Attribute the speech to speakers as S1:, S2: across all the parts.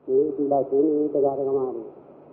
S1: ဒီလောက်ဒီတရားဓမ္မတွေ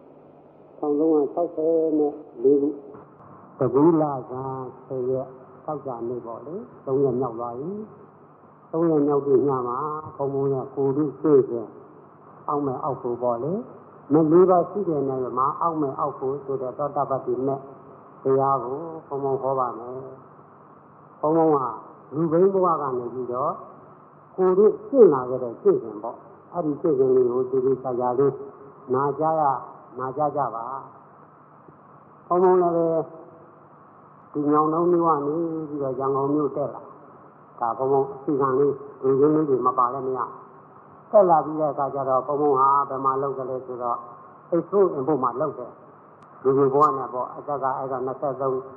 S1: 1360နဲ့4ခုတကူလာက10ရက်တောက်ကြနေပေါ့လေ3ရက်မြောက်သွားပြီ3ရက်မြောက်ပြီးညမှာဘုံဘုံကကိုလူသိခြင်းအောက်မဲ့အောက်ကိုပေါ့လေမလေးပါရှိတယ်နဲ့မှာအောက်မဲ့အောက်ကိုဆိုတဲ့သောတပတ္တိနဲ့တရားကိုဘုံဘုံဟောပါမယ်ဘုံဘုံကလူဘိန်းဘဝကနေပြီးတော့ကိုလူရှင်းလာကြတဲ့ရှင်းခြင်းပေါ့အဲ့ဒီရှင်းခြင်းလေးကိုဒီဆရာလေးနာကြကြပါဘုံဘုံလည်းဒီညောင်နှုံးမျိုးကနေပြီးတော့ရန်ကုန်မြို့တက်လာဒါဘုံဘုံအစီခံလေးလူရင်းလေးတွေမပါလည်းမရတက်လာပြီးတဲ့အခါကျတော့ဘုံဘုံဟာဘယ်မှာလောက်ကြလဲဆိုတော့အိတ်ဆိုးအင်ဖို့မှလောက်တယ်လူကြီးဘဝနဲ့ပေါ့အသက်ကအဲ့ဒါ22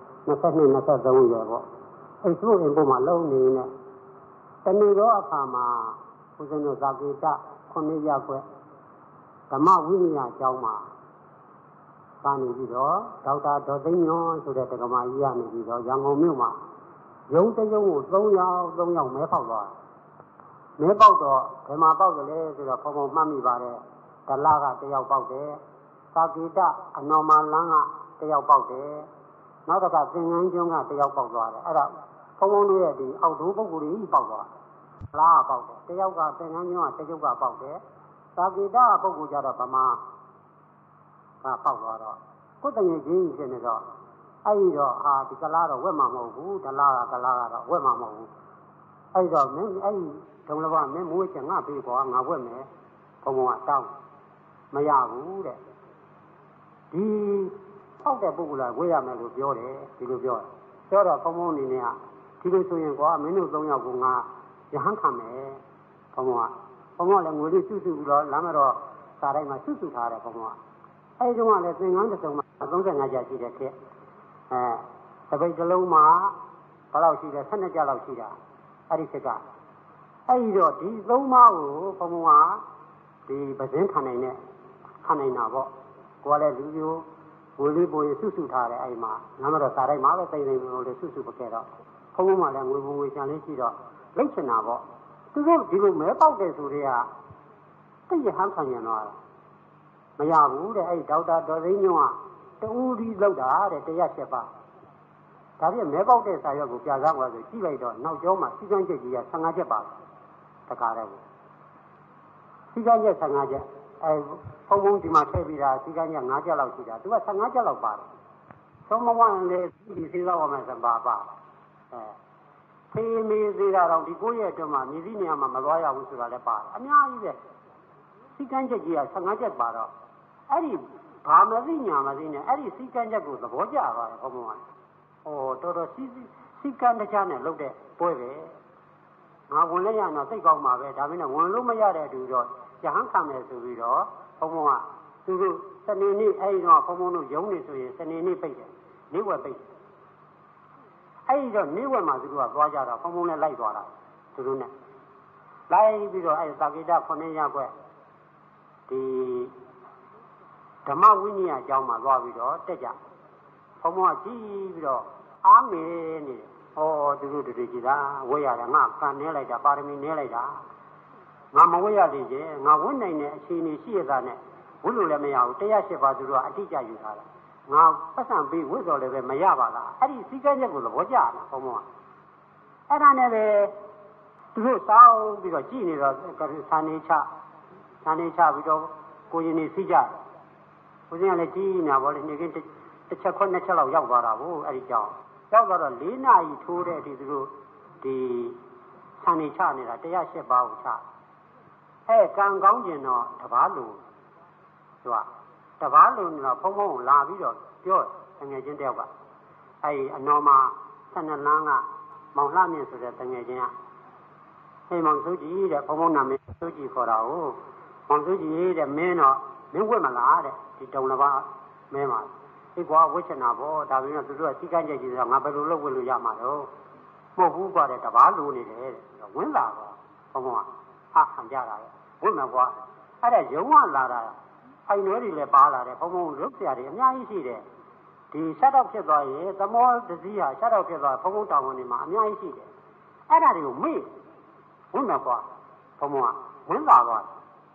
S1: 23ရွယ်ပေါ့အိတ်ဆိုးအင်ဖို့မှလုံးနေနဲ့တဏှိရောအခါမှာဦးဇင်းတို့ဇာကိတ9ရပ်ွက်ဓမ္မဝိနည်းအကြောင်းမှာကနေပြီးတော့ဒေါက်တာဒေါ်သိန်းညွန့်ဆိုတဲ့ဒကမာကြီးကနေပြီးတော့ရန်ကုန်မြို့မှာရုံးတရုံးကို3ယောက်မဲပေါက်သွားမဲပေါက်တော့ဘယ်မှာပေါက်ကြလဲဆိုတော့ပုံမှန်မှတ်မိပါတယ်ဒလက1ယောက်ပေါက်တယ်သာကိတအနော်မာလန်းက1ယောက်ပေါက်တယ်နောက်တစ်ခါသင်္ကန်းကျွန်းက1ယောက်ပေါက်သွားတယ်အဲ့တော့ဘုံဘုံတို့ရဲ့ဒီအောက်ဒိုးပုဂ္ဂိုလ်ကြီးပေါက်သွားလားပေါက်တယ်1ယောက်ကသင်္ကန်းကျွန်းက1ယောက်ကပေါက်တယ်သာကိတပုဂ္ဂိုလ်ကြတော့ဗမာကပေါက်သွားတော့ကိုယ်တည်းကြီးဖြစ်နေတော့အဲ့ဒီတော့ဒီကလားတော့ဝက်မှာမဟုတ်ဘူးဒလားကတော့ဝက်မှာမဟုတ်ဘူးအဲ့တော့မင်းအဲ့ဒီဒုံလဘမင်းမွေးချင်ငါပေးကွာငါဝက်မယ်ဘုံဘုံကတောင်းမရဘူးတဲ့ဒီပေါက်တဲ့ပုဂ္ဂိုလ်ကဝေးရမယ်လို့ပြောတယ်ဒီလိုပြောတော့ဘုံဘုံအနေနဲ့ဒီလိုဆိုရင်ကွာမင်းတို့3ယောက်ကိုငါရဟန်းခံမယ်ဘုံဘုံကလည်းငွေလေးစုပြီးတော့လမ်းမတော်စာတိုင်းမှာစုထားတယ်ဘုံဘုံကအဲ့ဒီတော့လည်းသင်္ကန်းတစ်စုံမှာ35ကျရှိတဲ့ခေတ်တပိတ်တစ်လုံးမှာဘယ်လောက်ရှိလဲ12ကျလောက်ရှိတာအဲ့ဒီခေတ်ကအဲ့ဒီတော့ဒီ3ပါးကိုဘုံဘုံကဒီပဇင်းခံနိုင်တာပေါ့ကိုယ်ကလည်းလူမျိုးဝေလေးပိုးစုထားတယ်အဲ့မှာလမ်းမတော်စာတိုင်းမှာပဲတိမ်လို့လေစုပခဲ့တော့ဘုံဘုံကလည်းငွေချန်လေးရှိတော့လိတ်ချင်တာပေါ့သူကဒီလိုမဲပေါက်တဲ့ဆိုတွေကသိရဟန်းခံရတော့မရဘူးတဲ့အဲ့ဒေါက်တာဒေါ်သိန်းညွန့်ကတူးဒီလောက်တာတဲ့107ပါဒါပြည့်မဲပေါက်တဲ့စာရွက်ကိုပြစားသွားဆိုကြည့်လိုက်တော့နောက်ကျောမှာစီကန်းချက်ကြီးက15ချက်ပါတခါတည်းကိုစီကန်းချက်15ချက်ဖုံဖုံဒီမှာထည့်ပြီးတာစီကန်းချက်5ချက်လောက်ရှိတာသူက15ချက်လောက်ပါတယ်သုံးမဝန်းလေဒီစေသောဝမယ်စပါဖေးမေးသေးတာတော့ဒီ9ရက်အတွင်းမှာမြည်စည်းနေရာမှာမသွားရဘူးဆိုတာလည်းပါတယ်အများကြီးပဲစီကန်းချက်ကြီးက15ချက်ပါတော့အဲ့ဒီဘာမသိညာမသိနဲ့အဲ့ဒီစီကန်းချက်ကိုသဘောကျသွားတယ်ဘုံဘုံကတော်တော်စီကန်းတခြားနဲ့လုပ်တဲ့ပွဲပဲငါဝင်လဲရတော့စိတ်ကောင်းပါပဲဒါပေမဲ့ဝင်လို့မရတဲ့တူတော့ရဟန်းခံမယ်ဆိုပြီးတော့ဘုံဘုံကသူတို့စနေနေ့အဲ့ဒီတော့ဘုံဘုံတို့ရုံးနေဆိုရင်စနေနေ့ပိတ်တယ်နေ့ဝက်ပိတ်တယ်အဲ့ဒီတော့နေ့ဝက်မှာသူတို့ကသွားကြတော့ဘုံဘုံနဲ့လိုက်သွားတာသူတို့နဲ့လိုက်ပြီးတော့အဲ့သာကိတ9ရပ်ွက်ဒီဓမ္မဝိနည်းအကြောင်းမှာသွားပြီးတော့တက်ကြဘုံဘုံကကြည့်ပြီးတော့အားမေနေသူတို့တူကြည်တာဝဲရတယ်ငါကံနေလိုက်တာပါရမီနေလိုက်တာငါမဝဲရသေးခြင်းငါဝတ်နိုင်တဲ့အခြေအနေရှိရတာနဲ့ဝတ်လို့လည်းမရဘူး108ပါသူတို့ကအတိအကျယူထားတယ်ငါပတ်စံပြီးဝတ်တော်လည်းပဲမရပါလားအဲ့ဒီစီကန်းချက်ကိုသဘောကျတာဘုံဘုံကအဲ့ဒါနဲ့ပဲသူတို့စောင်းပြီးတော့ကြည်နေတော့စာနေချပြီးတော့ကိုရင်နေစီးကြဦးဇင်းကလည်းကြည်နေတာဗောလေနေ့ကတစ်ချက်ခွက်2ချက်လောက်ရောက်သွားတာကိုအဲ့ဒီကြောင့်ရောက်တော့4နာရီထိုးတဲ့အထိသူတို့ဒီဆန်နေချနေတာ108ပါးကိုချကံကောင်းကျင်တော့တပားလိုသူကတပားလိုနေတော့ဘုံဘုံကိုလာပြီးတော့ပြောငယ်ချင်းတယောက်ကအဲ့ဒီအနော်မှာ12လမ်းကမောင်လှမြင့်ဆိုတဲ့ငယ်ချင်းကဟိမောင်စုကြည်တဲ့ဘုံဘုံနာမည်စုကြည်ခေါ်တာကိုမောင်စုကြည်တဲ့မင်းတော့မင်းဝတ်မလားတဲ့ဒီတုံလပါမင်းပါဒီကွာဝိချနာပေါ့ဒါပေမဲ့သူတို့ကစီကန်းချက်ကြီးဆိုတော့ငါဘယ်လိုလုပ်ဝတ်လို့ရမှာတော့မဟုတ်ဘူးကွာတဲ့တပားလိုနေတယ်တဲ့ဝင်လာတော့ဘုံဘုံကခံကြတာလေဝတ်မယ်ကွာအဲ့ဒါရုံးကလာတာအိုင်နွဲတွေလည်းပါလာတယ်ဘုံဘုံရုပ်ဆရာတွေအများကြီးရှိတယ်ဒီဆက်တော့ဖြစ်သွားရင်သမောတစည်းဟာဆက်တော့ဖြစ်သွားဘုံဘုံတောင်ဝင်နေမှာအများကြီးရှိတယ်အဲ့ဒါတွေကိုမေ့ဝတ်မယ်ကွာဘုံဘုံကဝင်လာတော့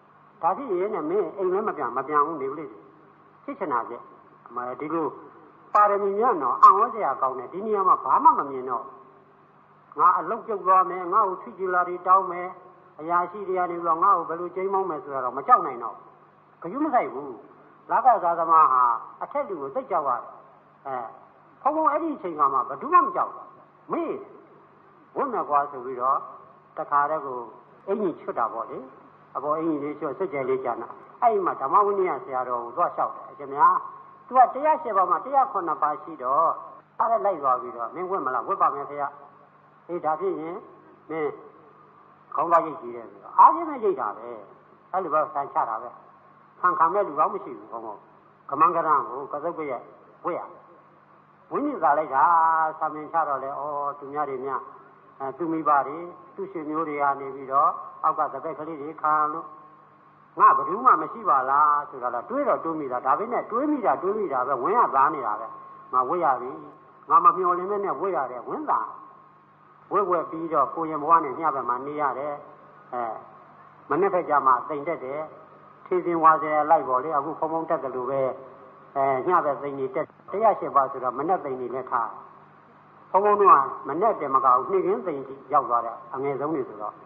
S1: ဒါဖြစ်ရင်လည်းမင်းအိမ်လည်းမပြန်ဘူးနေလို့ဖြစ်ချင်တာကြဒီလိုပါရမီများတော့အံ့ဩစရာကောင်းတယ်ဒီနေရာမှာဘာမှမမြင်တော့ငါအလုတ်ပြုတ်သွားမယ်ငါ့ကိုထွေးကြလာတွေတောင်းမယ်အရာရှိတွေကနေပြီးတော့ငါ့ကိုဘယ်လိုကျိမ်းမောင်းမယ်ဆိုတော့မကြောက်နိုင်တော့ဂယုမဆိုင်ဘူးလာကစားသမားဟာအထက်လူကိုသိကြောက်ရတယ်ဘုံအဲ့ဒီအချိန်ကမှဘယ်သူမှမကြောက်ဘူးမေးဝတ်မယ်ကွာဆိုပြီးတော့တခါတည်းကိုအင်ကြီးချွတ်တာပေါ့လေအပေါ်အင်ကြီးလေးချွတ်စစ်ကြဲလေးကျန်တာအဲ့ဒီမှာဓမ္မဝိနည်းဆရာတော်ကိုသွားလျှောက်တယ်အရှင်များသူက108ပါးမှာ109ပါးရှိတော့အားလည်းလိုက်သွားပြီးတော့မင်းဝတ်မလားဝတ်ပါမယ်ခင်ဗျအေးဒါဖြစ်ရင်မင်းခေါင်းသားရိတ်ကြည့်တယ်ဆိုတော့အားချင်းနဲ့ရိတ်တာပဲအဲ့လိုပဲဆန်ချတာပဲခံမဲ့လူကောင်းမရှိဘူးဘုံကမန်ကရံကိုကသုတ်ပြည့်ဝတ်ရဝိနည်းသာလိုက်တာသာမင်ချတော့လေဩသူများတွေများသူမိဘတွေသူရှင်မျိုးတွေကနေပြီးတော့အောက်ကသဘက်ကလေးတွေခံလို့ငါဘယ်သူမှမရှိပါလားဆိုတာလားတွေးတော့တွေးမိတာဒါပေမဲ့တွေးမိတာပဲဝင်းရသားနေတာပဲငါဝတ်ရပြီငါမမျော်လင့်မဲ့နဲ့ဝတ်ရတယ်ဝင်းသားဝက်ပြီးတော့ကိုရင်ဘဝနဲ့ညဘက်မှာနေရတယ်မနေ့ဖက်ကြမှာတိမ်တက်တယ်ထေစင်ဝါစရာလိုက်ပေါ်လေအခုဖုံတက်တယ်လို့ပဲညဘက်သိနေတက်108ပါးဆိုတော့မနေ့သိနေနဲ့ထားဖုံတို့ကမနေ့တည်းမကဘူးနေ့ကင်းသိရောက်သွားတဲ့အငယ်ဆုံးနေဆိုတော့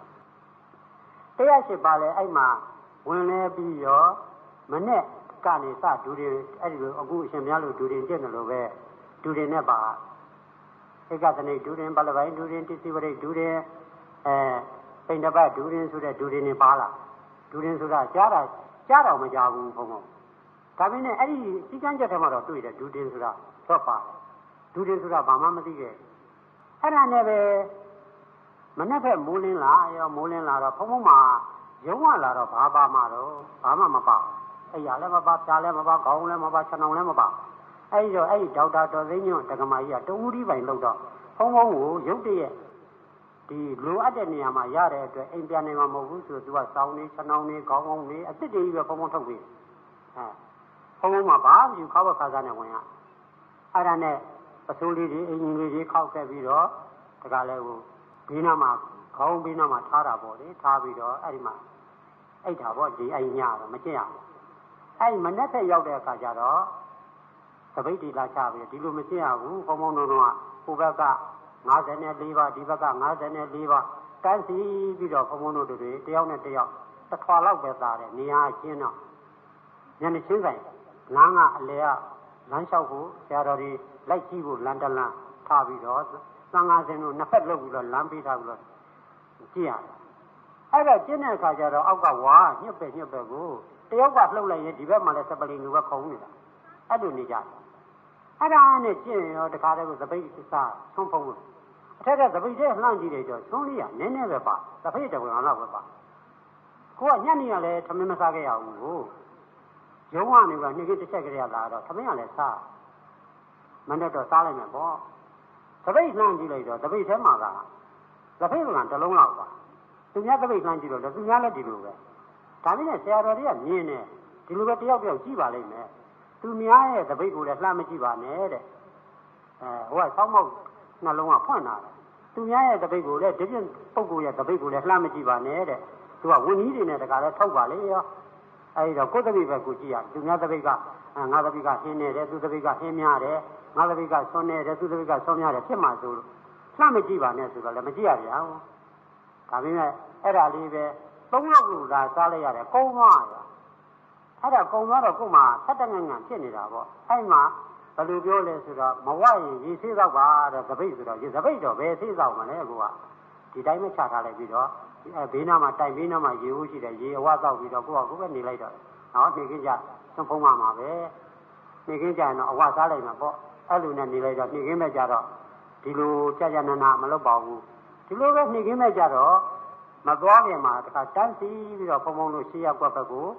S1: 108ပါးလဲအဲ့မှာဝင်လဲပြီးရောမနေ့ကနေစဒူတွေအဲ့ဒီလိုအခုအရှင်များလို့ဒူတွေတက်တယ်လို့ပဲဒူတွေနဲ့ပါဧကသနိဒူရင်ပလပိုင်းဒူရင်တိစီဝရိဒူရင်ပိဏ္ဍပတ်ဒူရင်ဆိုတဲ့ဒူရင်နေပါလားဒူရင်ဆိုတာကြားတော့မကြားဘူးဘုံဒါပေမဲ့အဲ့ဒီစီကန်းချက်ထဲမှာတော့တွေ့တယ်ဒူရင်ဆိုတာတော့ပါတယ်ဒူရင်ဆိုတာဘာမှမသိခဲ့အဲ့ဒါနဲ့ပဲမနေ့ဖက်မိုးလင်းလာရောမိုးလင်းလာတော့ဘုံမှာရုံးဝလာတော့ဘာမှမပါအဲ့ရလည်းမပါဖြာလည်းမပါခေါင်းလည်းမပါခြံအောင်လည်းမပါအဲ့ဒီတော့အဲ့ဒီဒေါက်တာတော်သိန်းညွန့်တက္ကမကြီးကတုံးဦးဒီပိုင်လောက်တော့ဖုံးကိုရုပ်တရက်ဒီလိုအပ်တဲ့နေရာမှာရတဲ့အတွက်အိမ်ပြန်နေမှာမဟုတ်ဘူးဆိုတော့သူကစောင်းနေခြံအောင်နေခေါင်းကောင်းနေအစ်စ်တွေကြီးပဲဖုံးထုတ်ပြီးဖုံးမှာဘာမှယူခောက်ခါစားနေဝင်ရအဲ့ဒါနဲ့ပစိုးလေးတွေအင်ဂျင်လေးတွေခောက်ခဲ့ပြီးတော့တခါလဲကိုဘေးနားမှာခေါင်းဘေးနားမှာထားတာပေါ့လေထားပြီးတော့အဲ့ဒီမှာအိတ်တာပေါ့ဒီအိမ်ညတော့မကျင့်ရဘူးအဲ့ဒီမနေ့ဖက်ရောက်တဲ့အခါကျတော့သပိတ်တီလာချပြီးဒီလိုမကျင့်ရဘူးဘုံတို့ကဟိုဘက်က54ပါးဒီဘက်က54ပါးတန်းစီပြီးတော့ဘုံတို့တွေတယောက်နဲ့တယောက်တစ်ထွာလောက်ပဲသားတယ်နေရာချင်းတော့ညနေချင်းဆိုင်လမ်းကအလဲကလမ်းလျှောက်ဖို့ဆရာတော်တွေလိုက်ကြည့်ဖို့လမ်းတလမ်းထားပြီးတော့သံဃာရှင်တို့နှစ်ဖက်လုပ်ပြီးတော့လမ်းပေးထားပြီးတော့ကြည့်ရတယ်အဲ့ဒါကျင့်တဲ့အခါကျတော့အောက်ကဝါညှက်ပဲကိုတယောက်ကလှုပ်လိုက်ရင်ဒီဘက်မှာလည်းစပလီလူပဲခုံနေတာအဲ့လိုနေကြတယ်အဲ့ဒါနဲ့ကျင့်ရောတခါတည်းကိုသပိတ်စားဆုံးဖုံးလို့အထက်ကသပိတ်တဲ့လှမ်းကြည့်တယ်ကျော်သုံးလေးရနည်းနည်းပဲပါသပိတ်တဝင်အောင်တော့ပဲပါကိုကညနေရလဲထမင်းမစားခဲ့ရဘူးကိုရုံးကနေကနေ့ကတစ်ချက်ကလေးလာတော့ထမင်းကလည်းစားမနေ့တော့စားလိုက်မယ်ပေါ့သပိတ်လှမ်းကြည့်လိုက်တော့သပိတ်ထဲမှာကသပိတ်ကတစ်လုံးလောက်ပါသူများသပိတ်လှမ်းကြည့်တော့သူများလည်းဒီလိုပဲဒါပေမဲ့ဆရာတော်တွေကမြင်နေဒီလိုပဲတယောက်ကြည့်ပါလိမ့်မယ်သူများရဲ့သပိတ်ကိုလည်းလှမ်းမကြည့်ပါနဲ့တဲ့ဟိုကစောင်းမောက်နှလုံးကဖွင့်လာတယ်သူများရဲ့သပိတ်ကိုလည်းဒီပြင်းပုဂ္ဂိုလ်ရဲ့သပိတ်ကိုလည်းလှမ်းမကြည့်ပါနဲ့တဲ့သူကဝင်းကြီးတွေနဲ့တခါလဲထုတ်ပါလေရောအဲဒီတော့ကိုယ်သပိတ်ပဲကိုကြည့်ရသူများသပိတ်ကငါသပိတ်ကဟင်းနေတယ်သူသပိတ်ကဟင်းများတယ်ငါသပိတ်ကဆွနေတယ်သူသပိတ်ကဆွများတယ်ဖြစ်မှဆိုလို့လှမ်းမကြည့်ပါနဲ့ဆိုတော့လည်းမကြည့်ရဗျာဒါပေမဲ့အဲ့ဒါလေးပဲသုံးလောက်လို့သာစားလိုက်ရတယ်ကုန်းသွားရအဲ့ဒါကုံသွားတော့ကို့မှာဆက်တငငန်ဖြစ်နေတာပေါ့အဲ့မှာဘယ်လိုပြောလဲဆိုတော့မဝရင်ရေဆေးတော့ပါတဲ့သပိတ်ဆိုတော့ရေသပိတ်တော့ဘယ်ဆေးတော့မလဲကိုကဒီတိုင်းမချထားလိုက်ပြီးတော့ဘေးနားမှာတိုင်ဘေးနားမှာရေဦးရှိတယ်ရေအဝတော့ပြီးတော့ကိုကပဲနေလိုက်တော့နော်နေခင်းကြသုံးဖုံးမှာပဲနေခင်းကြရင်တော့အဝစားလိုက်မှာပေါ့အဲ့လိုနဲ့နေလိုက်တော့နေခင်းမဲ့ကြတော့ဒီလိုကြာနာမလုပ်ပါဘူးဒီလိုပဲနေခင်းမဲ့ကြတော့မသွားခင်မှာတခါတန်းစီပြီးတော့ဖုံလို့ရှေ့ရောက်ကွက်ဘက်ကို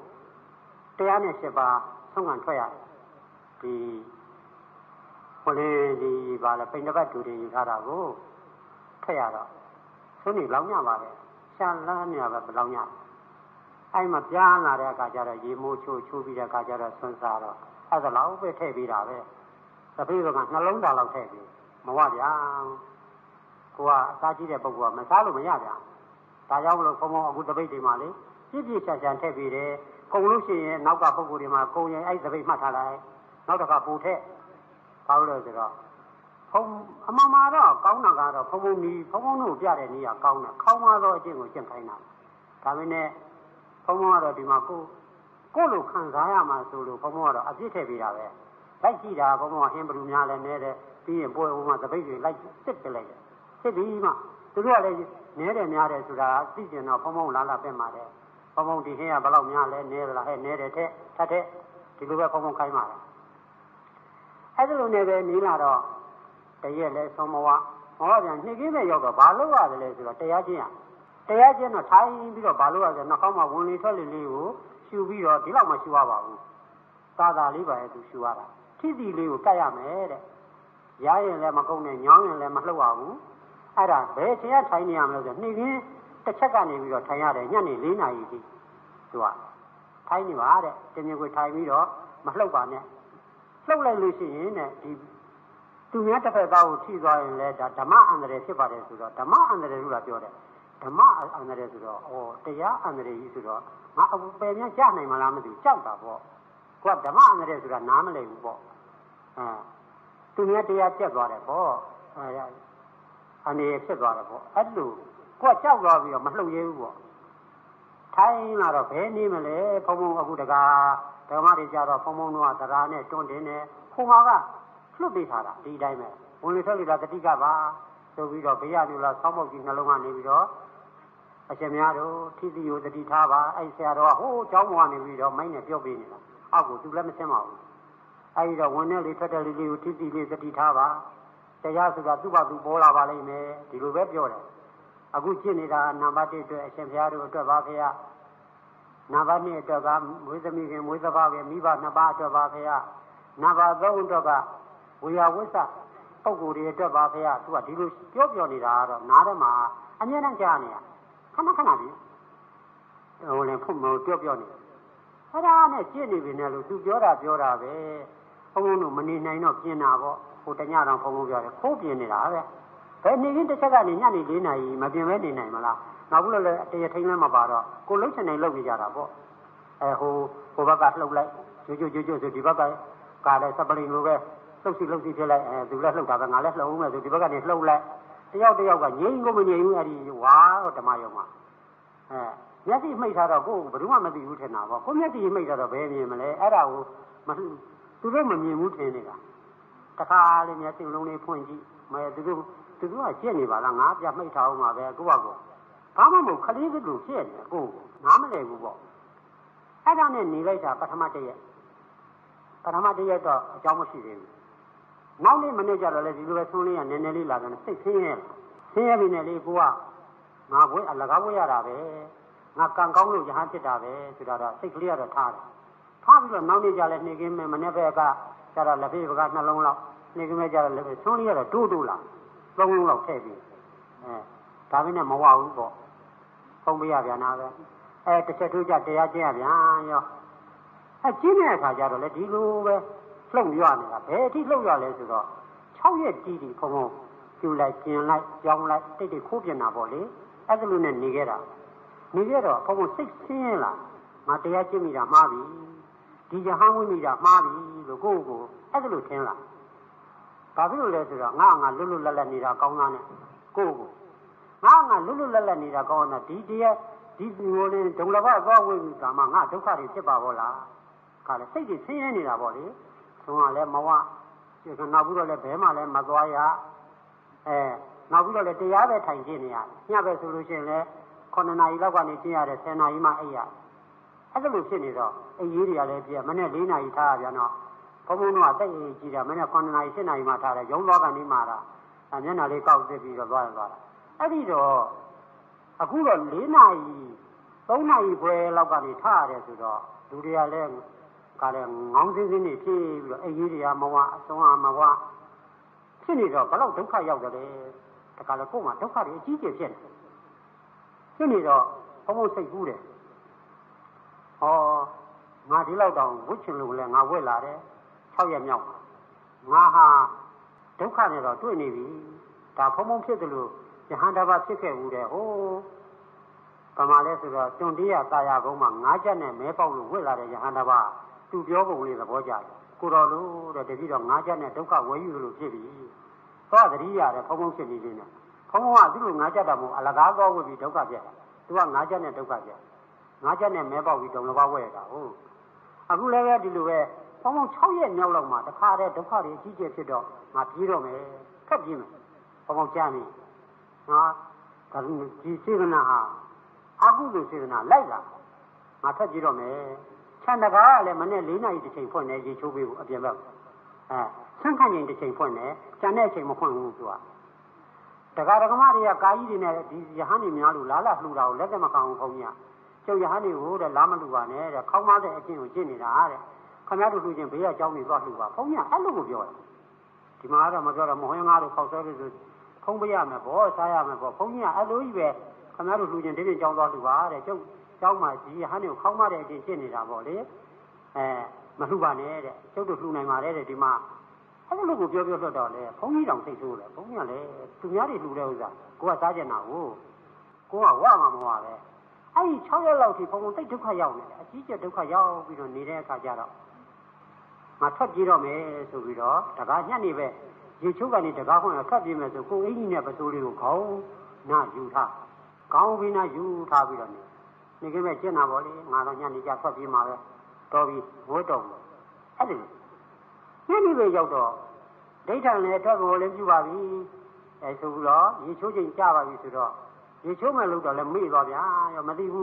S1: 108ပါးဆုံးခံထွက်ရတယ်ဒီဟိုလေဒီပါလေပိဏ္ဍပတ်တူတွေယူထားတာကိုထွက်ရတော့ဆုံးနေလောင်ညပါပဲရှာလန်းနေရပဲလောင်ညအဲ့မှာပြားလာတဲ့အခါကျတော့ရေမိုးချိုးပြီးတဲ့အခါကျတော့ဆွန်းစားတော့အဲ့ဒါလောက်ပဲထည့်ပေးတာပဲသပိတ်ကနှလုံးသားလောက်ထည့်ပေးမဝဗျာကိုကအစားကြီးတဲ့ပုဂ္ဂိုလ်ကမစားလို့မရဗျာဒါကြောင့်မလို့ဘုံအခုသပိတ်တွေမှာလေပြည့်ပြည့်ချာချာထည့်ပြီးတယ်ကုန်လို့ရှိရင်နောက်ကပုဂ္ဂိုလ်တွေမှာကုန်ရင်အဲ့သပိတ်မှတ်ထားလိုက်နောက်တစ်ခါပူထက်ဘာလို့လဲဆိုတော့ဖုံအမှန်မှာတော့ကောင်းတာကတော့ဖုံတို့ပြတဲ့နေရာကောင်းတာခေါင်းမသောအကျင့်ကိုကျင့်ခိုင်းတာဒါပေမဲ့ဖုံကတော့ဒီမှာကိုလိုခံစားရမှာဆိုလို့ဖုံကတော့အပြစ်ထည့်ပေးတာပဲလိုက်ကြည့်တာဖုံကဟင်းဘလူများလဲနေတဲ့ပြီးရင်ပွဲဥမှာသပိတ်တွေလိုက်စစ်ပြလိုက်တယ်စစ်ပြီးမှသူတို့ကလည်းနဲတယ်များတယ်ဆိုတာသိကျင်တော့ဖုံလာပြက်มาတယ်ဖုံဒီဟင်းကဘယ်လောက်များလဲနဲလားဟဲ့နဲတယ်ထက်ထက်ဒီလိုပဲဖုံခိုင်းပါလားအဲ့ဒီလိုနဲ့ပဲနေလာတော့တရက်လဲဆုံးမဝပြန်နှိမ့်ခင်းမဲ့ရောက်တော့ဘာလို့ရတယ်လဲဆိုတော့တရားချင်းတော့ထိုင်ပြီးတော့ဘာလို့ရလဲနှာခေါင်းမှာဝင်လေထွက်လေလေးကိုရှူပြီးတော့ဒီလောက်မှရှူရပါဘူးသာလေးပါရဲ့သူရှူရတာထိတိလေးကိုကတ်ရမယ်တဲ့ရရင်လည်းမကုန်နဲ့ညောင်းရင်လည်းမလှုပ်ရဘူးအဲ့ဒါဘယ်ချိန်ထိုင်နေရမလဲဆိုနှိမ့်ခင်းတစ်ချက်ကနေပြီးတော့ထိုင်ရတယ်ညနေ4 နာရီထိသူကထိုင်နေပါတဲ့တင်မြင်ကိုထိုင်ပြီးတော့မလှုပ်ပါနဲ့လှုပ်လိုက်လို့ရှိရင်တဲ့ဒီသူများတစ်ဖက်သားကိုထိသွားရင်လည်းဒါဓမ္မအန္တရာယ်ဖြစ်ပါတယ်ဆိုတော့ဓမ္မအန္တရာယ်လို့ပြောတယ်ဓမ္မအန္တရာယ်ဆိုတော့တရားအန္တရာယ်ကြီးဆိုတော့ငါအပူပယ်များကြားနိုင်မလားမသိဘူးကြောက်တာပေါ့ကိုကဓမ္မအန္တရာယ်ဆိုတာနားမလည်ဘူးပေါ့သူများတရားပြတ်သွားတယ်ပေါ့အန္တရာယ်ဖြစ်သွားတယ်ပေါ့အဲ့လိုကိုကကြောက်သွားပြီးတော့မလှုပ်ရဲဘူးပေါ့ထိုင်လာတော့ဘယ်နေမလဲဖုံအခုတကားဓမ္မတွေကြတော့ဖုံတို့ကသရာနဲ့တွန်းတင်နေဖုံကလွတ်ပေးထားတာဒီတိုင်းပဲဝင်လေထွက်လေတတိကပါဆိုပြီးတော့ဘေးရနေလားဆောင်းမောက်ကြီးနှလုံးကနေပြီးတော့အရှင်များတို့ထိတိယတတိထားပါအဲ့ဆရာတော်ကဟိုးเจ้าမောကနေပြီးတော့မိုင်းနဲ့ပြောပေးနေတာအောက်ကိုသူလည်းမဆင်းပါဘူးအဲ့ဒီတော့ဝင်နေလေထွက်တယ်လေးကိုထိတိလေးတတိထားပါတရားဆိုတာသူ့ဘာသူပေါ်လာပါလိမ့်မယ်ဒီလိုပဲပြောတယ်အခုကျင့်နေတာနံပါတ်1အတွက်အရှင်ဘုရားတို့အတွက်ပါဖေရနံပါတ်2အတွက်ကမွေးသမီးခင်မွေးသဘာဝမိဘ2ပါးအတွက်ပါဖေရနံပါတ်3အတွက်ကဝေယဝိသပုဂ္ဂိုလ်တွေအတွက်ပါဖေရသူကဒီလိုပြောနေတာကတော့နားထဲမှာအမြဲတမ်းကြားနေရခဏလေးလည်းဖုံပြောနေအဲ့ဒါနဲ့ကြည့်နေပြီနဲ့လို့သူပြောတာပဲဘုံတို့မနေနိုင်တော့ပြင်တာပေါ့ဟိုတညတော့ဘုံပြောတယ်ခိုးပြင်နေတာပဲဘယ်နေရင်တစ်ချက်ကနေညနေ4 နာရီမပြင်မဲနေနိုင်မလားနောက်ဘူးလည်းတရားထိန်လည်းမပါတော့ကိုလှုပ်ချင်တိုင်းလှုပ်နေကြတာပေါ့ဟိုဘက်ကလှုပ်လိုက်ကြိုဆိုဒီဘက်ကလည်းစပလင်လိုပဲလှုပ်စီဖြစ်လိုက်သူလည်းလှုပ်တာပဲငါလည်းလှုပ်ဦးမယ်ဆိုဒီဘက်ကနေလှုပ်လိုက်တယောက်ကငြိမ်ကိုမငြိမ်ဘူးအဲ့ဒီဝါတော့ဓမ္မယုံမှာမျက်စိမှိတ်ထားတော့ကိုယ်ဘယ်သူမှမသိဘူးထင်တာပေါ့ကိုမျက်စိမှိတ်ထားတော့ဘယ်မြင်မလဲအဲ့ဒါကိုသူတို့မမြင်ဘူးထင်နေတာတခါလေမျက်စိလုံးလေးဖွင့်ကြည့်မဲသူတို့ကကြည့်နေပါလားငါပြမှိတ်ထားအောင်ပါပဲကိုယ့်ဘာဘာမှမဟုတ်ခလေးစစ်လို့ဖြစ်နေကိုနားမလည်ဘူးပေါ့အဲ့ဒါနဲ့နေလိုက်တာပထမတစ်ရက်တော့အကြောင်းမရှိသေးဘူးနောက်နေ့မနေ့ကျတော့လေဒီလိုပဲဆွန်းလေးကနည်းနည်းလေးလာတယ်စိတ်ဆင်းရဲပြီနဲ့လေကိုကငါဘွဲအလကားဘွဲရတာပဲငါကံကောင်းလို့ရဟန်းဖြစ်တာပဲဆိုတော့စိတ်ကလေးကတော့ထားပြီးတော့နောက်နေ့ကျလဲနေကင်းမနေ့ဘက်ကကျတော့လက်ဖေးဘကနှလုံးလောက်နေကင်းမဲ့ကျတော့လက်ဖေးဆွန်းလေးကတော့တိုးလာ3 လုံးလောက်ထည့်ပြီးဒါပဲနဲ့မဝဘူးပေါ့ဖုံးပေးရပြန်တာပဲတစ်ချက်ထိုးကြတရားကျင့်ရပြန်ရောကျင့်တဲ့အခါကျတော့လေဒီလိုပဲလှုပ်ရနေတာဘယ်အထိလှုပ်ရလဲဆိုတော့6 ရက်တီးဖုံကျူလိုက်ကျင်လိုက်ကြောင်းလိုက်တိတ်ခိုးပြင်တာပေါ့လေအဲ့ဒါလိုနဲ့နေခဲ့တော့ဖုံစိတ်ဆင်းရဲလာငါတရားကျင့်မိတာမှားပြီဒီရဟန်းဝင်မိတာမှားပြီလို့ကိုအဲ့ဒါလိုထင်လာဘာဖြစ်လို့လဲဆိုတော့ငါလွတ်လပ်နေတာကောင်းသားနဲ့ကိုငါလွတ်လပ်နေတာကောင်းတာဒီတရားဒီလိုနဲ့ဒုံလဘသွားဝိပြီကာမငါဒုက္ခတွေဖြစ်ပါဘောလားခါလေစိတ်ကြီးဆင်းရဲနေတာပေါ့လေဆုံးကလည်းမဝနောက်ပြီးတော့လည်းဘဲမှလည်းမသွားရနောက်ပြီးတော့လည်းတရားပဲထိုင်ကျင့်နေရညပဲဆိုလို့ရှိရင်လည်း9 နာရီလောက်ကနေကျင့်ရတယ်10 နာရီမှအိပ်ရအဲ့ဒါလိုဖြစ်နေတော့အိပ်ရေးတွေကလည်းပြည့်မနေ့4 နာရီထားရပြန်တော့ဘုံတို့ကတိတ်အေးကြည့်တာမနေ့9 နာရီ10 နာရီမှထားတယ်ရုံးသွားကနေမှတာမျက်နှာလေးကောက်စစ်ပြီးတော့သွားတာအဲ့ဒီတော့အခုတော့4 နာရီ3 နာရီခွဲလောက်ကနေထားရတယ်ဆိုတော့လူတွေကလည်းငေါင်းစင်းနေဖြစ်ပြီးတော့အိပ်ရေးတွေကမဝအဆုံးမဝဖြစ်နေတော့ဘလောက်ဒုက္ခရောက်တယ်လေတခါလေကိုယ်မှာဒုက္ခတွေအကြီးကျယ်ဖြစ်နေတော့ဘုံစိတ်ကူးတယ်ငါဒီလောက်တောင်ဝှစ်ချင်လို့လဲငါဝှက်လာတယ်6 ရက်မြောက်ငါဟာဒုက္ခနဲ့တော့တွေ့နေပြီဒါဖုံဖြစ်တယ်လို့ယဟန်တပါဖြစ်ခဲ့ဘူးတဲ့ဘ mà lẽ rồi trong đi à ta ya cũng mà ngã chân này mấy bao luôn quên là để hàng đào ba tu béo cũng liền là bỏ chạy cô đó luôn để đi rồi ngã chân này đâu có quấy luôn chứ gì có cái gì à để không muốn chuyện gì nè không hoa cứ ngã chân đâu mà là gã có cái gì đâu có gì tôi ngã chân này đâu có gì ngã chân này mấy bao bị trong nó bao quên đâu à cứ lấy cái đi luôn về không muốn cháu ye nhau lòng mà ta đây đâu có gì chỉ chết đó mà đi rồi mày thấp gì mà không muốn cha mi à cái gì xí cái nào ha à cũng được xí cái nào lấy ra mà thấp gì rồi mày chăn đã cả lại mà này lấy này thì chuyện phun này gì chú biểu ở bên đó à sang khăn nhìn thì chuyện phun này chăn này chuyện mà phun không chua tất cả các bạn thì cái gì này thì hắn thì nhau là lù đầu lấy cái mà không nhá châu hắn thì hồ để làm lù vào này không mà để chuyện này đã đấy không nhớ được lù chuyện bây giờ cháu mình có lù vào không nhá hết lù rồi thì mà ra mỗi ngày được khẩu rồi không bây giờ mà bỏ sai mà bỏ không nhá hết lù về không nhớ được lù chuyện để cháu lo lù vào để cháu mà chỉ hắn thì không mà để chuyện này đã bỏ đấy mà lù vào này đấy cháu được lù này mà đấy thì mà hết lù biểu đó đấy không nghĩ đồng tình thôi đấy không nhá đấy tụi nhá thì lù đâu ra cô à sao vậy nào cô à quá mà mua đấy ai cháu giờ lâu thì không thấy đâu khai giàu này chỉ cho đâu khai giàu bây giờ ní đấy khai giàu đó mà thất gì đó mấy số bây đó tất cả nhá ní về chỉ chú cái ní tất cả không là thất gì mà số cô ấy ní này bắt đầu đi khâu na du tha khâu vì na du tha bây giờ ní cái mấy chuyện nào vậy ngài đó nhá ní cha thất gì mà về tôi bị hối đồng hết rồi nhá ní về giàu đó đấy thằng này thất vô lên du vào đi số đó chỉ chú chính cha vào đi số đó chỉ chú mà lúc đó là mấy rồi à mà đi vu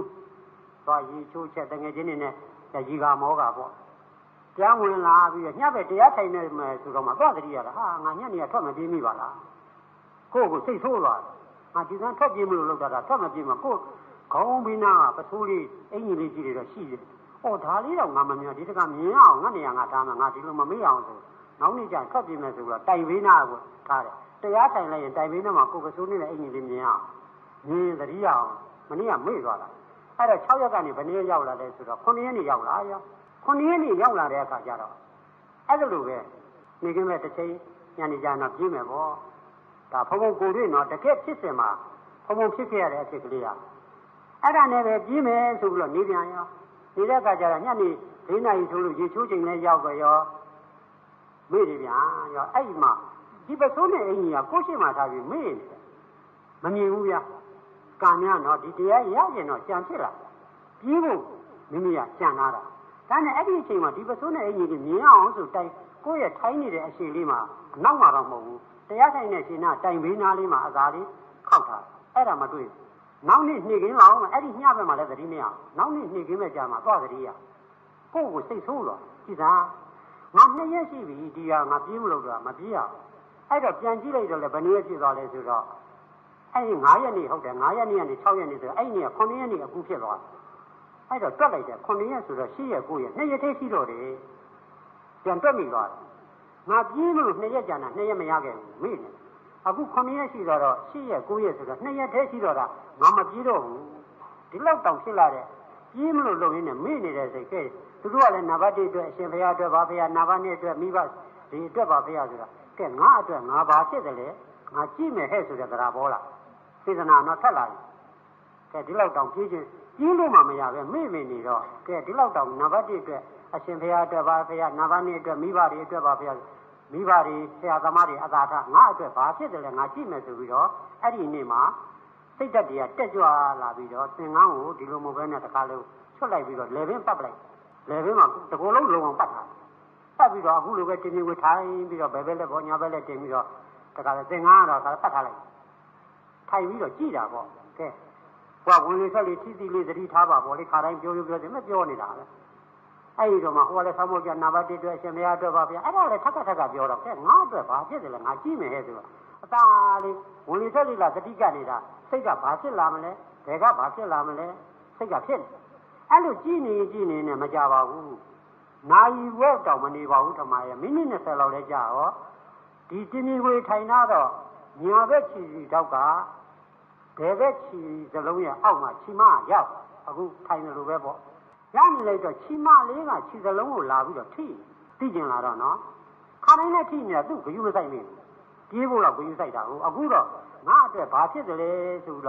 S1: và chỉ chú chết tại ngày trên này là gì cả máu cả bộ chẳng nguyên là bây giờ nhá vềတရားထိုင်နေမှာဆိုတော့မှသွားကြည့်ရတာဟာငါညနေထွက်မပြေးမိပါလားကိုယ့်ကိုစိတ်ဆိုးသွားငါဒီကံထွက်ပြေးမလို့လောက်တာထွက်မပြေးမှာကိုယ်ခေါင်းဘီနာကပထိုးလေးအင်ကြီးလေးကြီးတွေတော့ရှိတယ်။အော်ဒါလေးတော့ငါမမြင်ဒီတကမြင်အောင်ငါနေရာငါထားမှာငါဒီလိုမမေ့အောင်ဆိုနောက်နေ့ကျထွက်ပြေးမယ်ဆိုတော့တိုင်ဘီနာကိုထားတယ်။တရားထိုင်လိုက်ရင်တိုင်ဘီနာမှာကိုယ်ကဆိုးနေတဲ့အင်ကြီးလေးမြင်အောင်မြင်သတိရအောင်မနေ့ကမေ့သွားတာ။အဲ့တော့6ရက်ကနေဘယ်နေ့ရောက်လာလဲဆိုတော့9ရက်နေ့ရောက်လာရော9ရက်နေ့ရောက်လာတဲ့အခါကျတော့အဲ့လိုပဲနေကင်းမဲ့တစ်ချိန်ညနေကျတော့ပြင်းမယ်ပေါ့ဒါဘုံကိုတွေ့တော့တကယ်ဖြစ်စင်မှာဘုံဖြစ်ခဲ့ရတဲ့အဖြစ်ကလေးကအဲ့ဒါနဲ့ပဲပြင်းမယ်ဆိုပြီးတော့နေပြန်ရောနေတဲ့အခါကျတော့ညနေ၄နာရီဆိုလို့ရေချိုးချိန်နဲ့ရောက်ကြရောမေ့တယ်ဗျာရောအဲ့ဒီမှာဒီပစိုးနဲ့အင်ကြီးကကိုရှိမှထားပြီးမေ့နေတယ်မမြင်ဘူးဗျာကံများတော့ဒီတရားရရင်တော့ကြံဖြစ်လာပြေးဖို့မိမိကကြံလာတာဒါနဲ့အဲ့ဒီအချိန်မှာဒီပစိုးနဲ့အင်ကြီးကမြင်အောင်ဆိုတိုင်ကိုယ့်ရဲ့ထိုင်းနေတဲ့အချိန်လေးမှာအနောက်မှာတော့မဟုတ်ဘူးတရားထိုင်တဲ့ရှင်နာတိုင်ဘေးနားလေးမှာအသာလေးခောက်ထားအဲ့ဒါမတွေ့နောက်နေ့နှိကင်းလောက်အဲ့ဒီညဘက်မှာလည်းသတိမရနောက်နေ့နှိကင်းမဲ့ကြာမှာသွားသတိရကိုယ့်ကိုစိတ်ဆိုးတော့ကြည်သာငါ2ရက်ရှိပြီဒီဟာငါပြေးမလို့တော့မပြေးရအဲ့တော့ပြန်ကြည့်လိုက်တော့လည်းဘယ်နည်းဖြစ်သွားလဲဆိုတော့အဲ့ဒီ9ရက်နေ့ဟုတ်တယ်9ရက်နေ့ကနေ6ရက်နေ့ဆိုအဲ့ဒီနေ့က9ရက်နေ့အခုဖြစ်သွားအဲ့တော့တွက်လိုက်တယ်9ရက်ဆိုတော့10ရက်9ရက်2ရက်တည်းရှိတော့တယ်ပြန်တွက်မိသွားတယ်ငါပြေးမလို့2ရက်ကြာတာ2ရက်မရခဲ့ဘူးမေ့တယ်အခု9ရက်ရှိတော့10ရက်9ရက်ဆိုတော့2ရက်တည်းရှိတော့တာငါမပြေးတော့ဘူးဒီလောက်တောင်ဖြစ်လာတဲ့ပြေးမလို့လုံရင်းနဲ့မေ့နေတဲ့စိတ်ကဲသူတို့ကလည်းနံပါတ်1အတွက်အရှင်ဘုရားအတွက်ဗာဘုရားနံပါတ်2အတွက်မိဘဒီအတွက်ဗာဘုရားဆိုတာကဲငါအတွက်ငါဘာဖြစ်တယ်လဲငါကြည့်မယ်ဟဲ့ဆိုတဲ့တရားပေါ်လာစေတနာတော့ထက်လာပြီကဲဒီလောက်တောင်ပြေးခြင်းပြေးလို့မှမရပဲမေ့နေတော့ကဲဒီလောက်တောင်နံပါတ်1အတွက်အရှင်ဘုရားအတွက်ဗာဘုရားနံပါတ်2အတွက်မိဘတွေအတွက်ဗာဘုရားမိဘတွေဆရာသမားတွေအသာထငါအတွက်ဘာဖြစ်တယ်လဲငါကြည့်မယ်ဆိုပြီးတော့အဲ့ဒီနေ့မှာစိတ်ဓာတ်တွေကတက်ကြွလာပြီးတော့သင်္ကန်းကိုဒီလိုမျိုးပဲနဲ့တစ်ခါလုံးချွတ်လိုက်ပြီးတော့လေပင်ပတ်ပလိုက်လေပင်မှာတကူလုံးလုံအောင်ပတ်ထားပတ်ပြီးတော့အခုလိုပဲတင်းတင်းဝေးထိုင်ပြီးတော့ဘယ်ဘက်လက်ပေါ်ညာဘက်လက်တင်ပြီးတော့တခါသင်္ကန်းကတော့ပတ်ထားလိုက်ထိုင်ပြီးတော့ကြည့်တာပေါ့ကဲဟိုကဝင်လေဆက်လေထိတိလေးသတိထားပါပေါ့လေခါတိုင်းပြောစင်မပြောနေတာပဲအဲ့ဒီတော့မှဟိုကလည်းဆောင်းမို့ကြနံပါတ်1အတွက်အရှင်ဘုရားအတွက်ပါဗျာအဲ့ဒါလည်းထပ်ပြောတော့ကဲငါအတွက်ဘာဖြစ်တယ်လဲငါကြည့်မယ်ဟဲ့ဆိုတော့အသာလေးဝင်လေဆက်လေလာသတိကနေတာစိတ်ကဘာဖြစ်လာမလဲဘယ်ကဘာဖြစ်လာမလဲစိတ်ကဖြစ်နေအဲ့လိုကြည့်နေနဲ့မကြပါဘူးနာယီဝက်တောင်မနေပါဘူးထမရဲ့မိနစ်20လောက်လဲကြာရောဒီတင်းကြီးဝေးထိုင်တော့ညာဘက်ချီစီတောက်ကဘယ်ဘက်ချီစလုံးရဲ့အောက်မှာချီမရောက်အခုထိုင်နေလို့ပဲပေါ့ရနေလိုက်တော့ချီမလေးကချီစလုံးကိုလာပြီးတော့ထိသိကျင်လာတော့နော်ခါတိုင်းနဲ့ထိနေတာသူ့ဂယုမဆိုင်နေပြေးဖို့တော့ဂယုဆိုင်တာဟုတ်အခုတော့ငါအတွက်ဘာဖြစ်တယ်လဲဆိုတော့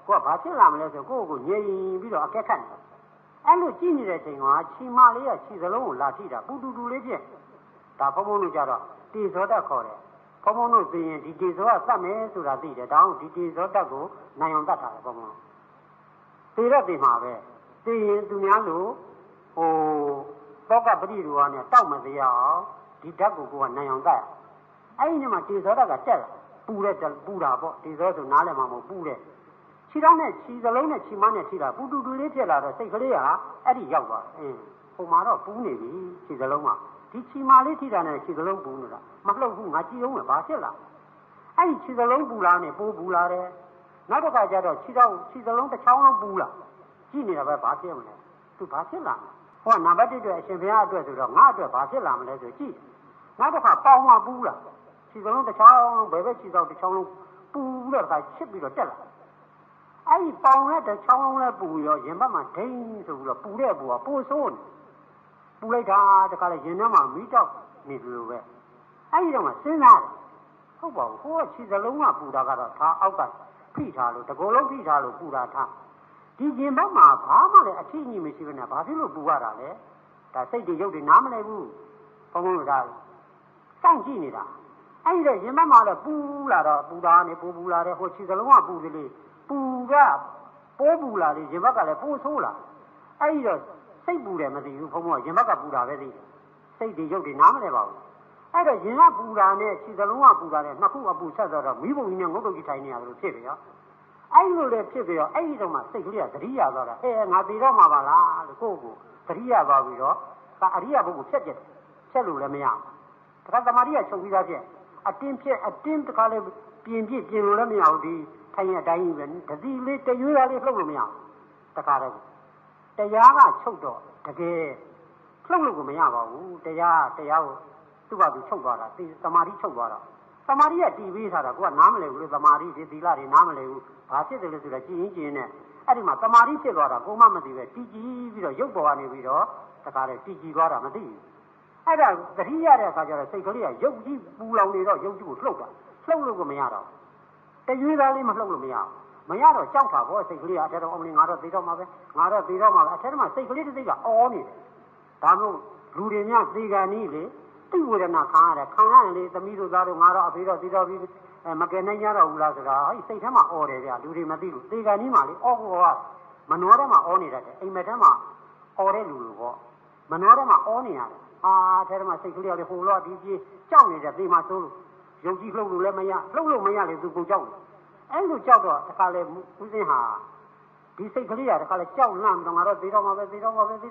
S1: ကိုကဘာဖြစ်လာမလဲဆိုကိုယ့်ကိုငြိမ်ပြီးတော့အကဲခတ်နေအဲ့လိုကြည့်နေတဲ့အချိန်ကချီမလေးကခြေစလုံးကိုလာထိတာပူတူတူလေးဖြစ်ဒါဘုံဘုံတို့ကြတော့တေဇောတတ်ခေါ်တယ်ဘုံဘုံတို့သိရင်ဒီတေဇောကသတ်မယ်ဆိုတာသိတယ်ဒါအောင်ဒီတေဇောတတ်ကိုနိုင်အောင်တတ်တာပဲဘုံဘုံသေတော့သေမှာပဲသိရင်သူများလို့သောကပရိရူဝနဲ့တောက်မသေးအောင်ဒီဓာတ်ကိုကနိုင်အောင်တတ်အဲ့ဒီနေ့မှာတေဇောတတ်ကတက်လာပူတာပေါ့တေဇောဆိုနားလည်မှာမဟုတ်ပူတဲ့ခြေထောက်နဲ့ခြေစလုံးနဲ့ခြေမနဲ့ထိတာပူတူတူလေးဖြစ်လာတော့စိတ်ကလေးကအဲ့ဒီရောက်သွားဟိုမှာတော့ပူနေပြီခြေစလုံးမှာဒီခြေမလေးထိတာနဲ့ခြေစလုံးပူနေတာမလှုပ်ဘူးငါကြည့်အောင်ပဲဘာဖြစ်လာအဲ့ဒီခြေစလုံးပူလာနဲ့ပိုးပူလာတယ်နောက်တစ်ခါကျတော့ခြေစလုံးတစ်ချောင်းလုံးပူလာကြည့်နေတာပဲဘာဖြစ်မလဲသူဘာဖြစ်လာဟောနံပါတ်1အတွက်အရှင်ဘုရားအတွက်ဆိုတော့ငါအတွက်ဘာဖြစ်လာမလဲဆိုကြည့်နောက်တစ်ခါပေါင်မှပူလာခြေစလုံးတစ်ချောင်းလုံးဘယ်ဘက်ခြေစလုံးတစ်ချောင်းလုံးပူတော့ခါချစ်ပြီးတော့တက်လာအဲ့ဒီပေါင်နဲ့တစ်ချောင်းလုံးလည်းပူရောရင်ဘက်မှာဒိန်းဆိုပြီးတော့ပူတဲ့ပူကပိုဆိုးနေပူလိုက်တာတခါလေရင်ထဲမှာမီးတောက်နေလို့ပဲအဲ့ဒီတော့မှစဉ်းစားတယ်ဟုတ်ပါဘူးကိုကခြေစလုံးကပူတာကတော့ထားအောက်ကဖိထားလို့တကောလုံးဖိထားလို့ပူတာထားဒီရင်ဘက်မှာဘာမှလည်းအထီးကြီးမရှိဘဲနဲ့ဘာဖြစ်လို့ပူရတာလဲဒါစိတ်တွေရုပ်တွေနားမလည်ဘူးဘုံဘုံတို့ဒါစောင့်ကြည့်နေတာအဲ့ဒီတော့ရင်ဘက်မှာလည်းပူလာတော့ပူတာနဲ့ပူလာတယ်ဟိုခြေစလုံးကပူသေးလေပူကပိုးပူလာလေရင်ဘက်ကလည်းပိုးဆိုးလာအဲ့ဒီတော့စိတ်ပူတယ်မသိဘူးဘုံဘုံကရင်ဘက်ကပူတာပဲသိတယ်စိတ်တွေရုပ်တွေနားမလဲပါဘူးအဲ့တော့ရင်ကပူတာနဲ့ခြေစလုံးကပူတာနဲ့နှစ်ခုအပူဆက်တော့မိဘုံကြီးနဲ့ငုတ်တုတ်ကြီးထိုင်နေရတယ်လို့ဖြစ်ပြီရောအဲ့လိုလေဖြစ်ပြီးတော့အဲ့ဒီတော့မှစိတ်ကလေးကသတိရသွားတာငါတည်တော့မှာပါလားလို့ကိုယ့်ကိုသတိရသွားပြီးတော့အရိယဘုကိုဖြတ်ကျက်ဖြတ်လို့လည်းမရဘူးတခါသမာဓိကချုပ်ပြီးသားဖြစ်အတင်းတခါလေပြင်လို့လည်းမရဘူးဒီထိုင်ရတိုင်းပဲတတိလေးတရွေးသားလေးလှုပ်လို့မရဘူးတခါတော့တရားကချုပ်တော့တကယ်လှုပ်လို့ကိုမရပါဘူးတရားကိုသူ့ဘာသူချုပ်သွားတာသမာဓိချုပ်သွားတာသမာဓိကတည်ပြီးထားတာကိုကနားမလည်ဘူးလေသမာဓိဒီသီလတွေနားမလည်ဘူးဘာဖြစ်တယ်လဲဆိုတော့ကြည်ရင်နဲ့အဲ့ဒီမှာသမာဓိဖြစ်သွားတာကိုမှမသိပဲတည်ကြည်ပြီးတော့ရုပ်ပေါ်ကနေပြီးတော့တခါလေတည်ကြည်သွားတာမသိဘူးအဲ့ဒါသတိရတဲ့အခါကျတော့စိတ်ကလေးကရုပ်ကြီးပူလောင်နေတော့ရုပ်ကြီးကိုလှုပ်လို့ကိုမရတော့တရွေးသားလေးမလှုပ်လို့မရတော့ကြောက်တာပေါ့စိတ်ကလေးကအထက်တော့အမလီငါတော့သေတော့မှာပဲအထက်မှာစိတ်ကလေးတစ်စိတ်ကအော်နေတယ်ဒါမို့လူတွေများသေကန်နည်းလေသိဝေဒနာခံရတယ်လေသမီးတို့သားတို့ငါတော့အဖေတော့သေတော့ပြီးမကယ်နိုင်ကြတော့ဘူးလားဆိုတာအဲ့စိတ်ထဲမှာအော်တယ်ဗျလူတွေမသိလို့သေကန်နည်းမှာလေအော်ကောမနှောထဲမှာအော်နေတတ်တယ်အိမ်မက်ထဲမှာအော်တဲ့လူလိုပေါ့မနှောထဲမှာအော်နေရတယ်ထဲထဲမှာစိတ်ကလေးကလေဟိုလောဒီကြီးကြောက်နေတဲ့သေမှာဆိုးလို့ရုပ်ကြီးလှုပ်လို့လည်းမရလှုပ်လို့မရလေသူကိုကြောက်တယ်အဲ့လိုကြောက်တော့တခါလေဦးစင်းဟာဒီစိတ်ကလေးကတခါလေကြောက်လန့်တော့ငါတော့သေတော့မှာပဲဆိုအခါတဲ့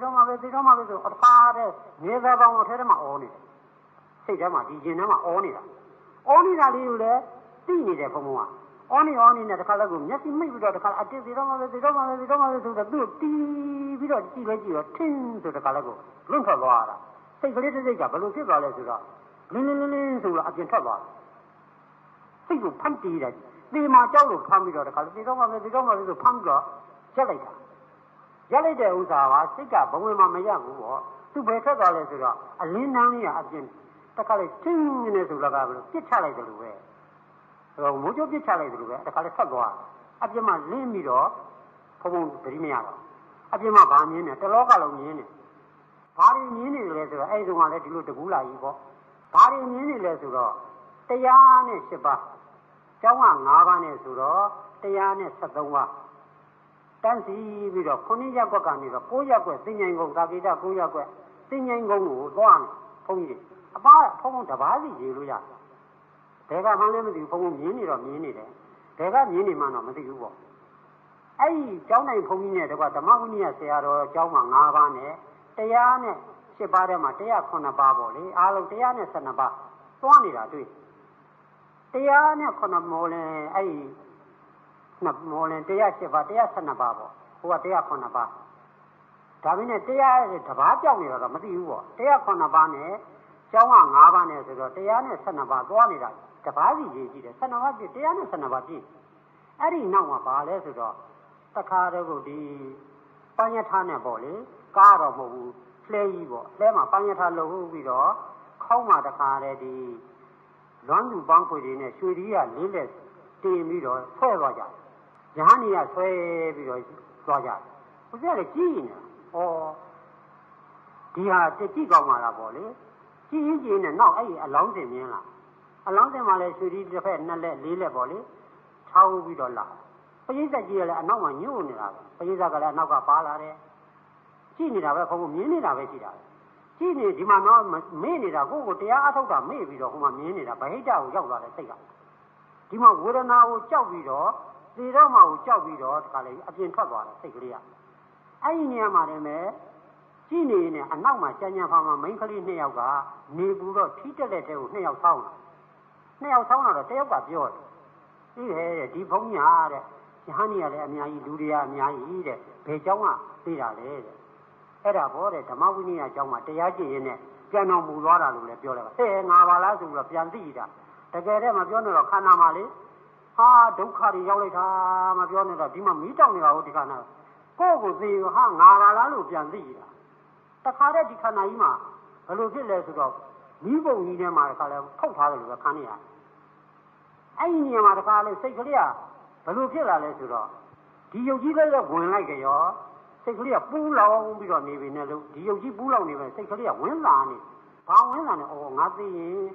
S1: နေသာပေါင်းအထဲထဲမှာအော်နေတယ်စိတ်ထဲမှာဒီရင်ထဲမှာအော်နေတာလေးကိုလည်းသိနေတယ်ဘုံဘုံကအော်နေနဲ့တခါလည်းကိုမျက်စိမိတ်ပြီးတော့တခါအတစ်သေတော့မှာပဲဆိုတော့သူ့ကိုတီးပြီးတော့ကြည့်တော့ထင်းဆိုတခါလည်းကိုလွန့်ထွက်သွားတာစိတ်ကလေးတစ်စိတ်ကဘယ်လိုဖြစ်သွားလဲဆိုတော့လင်းဆိုတော့အပြင်ထွက်သွားတယ်စိတ်ကိုဖမ်းတီးတယ်ဒီမှာကြောက်လို့ဖမ်းပြီးတော့တခါလေသေတော့မှာပဲဆိုဖမ်းပြီးတော့ရက်လိုက်တဲ့ဥစ္စာကစိတ်ကဘဝင်မှာမရဘူးပေါ့သူဘယ်ထွက်သွားလဲဆိုတော့အလင်းနှမ်းလေးကအပြင်တခါလေချင်းနေဆိုတော့ကဘယ်လိုပြစ်ချလိုက်တယ်လို့ပဲမိုးကြိုးပြစ်ချလိုက်တယ်လို့ပဲတခါလေထွက်သွားအပြင်မှာလင်းပြီးတော့ဘုံသတိမရတော့အပြင်မှာဗာမြင်းနေတလောကလုံးမြင်းနေဘာတွေမြင်းနေလဲဆိုတော့အဲ့ဒီကလည်းဒီလိုတကူလာကြီးပေါ့ဘာတွေမြင်းနေလဲဆိုတော့တရားနဲ့7ပါးကျောင်းက9ပါးနဲ့ဆိုတော့တရားနဲ့73ပါးတန်းစီပြီးတော့9ရပ်ကွက်ကနေတော့9ရပ်ကွက်သိဉ္ဇိုင်ကုန်းသာကိတ9ရပ်ကွက်သိဉ္ဇိုင်ကုန်းကိုသွားတယ်ဘုန်းကြီးတွေအပါဘုန်းတပါးစီရေလို့ရတယ်ဘယ်ကမှလည်းမသိဘူးဘုန်းမြင်းနေတော့မြင်းနေတယ်ဘယ်ကမြင်းနေမှတော့မသိဘူးပေါ့အဲ့ဒီကျောင်းတိုင်းဘုန်းကြီးနဲ့တကွာဓမ္မဝိနည်းဆရာတော်ကျောင်းမှာ9ပါးနဲ့တရားနဲ့7ပါးထဲမှာ109ပါးပေါ့လေအားလုံး112ပါးသွားနေတာတွေ့တရားနဲ့9မော်လင်အဲ့ဒီ2မော်လင်108ပါး112ပါးပေါ့ဟိုက109ပါးဒါပေမဲ့တရားတပါးကြောက်နေတော့မသိဘူးပေါ့109ပါးနဲ့ကျောင်းက9ပါးနဲ့ဆိုတော့112ပါးသွားနေတာတပါးစီရေးကြည့်တယ်12ပါးပြည့်112ပါးပြည့်အဲ့ဒီနောက်မှာပါလဲဆိုတော့တခါတည်းကိုဒီပញ្ញထားနဲ့ပေါ့လေကားတော့မဟုတ်ဘူးလှဲကြီးပေါ့လှဲမှာပញ្ញထားလှုပ်ပြီးတော့ခေါင်းမှာတခါတည်းဒီလွမ်းသူပန်းခွေတွေနဲ့ရွှေကြီးကလေးလက်တင်ပြီးတော့ဆွဲသွားကြတယ် Jahania sway because Roger. Was there a gene or Dia the Tigomara Bolly? Gene and now along the Mila. Along the Malay should eat the fat Lila Bolly. How we don't laugh. But is that year and no one knew but is that a Naga Palare? Genie of a community of it. Genie Dimano made it a go to the Atoka, maybe the woman made it a Bahita or Yoga. Dima wouldn't now chow video, the Roma would chow video, Kali, again Togwa, say clear. I near Madame, Genie and now my China farmer, Minkali Neoga, Nebulo, Tita letter with Neo Town. Neo Town or the tail got yours. He had a deep home yard, Jahania, Mia, Ludia, Mia, Pejama, Pira, Era Bore, Tamawini, Jama, Teaji in it, Piano Mulora, Piola, say, Navala, Piandida. The Gare Mabiona Canamali, don't carry Yolita, Mabiona, Dima Mita, Oticana. Go with the hang Navalu Piandida. The Kare di Canaima, a little less ago, Nibo Nidia Marcala, Potala Cania. Ainia Marcala, say clear, a little less ago. Do you give a one like a yaw? Say clear, Bulla, we don't even know. Do you give Bulla, say clear, when on it? Found when or nothing.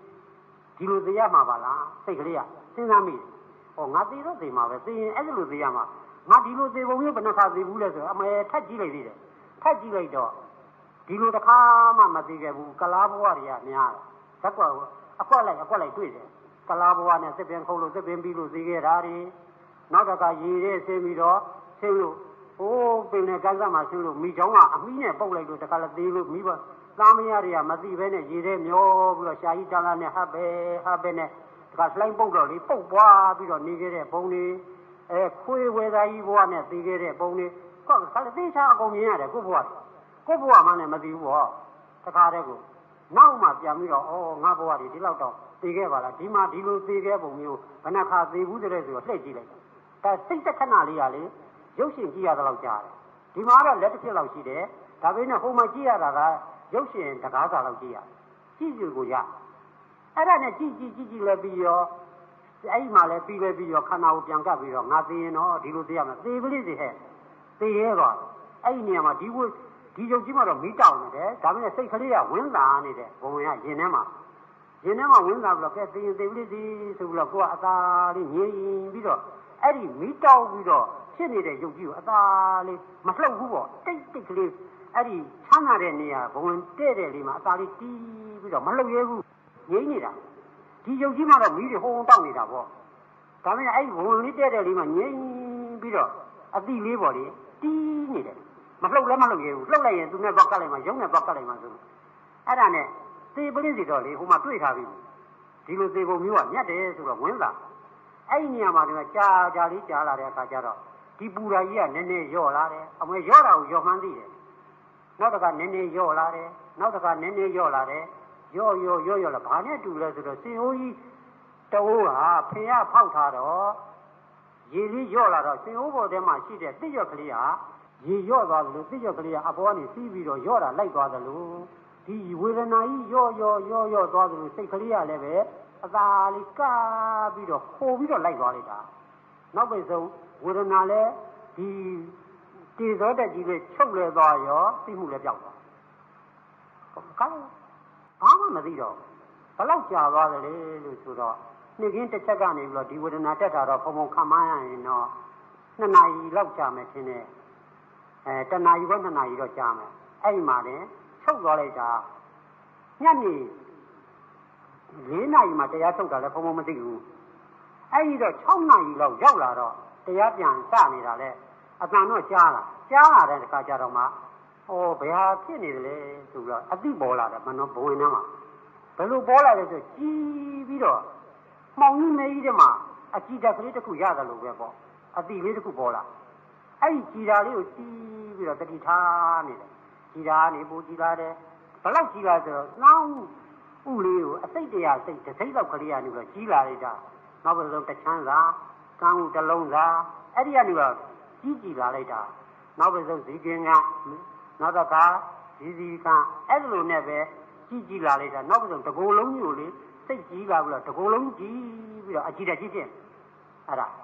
S1: Diluziyama, say clear, Sinami, or Nati Rosima, saying Eluziyama, Madilu, they will open up the Bullets, I may touch you later. Touch you later. Dilu the Kama Madiga, Calaboria, Nia, Sakwa, a quality to it. Calaboan and Sepian Colo, Sepian Bilu, Zigerari, not a Kayi, Semido, Selu, oh, Benegazama, Sulu, Mijoma, Amina, Pola to the Caladilu, Miva. Lamia, Madi Vene, Mio, Shaitala, Habene, Caslang Bogoli, Popa, Bido, Nigere, Pony, a queer weather, Iwana, Bigere, Pony, Caladisha, Gomiera, good one. Good woman, Madi war, Tacarego. Now, Matiamiro, oh, Nabuari, Dilato, Tigeva, Dima, Dilu, Tigebo, Panaka, the Woodres, or Lady. That Santa Canali, Yoshi, Gia, the Laujar. Dimara, let it feel out there, Tavina, Homagia, Yoshi, the Gaza Laugia. Gigi Goya. I ran a Gigi Lebio, Aimale, Pilebio, Canal, Biangabio, nothing, or Diludiama. They believe the head. They ever. Ainiama, Diwu, Dijima, meet down there. Davina say, Kalia, wins on it, when we are Genema. Genema wins out of the ability to go at the Bido. Eddie, meet down Bido. Send it, you, at the Maslow, take Eddie, Chanarenia, going steadily, Masali, with a Malayu, Yenida. Dijima, meet the whole town in a war. Coming, I won't need that even Yen Bido, at the livery, Tea. Maslow Lemalayu, Lola, to never call him a young Bacalema. Adane, they believe it only, whom I do it have him. Dilu de Bomua, yet is a window. Ainia Madame Jali Jala Cajaro. Tibura, Nene Yolare, and when Yora, your man did. Not about Nene Yolare, not about Nene Yolare, yo, la Pane to the Sioi, Toa, Pia Pautaro, Yili Yola, say over them, I see that they are clear. Ye Yoga, the clear upon his CV or Yora, like Guadalu. He will an eye, yo, Guadalu, say clear, leve, a Valika, Bido, oh, we don't like Valida. Nobody so, with an ale, he deserted the chocolate lawyer, Simula Java. I'm a Madido. Palacha rather to the Nigin to check on him, he would not take out of Homo Kamaya, no. Nanai love Jamet. Tana, you want to know your charm. Hey, Martin, so later. Yanni, Lina, you might have told her for a moment ago. I either Chona, you love Jola, the Yapian Sanida, as I know Jala and Kajaroma, or Bea Tinny to a deep bola, but not Boinama. The little bola is a G-Vido. Mong made him a Gita critical Yada Lugo, a little bola. I Girali, with a guitar, Girani, Bugilade, Palakila, now Ulu, I think they are saying the same of Korea, Gila, Novel of the Chanza, Kang the Lonza, Edianua, Gigi later, Novel of Ziginga, not a car, Zizica, Edlo never, Gigi later, Novel of the Golong, say Gila, the Golong, G, with a Gita Gigan. Ada.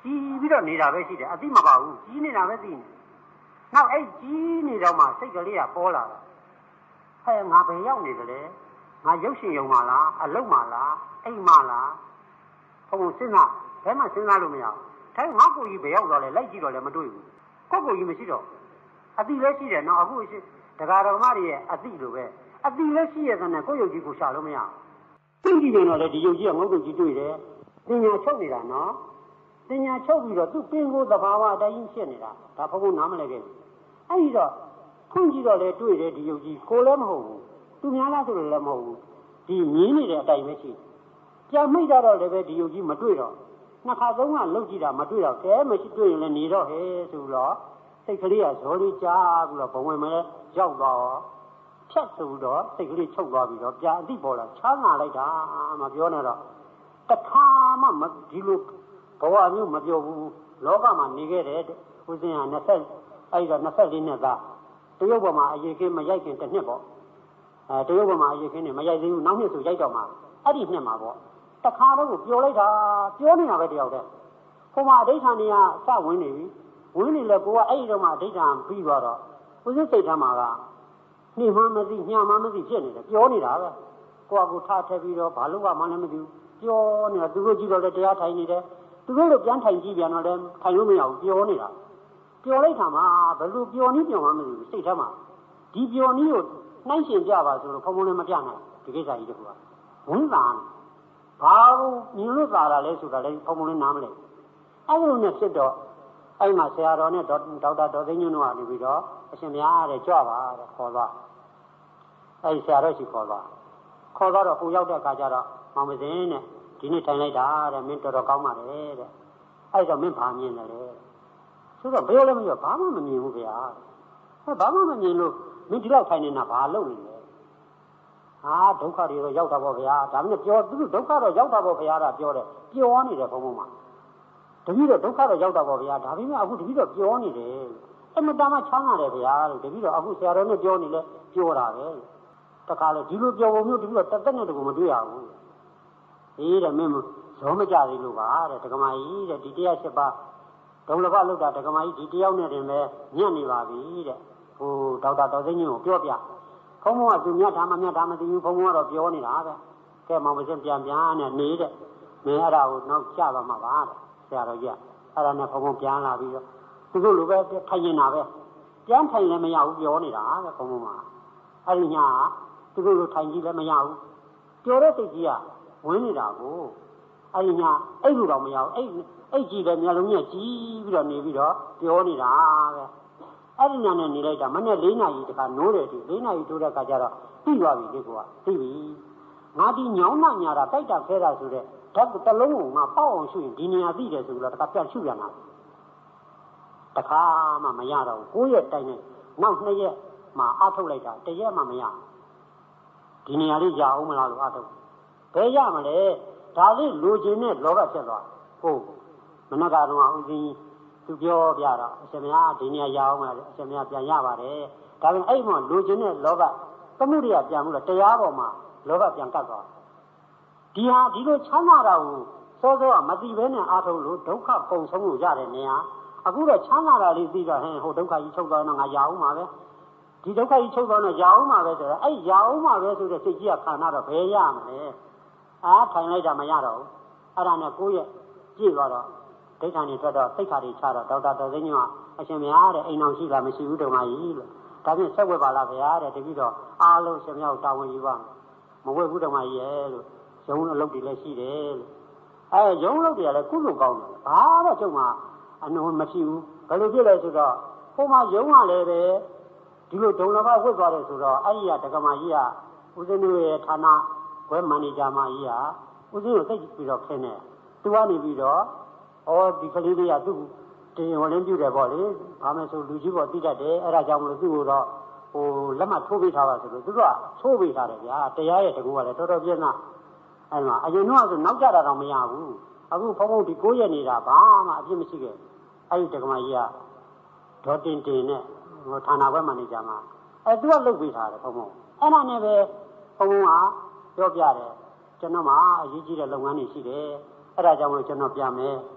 S1: ကြီးပြီးတော့နေတာပဲရှိတယ်အသိမပါဘူးကြီးနေတာပဲသိနေနောက်အဲ့ကြီးနေတော့မှစိတ်ကလေးကပေါ်လာတာဟဲ့ငါဘယ်ရောက်နေကြလဲငါရုပ်ရှင်ယုံပါလားအလုံးပါလားအိမ်မလားဘုံစဉ်းစားဘယ်မှစဉ်းစားလို့မရဘူးဒါငါကိုကြီးဘယ်ရောက်သွားလဲလိုက်ကြည့်တော့လည်းမတွေ့ဘူးကိုကြီးမရှိတော့အတိလည်းရှိတယ်နော်အခုတရားတော်မတွေရဲ့အတိလိုပဲအတိလည်းရှိရတဲ့နဲ့ကိုယ့်ရုပ်ကြီးကိုရှာလို့မရဘူးသိကြည့်ရင်တော့လေဒီရုပ်ကြီးကငုတ်ကြီးတွေ့တယ်ပညာချုပ်နေတာနော်ပညာချုပ်ပြီးတော့သူ့ပင်ကိုယ်သဘာဝအတိုင်းဖြစ်နေတာဒါဘုံဘုံနားမလဲခဲ့ဘူးအဲ့ဒီတော့ဖွင့်ကြည့်တော့လေတွေ့တယ်ဒီရုပ်ကြီးကိုလည်းမဟုတ်ဘူးသူများလားဆိုလည်းမဟုတ်ဘူးဒီမြင်နေတဲ့အတိုင်းပဲရှိပြန်မိတ်တော့လည်းပဲဒီရုပ်ကြီးမတွေ့တော့နှစ်ခါသုံးခါလှုပ်ကြည့်တာမတွေ့တော့ကဲမရှိတွေ့ရင်လည်းနေတော့ဟဲ့ဆိုတော့စိတ်ကလေးကဇော်လေးကြားပြီးတော့ဘုံဝင်မဲရောက်တော့ဖြတ်ဆိုတော့စိတ်ကလေးချုပ်သွားပြီးတော့ပြန်အသိပေါ်လာချမ်းသာလိုက်တာမပြောနဲ့တော့တခါမှဒီလိုဘဝမျိုးမပြောဘူးလောကမှာနေခဲ့တဲ့ဦးဇင်းဟာအဲ့တော့24နှစ်သားတရုတ်ဘုံမှာအရေးခင်းမရိုက်ခင်တစ်နှစ်ပေါ့တရုတ်ဘုံမှာအရေးခင်းနေမရိုက်သေးဘူးနောက်နှစ်ဆိုရိုက်တော့မှာအဲ့ဒီနှစ်မှာပေါ့တခါတော့ကိုပြောလိုက်တာပြောနေတာပဲတယောက်တည်းဟိုမှာအဋ္ဌာန်တွေကစဝင်နေပြီဝင်နေလဲကိုကအဲ့ဒီတော့မှအဋ္ဌာန်ပြီးသွားတော့ဦးဇင်းစိတ်ထဲမှာကနှိမမှမသိညမှမသိဖြစ်နေတယ်ပြောနေတာပဲကိုကကိုထားထည့်ပြီးတော့ဘာလို့ကမှလည်းမသိဘူးပြောနေတာသူတို့ကြည့်တော့လည်းတရားထိုင်နေတယ်သူတို့လည်းပြန်ထိုင်ကြည့်ပြန်တော့လည်းထိုင်လို့မရဘူးပြောနေတာပြောလိုက်တာမှဘယ်လိုပြောနည်းပြောမှမသိဘူးစိတ်ထဲမှာဒီပြောနည်းကိုနှိုင်းရှင်ကြပါဆိုတော့ဘုံဘုံလည်းမပြနိုင်ဒီကိစ္စကြီးတခုကဝန်တာဘာလို့မြင်လို့သာတာလဲဆိုတာလည်းဘုံဘုံလည်းနားမလဲအဲ့လိုနဲ့ဖြစ်တော့အဲ့မှာဆရာတော်နဲ့ဒေါက်တာဒေါ်သိန်းညွန့်တို့ကနေပြီးတော့အရှင်များတဲ့ကြွပါတဲ့ခေါ်သွားအဲ့ဆရာတော်ရှိခေါ်သွားတော့ဟိုရောက်တဲ့အခါကျတော့မောင်မစင်းနဲ့ဒီနေ့ထိုင်လိုက်တာတဲ့မင်းတော်တော်ကောင်းပါလေတဲ့အဲ့တော့မင်းဘာမြင်တယ်လဲဆိုတော့ဘယ်လိုလဲမပြောဘာမှမမြင်ဘူးခင်ဗျာဘာမှမမြင်လို့မင်းဒီလောက်ထိုင်နေတာဘာလုပ်နေလဲဟာဒုက္ခတွေတော့ရောက်တာပေါ့ခင်ဗျာဒါမှမပြောသူဒုက္ခတော့ရောက်တာပေါ့ခင်ဗျာဒါပြောတယ်ပျော်နေတယ်ဘုံဘုံမှာတပည့်တော့ဒုက္ခတော့ရောက်တာပေါ့ဗျာဒါပေမဲ့အခုတပည့်တော့ပြောနေတယ်အမတန်မှချမ်းသာတယ်ဗျာလို့တပည့်တော့အခုဆရာတော်နဲ့ပြောနေလဲပြောတာပဲတခါလေဒီလိုပြောပုံမျိုးတပည့်တော့တသက်နဲ့တကူမတွေ့ရဘူးအေးတဲ့မင်းဇောမကြသေးလို့ပါတဲ့ဒကမာကြီးတဲ့ဒီတရား7ပါးဒုံလဘလောက်တာဒကမာကြီးဒီတယောက်နဲ့တင်ပဲညံ့နေပါပြီတဲ့ဟိုဒေါက်တာတော်သိန်းကြီးကိုပြောပြဘုံဘုံကသူမြတ်တာမသိဘူးဘုံဘုံကတော့ပြောနေတာပဲကဲမောင်မစင်ပြန်နဲ့နေတဲ့မင်းအဲ့ဒါကိုနောက်ကြပါမှာပါတဲ့ဆရာတော်ကြီးအဲ့ဒါနဲ့ဘုံဘုံပြန်လာပြီးတော့သူတို့လိုပဲထိုင်နေတာပဲပြန်ထိုင်လည်းမရဘူးပြောနေတာပဲဘုံဘုံမှာအဲ့ဒီညာသူတို့လိုထိုင်ကြည့်လည်းမရဘူးပြောတဲ့စိတ်ကြီးကဝင်နေတာကိုအဲ့ဒီညာအဲ့လိုတော့မရဘူးအဲ့ကြည့်တယ်မျက်လုံးနဲ့ကြည့်ပြီးတော့နေပြီးတော့ပြောနေတာပဲအဲ့ဒီညာနဲ့နေလိုက်တာမနေ့4နာရီတခါနိုးတယ်ဒီ4နာရီတိုးတဲ့အခါကျတော့ပြီးသွားပြီလေကွာသိပြီငါဒီညောင်းနှညာတာတိုက်တာခဲတာဆိုတဲ့ဓာတ်တစ်လုံးကိုငါပေါက်အောင်ရှုရင်ဒီနေရာသိတယ်ဆိုတော့တခါပြန်ရှုပြန်လာတခါမှမရတော့ဘူး9ရက်တိုင်နဲ့နောက်2ရက်မှအထုတ်လိုက်တာ1ရက်မှမရဒီနေရာလေးရအောင်မလားလို့အထုတ်ဘယ်ရမလဲဒါလေးလိုချင်တဲ့လောဘဖြစ်သွားဟုတ်မနက်ကတော့ဦးစီးသူပြောပြတော့အရှင်မယားဒီနေရာရအောင်မလားအရှင်မယားပြန်ရပါတယ်ဒါပေမဲ့အဲ့မှလိုချင်တဲ့လောဘသမှုရိယပြန်မှုလားတရားပေါ်မှာလောဘပြန်ကတ်သွားဒီဟာဒီလိုချမ်းသာတာကိုစောစောကမသိဘဲနဲ့အားထုတ်လို့ဒုက္ခပုံဆုံးလို့ရတဲ့နေရာအခုတော့ချမ်းသာတာလေးသိတော့ဟဲ့ဟိုဒုက္ခကြီးချုပ်သွားတော့ငါရအောင်ပါပဲဒီဒုက္ခကြီးချုပ်သွားတော့ရအောင်ပါပဲဆိုတော့အဲ့ရအောင်ပါပဲဆိုတဲ့စိတ်ကြီးကခံတော့ဘယ်ရမလဲအားထိုင်လိုက်တာမရတော့ဘူးအဲ့ဒါနဲ့9ရက်ကြည့်သွားတော့ဒိဋ္ဌာန်တွေထွက်တော့စိတ်ခါတွေချတော့ဒေါက်တာတော်သိန်းကြီးကအရှင်မယားတဲ့အိမ်အောင်ရှိလားမရှိဘူးတုံးမကြီးလို့ဒါဖြင့်ဆက်ဝက်ပါလားဗျာတဲ့တပည့်တော်အားလုံးရှင်မယားကိုတာဝန်ယူပါမဝက်ဘူးတုံးမကြီးရဲ့လို့ရုံးအလုပ်တွေလည်းရှိတယ်လို့အဲရုံးအလုပ်တွေကလည်းကုသိုလ်ကောင်းတယ်ဘာတော့ကျုံမှာအနုမရှိဘူးဘယ်လိုဖြစ်လဲဆိုတော့ဟိုမှာရုံးကလည်းပဲဒီလိုဒုံလဘဝတ်သွားတယ်ဆိုတော့အဲ့ဒီကဒကမာကြီးကဦးဇင်းတို့ရဲ့ဌာနဝက်မန်နေဂျာမကြီးကဦးဇင်းကိုသိပြီးတော့ခင်းတယ်သူကနေပြီးတော့ဒီကလေးလေးကသူ့တင်ဝင်လင်းပြတယ်ပေါ့လေဘာမှဆိုလူကြီးပေါ်သိတတ်တယ်အဲ့ဒါကြောင့်မလို့သူ့ကိုတော့ဟိုလက်မှတ်ထိုးပေးထားပါဆိုလို့သူကထိုးပေးထားတယ်ဗျာတရားရဲ့တကူကလည်းတော်တော်ပြည့်နာအဲ့မှာအရင်တော့ဆိုနောက်ကြတာတော့မရဘူးအခုဘုံဘုံဒီ9ရက်နေတာဘာမှအပြစ်မရှိခဲ့အဲ့ဒီတက္ကမကြီးကဒေါ်တင်နဲ့ဟိုဌာနဘက်မှနေကြမှာသူကလုပ်ပေးထားတယ်ဘုံဘုံအဲ့ဒါနဲ့ပဲဘုံဘုံကပြောပြတယ်ကျွန်တော်မှအရေးကြီးတဲ့လုပ်ငန်းတွေရှိတယ်အဲ့ဒါကြောင့်မလို့ကျွန်တော်ပြမယ်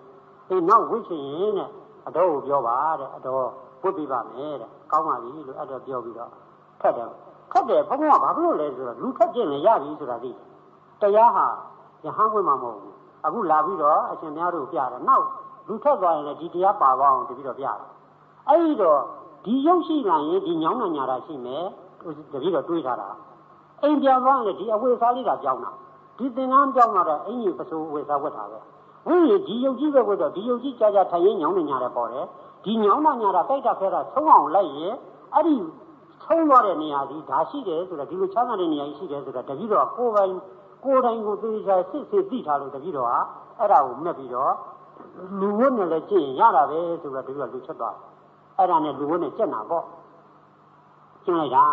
S1: ဒီနောက်ဝိရှင်ရင်တဲ့အတော်ကိုပြောပါတဲ့အတော်ဝတ်ပြပါမယ်တဲ့ကောင်းပါပြီလို့အဲ့တော့ပြောပြီးတော့ခက်တယ်ဘုန်းကဘာဖြစ်လို့လဲဆိုတော့လူထက်ကျင့်နေရပြီဆိုတာသိတရားဟာယဟန်ဝင်မှာမဟုတ်ဘူးအခုလာပြီးတော့အရှင်များတို့ပြတယ်နောက်လူထက်သွားရင်လည်းဒီတရားပါပါအောင်တပြီးတော့ပြတယ်အဲ့တော့ဒီရုပ်ရှိလာရင်ဒီညောင်းနှံညာတာရှိမယ်တပြီးတော့တွေးထားတာအိမ်ပြန်သွားရင်ဒီအဝေစားလေးကပြောင်းတာဒီသင်္ကန်းပြောင်းလာတော့အင်ကြီးပစိုးဝေစားဝတ်တာပဲဝိရင်ဒီယုတ်ကြီးပဲဝတ်တော့ဒီယုတ်ကြီးကြာကြာထိုင်ရင်ညောင်းနှံညာတယ်ပေါ်တယ်ဒီညောင်းနှံညာတာတိုက်တာဖဲတာဆုံးအောင်လိုက်ရင်အဲ့ဒီဆုံးသွားတဲ့နေရာဒီဒါရှိတယ်ဆိုတော့ဒီလိုချမ်းသာတဲ့နေရာကြီးရှိတယ်ဆိုတော့တပြီးတော့ကိုယ်တိုင်ကိုသိချာစစ်သိထားလို့တပြီးတော့ဟာအဲ့ဒါကိုမြက်ပြီးတော့လူဝတ်နဲ့လည်းကျင့်ရတာပဲဆိုတော့တပြီးတော့လူချက်သွားအဲ့ဒါနဲ့လူဝတ်နဲ့ကျက်တာပေါ့ကျင့်လိုက်တာ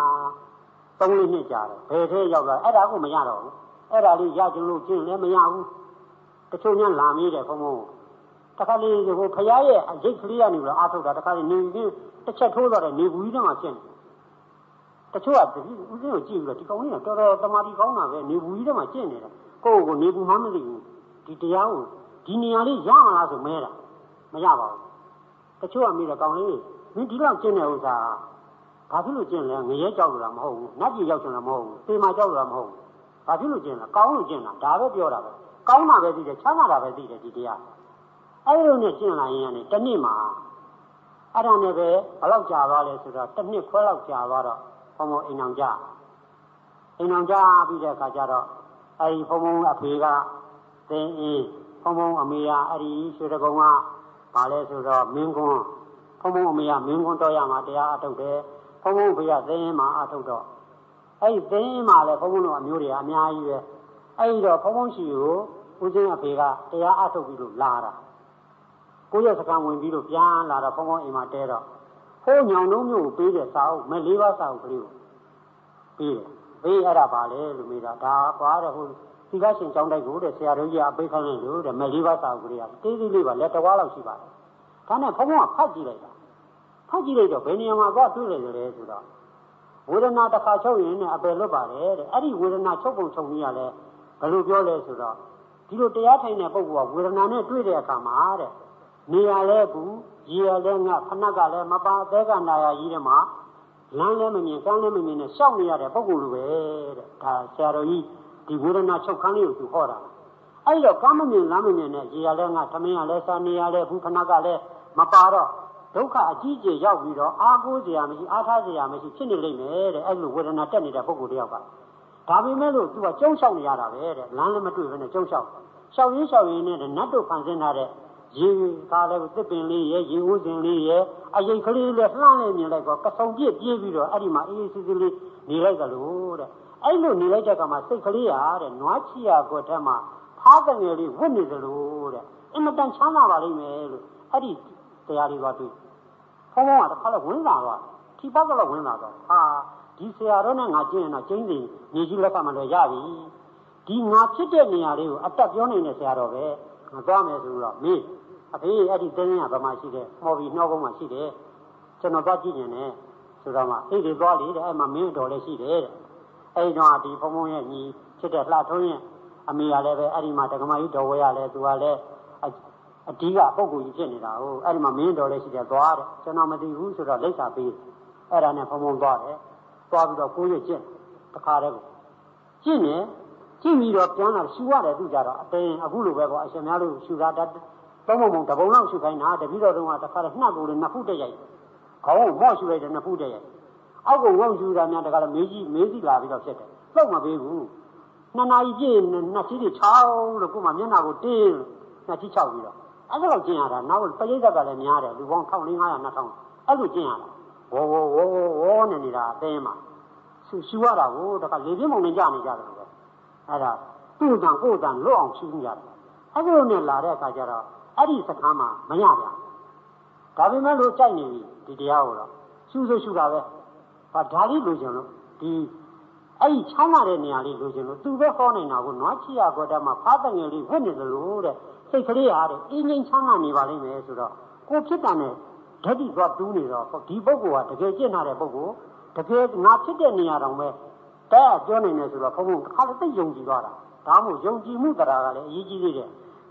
S1: 3-4နှစ်ကြာတယ်ဘယ်ထဲရောက်လာအဲ့ဒါကိုမရတော့ဘူးအဲ့ဒါလေးရကြလို့ကျင့်လည်းမရဘူးတချို့များလာမေးတယ်ဘုံဘုံတခါလေးဟိုဖရားရဲ့အရိတ်ကလေးကနေပြီးတော့အားထုတ်တာတခါလေးနေပြီးတစ်ချက်ထိုးတော့တယ်နေဘူးကြီးတော့မှကျင့်တချို့ကဦးစင်းကိုကြည့်ပြီးတော့ဒီကောင်းလေးကတော်တော်တမာတိကောင်းတာပဲနေဘူးကြီးတော့မှကျင့်နေတယ်ကိုယ့်ကိုနေဘူးမှမသိဘူးဒီတရားကိုဒီနေရာလေးရမလားဆိုမဲတာမရပါဘူးတချို့ကမေးတယ်ကောင်းလေးမင်းဒီလောက်ကျင့်တဲ့ဥစ္စာဘာဖြစ်လို့ကျင့်လဲငရဲကြောက်လို့လားမဟုတ်ဘူးနတ်ပြည်ရောက်ချင်လားမဟုတ်ဘူးသေမာကြောက်လို့လားမဟုတ်ဘူးဘာဖြစ်လို့ကျင့်လဲကောင်းလို့ကျင့်တာဒါပဲပြောတာပဲကောင်းတာပဲသိတယ်ချမ်းသာတာပဲသိတယ်ဒီတရားအဲ့လိုနဲ့ကျင့်လာရင်တနေ့မှာအဲ့ဒါနဲ့ပဲဘယ်လောက်ကြာသွားလဲဆိုတော့တစ်နှစ်ခွဲလောက်ကြာသွားတော့ဘုံဘုံအိမ်အောင်ကြပြီးတဲ့အခါကျတော့အဲ့ဒီဘုံဘုံအဖေကသင်အင်းဘုံဘုံအမေကအဲ့ဒီရွှေတကုံကဘာလဲဆိုတော့မင်းကွန်းဘုံဘုံအမေကမင်းကွန်းတော်ရမှာတရားအထုတ်တယ်ဘုံဘုံအဖေကသင်မှာအထုတ်တော့အဲ့ဒီသင်မှာလည်းဘုံဘုံတို့အမျိုးတွေအများကြီးပဲအဲ့ဒီတော့ဘုံဘုံရှိကိုဦးစင်းအဖေကတရားအထုတ်ပြီးလို့လာတာကိုယ့်ရဲ့စကံဝင်ပြီးလို့ပြန်လာတော့ဘုံဘုံအိမ်မှာတဲတော့ဟိုးညောင်နှုံးမျိုးကိုပေးတဲ့စာအုပ်မဲ့၄ပါးစာအုပ်ကလေးကိုပေးတယ်ဘေးအဲ့ဒါပါလေလို့မေးတာဒါကွာတဲ့ဟိုဒီကရှင်ကျောင်းတိုက်ကိုတဲ့ဆရာတော်ကြီးကအပိတ်ခိုင်းလို့တဲ့မဲ့၄ပါးစာအုပ်ကလေးကတေးသေးလေးပါလက်တော်လောက်ရှိပါတယ်ဒါနဲ့ဘုံဘုံကဖတ်ကြည့်လိုက်တာဖတ်ကြည့်လိုက်တော့ဘယ်နေရာမှာသွားတွေ့တယ်လဲဆိုတော့ဝေဒနာတစ်ခါချုပ်ရင်အပယ်လွတ်ပါတယ်တဲ့အဲ့ဒီဝေဒနာချုပ်ပုံချုပ်နည်းကလည်းဘယ်လိုပြောလဲဆိုတော့ဒီလိုတရားထိုင်တဲ့ပုဂ္ဂိုလ်ကဝေဒနာနဲ့တွေ့တဲ့အခါမှာတဲ့နေရလဲဘူးရေရလဲငါဖဏကလည်းမပါအသေးကနာရကြီးတဲ့မှာလမ်းလည်းမမြင်ကမ်းလည်းမမြင်နဲ့ရှောက်နေရတဲ့ပုဂ္ဂိုလ်လိုပဲတဲ့ဒါဆရာတော်ကြီးဒီဝေဒနာချုပ်ခန်းလေးကိုသူဟောတာအဲ့တော့ကမ်းမမြင်လမ်းမမြင်နဲ့ရေရလဲငါသမင်းရလဲစာနေရလဲဘူးဖဏကလည်းမပါတော့ဒုက္ခအကြီးကျယ်ရောက်ပြီးတော့အားကိုးစရာမရှိအားထားစရာမရှိဖြစ်နေလိမ့်မယ်တဲ့အဲ့လိုဝေဒနာတက်နေတဲ့ပုဂ္ဂိုလ်တယောက်ကဒါပေမဲ့လို့သူကကျုံလျှောက်နေရတာပဲတဲ့လမ်းလည်းမတွေ့ဘဲနဲ့ကျုံလျှောက်ရင်းနဲ့နတ်တို့ဖန်ဆင်းထားတဲ့ရေကားလည်းတစ်ပင်လေးရဲ့ရေဦးစင်လေးရဲ့အရိတ်ကလေးလည်းလှမ်းနေမြင်လိုက်တော့ကဆုံပြည့်ပြေးပြီးတော့အဲ့ဒီမှာအေးအေးဆေးဆေးလေးနေလိုက်ကြလို့တဲ့အဲ့လိုနေလိုက်တဲ့ကမှစိတ်ကလေးဟာတဲ့နွားချီရကိုထက်မှဖားတဲ့ငယ်လေးဝတ်နေသလိုတဲ့အင်မတန်ချမ်းသာပါလိမ့်မယ်လို့အဲ့ဒီတရားလေးသွားတွေ့ဘုံဘုံကတစ်ခါတော့ဝင်လာတော့ထီပေါက်ကတော့ဝင်လာတော့ဟာဒီဆရာတော်နဲ့ငါကျင့်ရင်တော့ကျင်းစီနေကြီးလက်ကမှလည်းရပြီဒီငါဖြစ်တဲ့နေရာလေးကိုအတက်ပြောနေတဲ့ဆရာတော်ပဲငါသွားမယ်ဆိုတော့မေးအဖေအဲ့ဒီတင်းရဗမာရှိတယ်မော်ပြီးနှောကုန်းမှာရှိတယ်ကျွန်တော်သွားကြည့်နေတယ်ဆိုတော့မှအေးဒီသွားလေတဲ့အဲ့မှာမင်းတော်လည်းရှိတယ်တဲ့အဲ့တော့ဒီဘုံဘုံရဲ့ညီဖြစ်တဲ့လှထုံးရဲ့အမေကလည်းပဲအဲ့ဒီမှာတက္ကမကြီးတော်ဝဲရလဲသူကလည်းအတီးကပုဂ္ဂိုလ်ကြီးဖြစ်နေတာဟုတ်အဲ့ဒီမှာမင်းတော်လည်းရှိတယ်သွားတယ်ကျွန်တော်မသိဘူးဆိုတော့လိပ်စာပေးအဲ့ဒါနဲ့ဘုံဘုံသွားတယ်သွားပြီးတော့ကိုရကျင့်တခါတည်းကိုကျင့်နေကြည့်ပြီးတော့ပြန်လာရှူရတယ်သူကြတော့အတင်းအခုလိုပဲပေါ့အရှင်များလို့ရှူတာသုံးပုံတပုံလောက်ရှူခိုင်းတာတပည့်တော်တို့ကတခါတည်းနှက်ကိုလည်းနှစ်ဖူးတက်ရိုက်ခေါင်းကိုမော့ရှူလိုက်တယ်နှစ်ဖူးတက်ရိုက်အောက်ကငုံရှူတာများတခါလည်းမေးစီလာပြီးတော့ဖြစ်တယ်တော့မပေးဘူးနှစ်နာရီပြည့်နှစ်ချီတွေချောင်းလို့ကိုမှမျက်နှာကိုတင်းနှစ်ချီချောက်ပြီးတော့အဲ့ဒါတော့ကျင်ရတာနောက်ပရိသတ်ကလည်းများတယ်လူပေါင်း1500 2000အဲ့လိုကျင်ရတာဝေါနေနေတာအတင်းမှာရှူရတာကိုတခါလေပြင်းမုံနဲ့ကြာနေကြတယ်လို့ပဲအဲ့ဒါသူ့တန်ကိုယ်တန်လွတ်အောင်ရှူနေရတယ်အဲ့လိုနဲ့လာတဲ့အခါကျတော့အဲ့ဒီစခန်းမှာမရပြန်ဒါပေမဲ့လို့ကြိုက်နေပြီဒီတရားကိုတော့ရှူတာပဲဟာဒါလေးလိုချင်လို့ဒီအဲ့ဒီချမ်းသာတဲ့နေရာလေးလိုချင်လို့သူပဲဟောနေတာကိုနွားချီရကောတမှာဖားတငယ်လေးဝတ်နေသလိုတဲ့စိတ်ကလေးဟာတဲ့အင်းငိမ့်ချမ်းသာနေပါလိမ့်မယ်ဆိုတော့ကိုဖြစ်တာနဲ့ဓာတ်တိသွားတူးနေတော့ဒီပုဂ္ဂိုလ်ကတကယ်ကျင့်ထားတဲ့ပုဂ္ဂိုလ်တကယ်ငါဖြစ်တဲ့နေရာတောင်ပဲတဲ့ပြောနေတယ်ဆိုတော့ဘုံဘုံတစ်ခါလည်းသိယုံကြည်သွားတာဒါမှမဟုတ်ယုံကြည်မှုတရားကလည်းအရေးကြီးသေးတယ်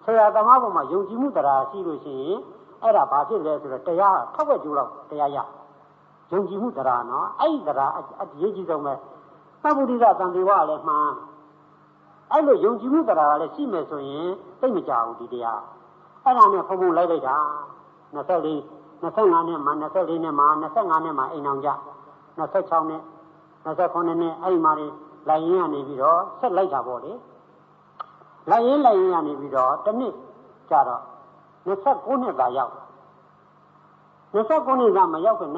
S1: ဆရာသမားပေါ်မှာယုံကြည်မှုတရားရှိလို့ရှိရင်အဲ့ဒါဘာဖြစ်လဲဆိုတော့တရားထောက်ဝက်ကျိုးလောက်တရားရယုံကြည်မှုတရားနော်အဲ့ဒီတရားအရေးကြီးဆုံးပဲသဗ္ဗုဒ္ဓသံဃာလည်းမှန်အဲ့လိုယုံကြည်မှုတရားကလည်းရှိမယ်ဆိုရင်သိမကြဘူးဒီတရားအဲ့ဒါနဲ့ဖုံဖုံလိုက်လိုက်တာ24 25နှစ်မှာ24နှစ်မှာ25နှစ်မှာအိမ်အောင်ကြ26နှစ်29နှစ်အဲ့ဒီမှာလိုက်ရင်းကနေပြီးတော့ဆက်လိုက်တာပေါ့လေလိုက်ရင်းကနေပြီးတော့တစ်နှစ်ကြတော့29နှစ်သာရောက်29နှစ်သာမရောက်ခင်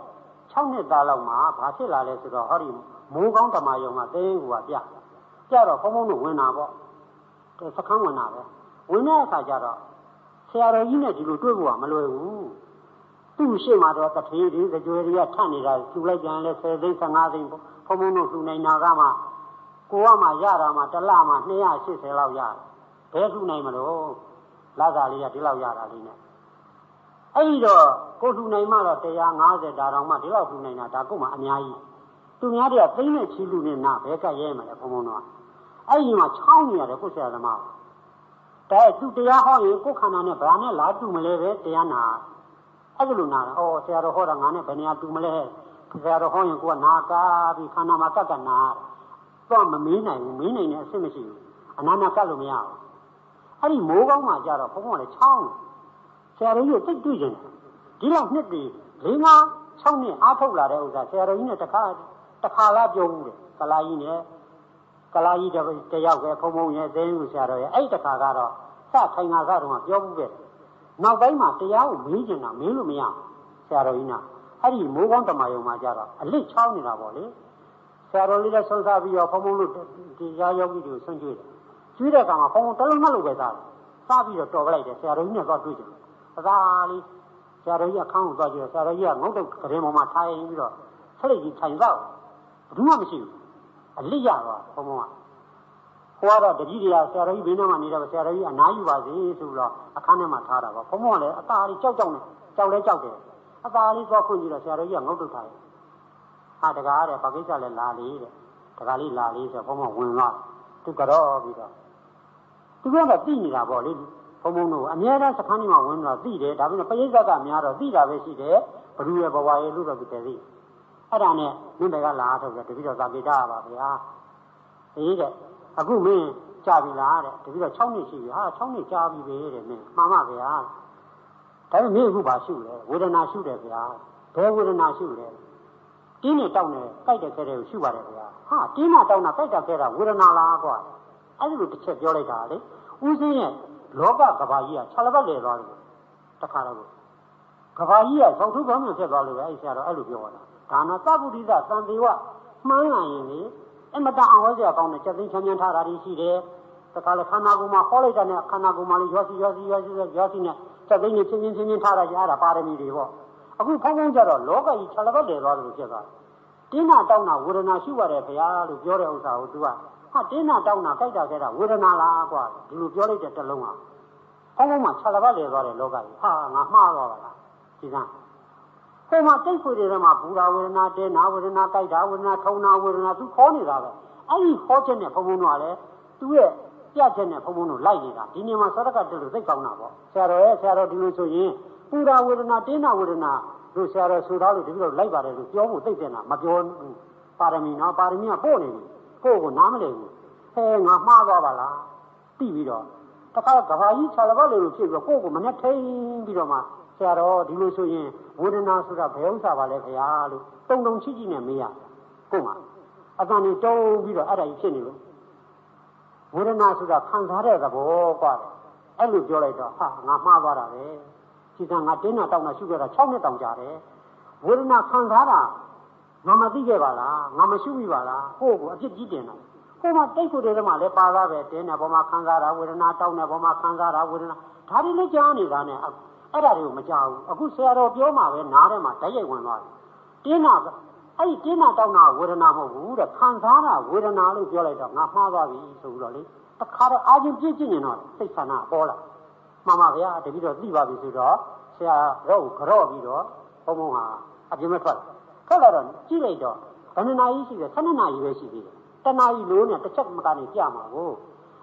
S1: 26နှစ်သားလောက်မှာဘာဖြစ်လာလဲဆိုတော့ဟောဒီမိုးကောင်းဓမ္မယုံမှာသိန်းကူကပြတော့ဘုံဘုံတို့ဝင်တာပေါ့စခန်းဝင်တာပဲဝင်တဲ့အခါကျတော့ဆရာတော်ကြီးနဲ့ဒီလိုတွေ့ဖို့ကမလွယ်ဘူးသူ့ရှိမှတော့တထေးတွေကြွယ်တွေကထပ်နေတာကျူလိုက်ပြန်လဲ10သိန်း15သိန်းဘုံဘုံတို့လှူနိုင်တာကမှကိုကမှရတာမှတစ်လမှ280လောက်ရတယ်ဘယ်လှူနိုင်မလို့လစာလေးကဒီလောက်ရတာလေးနဲ့အဲ့ဒီတော့ကိုလှူနိုင်မှတော့150ဒါတောင်မှဒီလောက်လှူနိုင်တာဒါကိုမှအများကြီးသူများတွေကသိနဲ့ချီလူနဲ့နာဘဲကရဲမှာလဲဘုံဘုံတော့အဲ့ဒီမှာချောင်းနေရတယ်ကိုဆရာသမားဒါသူတရားဟောရင်ကိုခန္ဓာနဲ့ဗာနဲ့လာတူမလဲပဲတရားနာအဲ့ဒါလိုနာတာဆရာတော်ဟောတာငါနဲ့ဘယ်နေရာတူမလဲဆရာတော်ဟောရင်ကိုကနာကားပြီးခန္ဓာမှာကနာတော့မမေးနိုင်ဘူးမေးနိုင်တဲ့အဆင့်မရှိဘူးအနာနာကလို့မရဘူးအဲ့ဒီမိုးကောင်းမှကြတော့ဘုံဘုံလည်းချောင်းဆရာတော်ကြီးကိုသိတွေ့ကြတယ်ဒီလောက်နှစ်တည်း4-5-6နှစ်အားထုတ်လာတဲ့ဥစ္စာဆရာတော်ကြီးနဲ့တခါလားပြောဘူးတယ်ကလာကြီးနဲ့ကလာကြီးတယောက်ပဲဘုံဘုံရဲ့သိန်းကိုဆရာတော်ရဲ့အဲ့တခါကတော့စထိုင်ငါကတော့ပြောဘူးခဲ့နောက်ပိုင်းမှာတရားကိုမေးကျင်တာမေးလို့မရဆရာတော်ကြီးကအဲ့ဒီမိုးကောင်းဓမ္မယုံမှာကြတော့အလစ်ချောင်းနေတာပေါ့လေဆရာတော်လေးလည်းဆွမ်းစားပြီးတော့ဘုံဘုံတို့တရားယောဂီတွေကိုဆွမ်းကြွေးတယ်ကျွေးတဲ့အခါမှာဘုံဘုံတလုံးနှက်လို့ပဲစားတယ်စားပြီးတော့တော်ပလိုက်တယ်ဆရာတော်ကြီးနဲ့သွားတွေ့ကြတယ်အသာလေးဆရာတော်ကြီးကခန်းကိုသွားကြည့်ဆရာတော်ကြီးကငုတ်တုတ်ကရင်ပေါ်မှာထိုင်ပြီးတော့ဆက်လက်ကြီးထိုင်တော့ဘူးမှမရှိဘူးအလစ်ရသွားဘုံဘုံကဟိုကတော့တတိယဆရာတော်ကြီးဘေးနားမှာနေတော့ဆရာတော်ကြီးအနားယူပါစေဆိုတော့အခန်းထဲမှာထားတာပါဘုံဘုံကလည်းအသာလေးကြောက်နေကြောက်လဲကြောက်တယ်အသာလေးသွားခွင့်ကြည့်တော့ဆရာတော်ကြီးကငုတ်တုတ်ထားတယ်ဟာတကားတဲ့ဘာကိစ္စလဲလာလေးတဲ့တကားလေးလာလေးဆိုဘုံဘုံဝင်သွားသူကတော့ပြီးတော့သူကတော့သိနေတာပေါ့လေဘုံဘုံတို့အများအားစခန်းကြီးမှာဝင်တော့သိတယ်ဒါပေမဲ့ပရိသတ်ကများတော့သိတာပဲရှိတယ်ဘ누구ရဲ့ဘဝရဲ့လို့တော့သူတည်သိအဲ့ဒါနဲ့မင်းတွေကလာထုတ်တယ်တပိတော့သာကိတာပါဗျာအေးတဲ့အခုမင်းကြာပြီလားတဲ့တပိတော့6နှစ်ရှိပြီဟာ6နှစ်ကြာပြီပဲတဲ့မင်းမှန်ပါဗျာဒါပေမဲ့မင်းအခုပါရှုတယ်ဝေဒနာရှုတယ်ဗျာဘယ်ဝေဒနာရှုလဲတင်းနဲ့တောက်နဲ့ကြိုက်တဲ့ခဲတွေကိုရှုပါတယ်ဗျာဟာတင်းနဲ့တောက်နဲ့ကြိုက်တဲ့ခဲတာဝေဒနာလားကွာအဲ့ဒီလိုတစ်ချက်ပြောလိုက်တာလေဦးစင်းရဲ့လောကကဘာကြီးကခြာလပတ်လေသွားတယ်တခါတော့ကဘာကြီးကဆောက်ထုကောင်းမှဖြစ်သွားလို့ပဲအဲ့ဆရာတော်အဲ့လိုပြောတာဒါနာသဗ္ဗုဒ္ဓသံဃာမှန်းလာရင်လေအမတန်အောင်ဝဲစရာကောင်းတဲ့စက်သိန်းချမ်းချမ်းထားတာရှိတယ်တခါလေခန္ဓာကိုယ်မှာဟောလိုက်တဲ့ခန္ဓာကိုယ်မှာလေရောစီနဲ့စက်သိန်းကြီးချင်းထားတာကြီးအဲ့ဒါပါရမီတွေပေါ့အခုဖုံးဖုံးကြတော့လောကကြီးခြာလပတ်လေသွားတယ်လို့ဖြစ်သွားတယ်တင်းနာတောင်းတာဝေဒနာရှုရတယ်ဗျာလို့ပြောတဲ့ဥစ္စာကို तू ကဟာတင်းနာတောင်းတာကြိုက်တာခဲတာဝေဒနာလားကွာဒီလိုပြောလိုက်တဲ့တစ်လုံးဟာဘုံဘုံမှာခြာလပတ်လေသွားတယ်လောကကြီးဟာငါမှားသွားပါလားဒီကဟိုမှာတိတ်ခွေတွေထဲမှာဘူရာဝေဒနာတင်းနာဝေဒနာကြိုက်တာဝေဒနာထုံနာဝေဒနာ तू ခေါ်နေတာပဲအဲ့ဒီခေါ်ချက်နဲ့ဘုံဘုံတို့ကလည်းသူ့ရဲ့ပြချက်နဲ့ဘုံဘုံတို့လိုက်နေတာဒီနေမှာသရကတက်လို့သိကောင်းတာပေါ့ဆရာတော်ဒီလိုဆိုရင်ဘူရာဝေဒနာတင်းနာဝေဒနာတို့ဆရာတော်ဆိုသားလို့ဒီလိုလိုက်ပါတယ်လို့ပြောဖို့သိတဲ့နာမပြောဘူးပါရမီနော်ပါရမီကပို့နေပြီကိုယ့်ကိုနားမလည်ဘူးဟဲငါမှားသွားပါလားသိပြီးတော့တခါကဘာကြီးခြာလပတ်လို့ဖြစ်ပြီးတော့ကိုယ့်ကိုမနဲ့ထိန်ပြီးတော့မှဆရာတော်ဒီလိုဆိုရင်ဝေဒနာဆိုတာဘယ်ဥစ္စာပါလဲခင်ဗျာလို့တုံချီနဲ့မေးရကို့မှာအတန်ကြီးတုံပြီးတော့အဲ့ဒါကြီးဖြစ်နေလို့ဝေဒနာဆိုတာခံစားတဲ့သဘောကွာအဲ့လိုပြောလိုက်တော့ဟာငါမှားသွားတာပဲဒီကငါတင်းနာတောင်းတာရှုခဲ့တာ6နှစ်တောင်ကြာတယ်ဝေဒနာခံစားတာငါမသိခဲ့ပါလားငါမရှုမိပါလားကိုယ့်ကိုအပြစ်ကြီးတင်တာကိုယ်မှာတိတ်ကိုယ်တွေမှာလည်းပါသားပဲတင်းတဲ့ပေါ်မှာခံစားတာဝေဒနာတောင်းတဲ့ပေါ်မှာခံစားတာဝေဒနာဒါတွေလည်းကြားနေတာနဲ့အဲ့ဒါတွေကိုမကြောက်ဘူးအခုဆရာတော်ပြောမှပဲနားထဲမှာဓာတ်ရိုက်ဝင်သွားတယ်တင်းနာအဲ့ဒီတင်းနာတောင်းတာဝေဒနာမဟုတ်ဘူးတဲ့ခံစားတာဝေဒနာလို့ပြောလိုက်တော့ငါမှားသွားပြီဆိုပြီးတော့လေတခါတော့အာချင်းပြည့်ကျင်နေတော့စိတ်ဆန္ဒပေါ်လာမှန်ပါဗျာတပည့်တော်သိပါပြီဆိုတော့ဆရာတော့ကြော့ပြီးတော့ဘုံဘုံဟာအပြင်းမဲ့ထွက်လာတော့ကြည့်လိုက်တော့ဘယ်နှစ်နာရီရှိလဲ12နာရီပဲရှိသေးတယ်တနာရီလို့နဲ့တစ်ချက်မကနေကြာမှာကို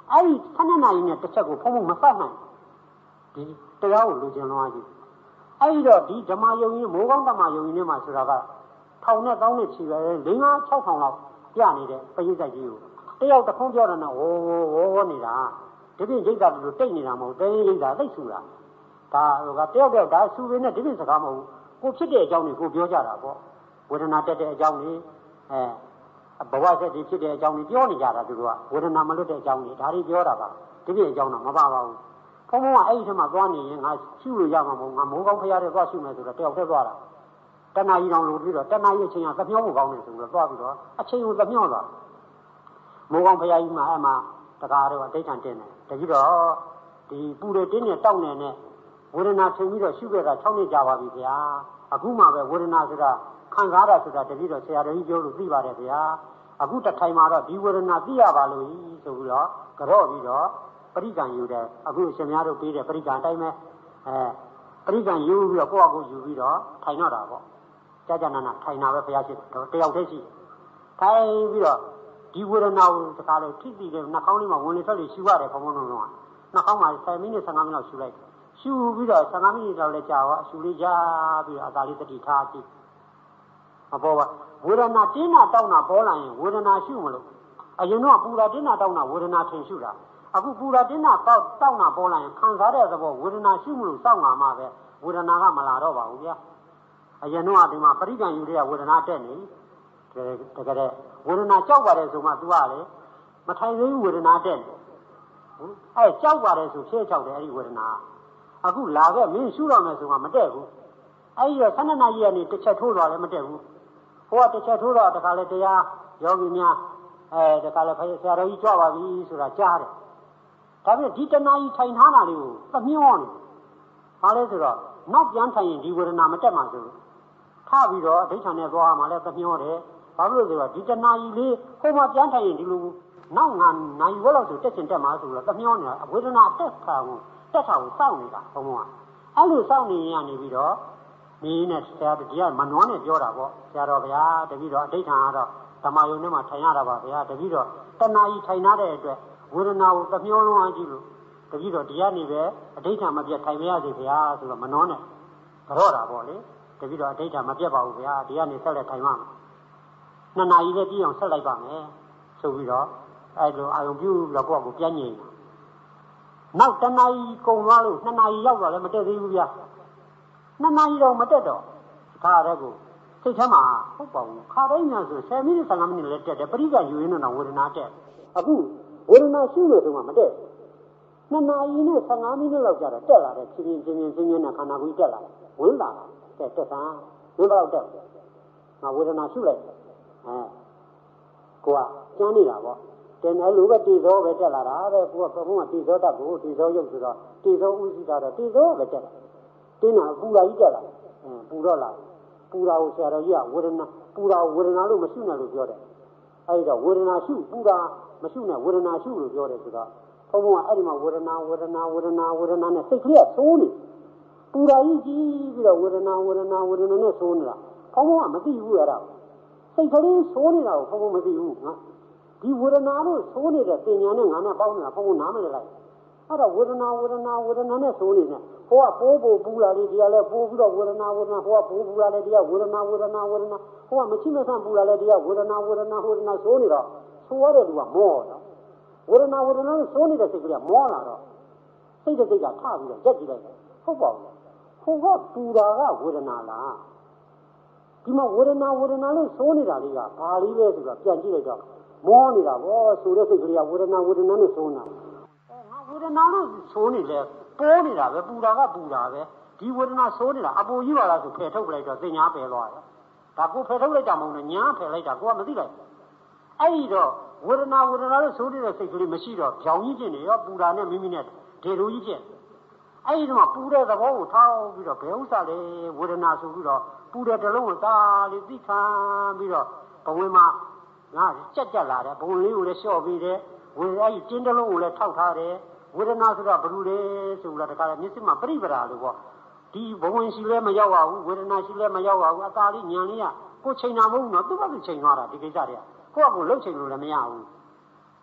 S1: ai thân này nè tất cả phong mà phát này đi tôi ao lưu chân nói gì ai đó đi đam mê yêu như mồ công đam mê yêu như mà sửa ra thâu nè tao nè chỉ về lính á sáu phòng nào giá này đấy bây giờ gì tôi ao tập không cho là ô này là thế thì bây giờ tôi tây này là một tây bây giờ tây sửa ta rồi cái tiêu đã sửa về nè thế thì sao mà cô biết để trong này cô biểu ra đó cô nên nói để trong này bảo vệ sẽ đi biết để trong này biểu này ra được rồi cô nên làm lúc để trong này đã đi biểu ra吧thế thì trong nào mà bảo phong phong ấy thì mà toán này ngài sửa ra mà mồ công phải ra toán sửa này rồi tiêu toán ra cái này trong lúc đó cái này chuyện nhà tập nhau mồ công này rồi toán rồi chuyện tập nhau rồi mồ công phải ai mà tất cả đều để chẳng tiền này tại vì đó thì bù để tiền này trong này nè vô đền nào xem như là sửa ra trong này trả vào bị à cũng mà về vô đền nào rồi khăn giá ra rồi tại vì đó xe đấy vô lúc đi vào đấy à cũng tất thảy mà đó đi vô đền nào đi à vào rồi rồi đó cái đó đi đó bari can yêu đấy cũng xem nhà đâu đi đấy bari can time bari can yêu rồi cô cô yêu đó thay nó đó cô cha cha nana thay nào về phải chứ tiêu thế gì thay vì đó đi vô đền nào tất cả đều thích gì đấy nó không đi mà vô đền sao để sửa đấy không muốn nó không mà sai mình sang mình nào sửa lại sửa vì đó sang mình nào để chào sửa đi ra vì ở đây thì tha chứ mà bảo vô đền nào trên nào đâu nào bảo lại vô đền nào sửa mà luôn giờ nó bù ra trên nào đâu nào vô đền nào trên sửa ra cũng bù ra trên nào đâu nào bảo lại khăn giá đấy rồi bảo vô đền nào sửa mà luôn sao mà về vô đền nào mà là đâu bảo vậy giờ nó thì mà bari can yêu đấy vô đền nào trên này cái đấy vô đền nào cháu vào đấy rồi mà tu à đấy mà thay với vô đền nào trên cháu vào đây số cháu đấy đi về nào, cũng là cái mình sửa rồi mà số mà mất đấy cũng, rồi thân này gì này tự chơi thua rồi mất đấy cũng, hoa tự chơi thua rồi tất cả là thế à, giống như tất cả là phải xe rồi cho vào đi số là cha đấy, tại vì đi trên này thay nào nào luôn, tập nhiều này, phải đấy rồi, nó chẳng thay đi về nào mất đấy mà số, thay vì đó để cho nên qua mà lại tập nhiều đấy, phải rồi đi trên này đi, không mà chẳng thay đi luôn. Nó ngàn này vô lâu từ tết trên tết mà rồi tập nhau nữa, với nó tết thầu sau này cả, không à? Lúc sau này anh đi đó, mình này xe thì mà nói này cho ra bộ, xe rồi bây giờ, tại đó để thằng đó, tao mà yêu nếu mà thay ra bây giờ, tại đó, tao này thay ra đấy, với nó tập nhau luôn anh chị luôn, tại đó đi này về, để thằng mà biết thay bây giờ thì bây giờ rồi mà nói này, rồi ra bộ đấy, tại đó để thằng mà biết bảo bây giờ, đi này sẽ lại thay mà, nó này về đi ông sẽ lại bằng ấy, rồi đó. Ai ông view là cô cũng biết nhiều. Nào cái này cô nói luôn, cái này giao vào lại mà chơi gì vậy? Cái này đâu mà chơi đó? Cả đấy cô, thế thế mà không bảo, cả đấy nha rồi, xem như sang mình lấy chơi, bari cái gì nó vô nó chơi. Cũng vô nó xíu nữa mà chơi. Cái này nó sang mình nó chơi chơi là đấy, chỉ là khana vui chơi là, vô là chơi sao? Vô bao chơi? Mà vô nó xíu đấy, cô à, cái này là bao? Thế này lúc cái tí số về chơi là đó, về phụ không mà tí số ta phụ, tí số dùng rồi, tí số uống gì đó, tí số về chơi, tí nào phụ ra ít chơi là, phụ đó là, phụ ra u xe rồi gì à, phụ ra lúc mà xíu nào được rồi, ai đó vô na xíu, phụ ra mà xíu nào vô na xíu được rồi đó, không mà ai mà vô na này xây clear số này, phụ ra ít gì bây giờ vô na này số này là, không mà tí vụ rồi, xây clear số này là không mà tí vụ đi vô nào đó số này là tiền nhà này ngàn là bao nhiêu là không nắm được lại, đó vô nào này số này nè, hoa bố là đi ra là bố đó vô nào hoa bố là đi ra vô nào hoa mà chỉ là thằng bố là đi ra vô nào số này đó, số đấy là mỏ đó, vô nào số này là cái gì mỏ là đó, xây được cái tháp rồi, rất gì đấy, không bảo bố là vô nào là, thì mà vô nào số này là đi ra, bà đi về rồi,ပြန်ကြည့်လိုက်တော့မောနေတာဗောဆိုတဲ့စိတ်ကလေးကဝေဒနာနဲ့ဆိုးနေတာငါဝေဒနာလို့ဆိုးနေလေပိုးနေတာပဲပူတာကပူတာပဲဒီဝေဒနာဆိုးနေတာအပူကြီးပါလားဆိုဖယ်ထုတ်လိုက်တော့သိညာပယ်သွားတယ်ဒါကိုဖယ်ထုတ်လိုက်တာမဟုတ်နဲ့ညာဖယ်လိုက်တာကိုကမသိလိုက်အဲ့ဒီတော့ဝေဒနာလို့ဆိုးနေတဲ့စိတ်ကလေးမရှိတော့ကြောင်ကြီးဖြစ်နေရောပူတာနဲ့မိမိနဲ့ဒေလိုကြီးဖြစ်အဲ့ဒီတော့ပူတဲ့သဘောကိုထောက်ပြီးတော့ဘယ်ဥစ္စာလဲဝေဒနာဆိုပြီးတော့ပူတဲ့တလုံးကိုသာလေးသိခံပြီးတော့ဘဝင်မှာငါကြက်လာတယ်ဘုံလေးကိုလည်းလျှော့ပြီးတယ်ဝေအဲ့ဒီတင်းတလုံးကိုလည်းထောက်ထားတယ်ဝေဒနာဆိုတာဘယ်လိုလဲဆိုလာတခါမျက်စိမှာပြိပရာလို့ပေါ့ဒီဘဝင်ရှိလဲမရောက်ပါဘူးဝေဒနာရှိလဲမရောက်ပါဘူးအသာလေးညံလေးကကိုချိန်တာမဟုတ်ဘူးနော်သူ့ဘာသူချိန်သွားတာဒီကိစ္စတွေကကိုယ့်အကူလှုပ်ချိန်လို့လည်းမရဘူး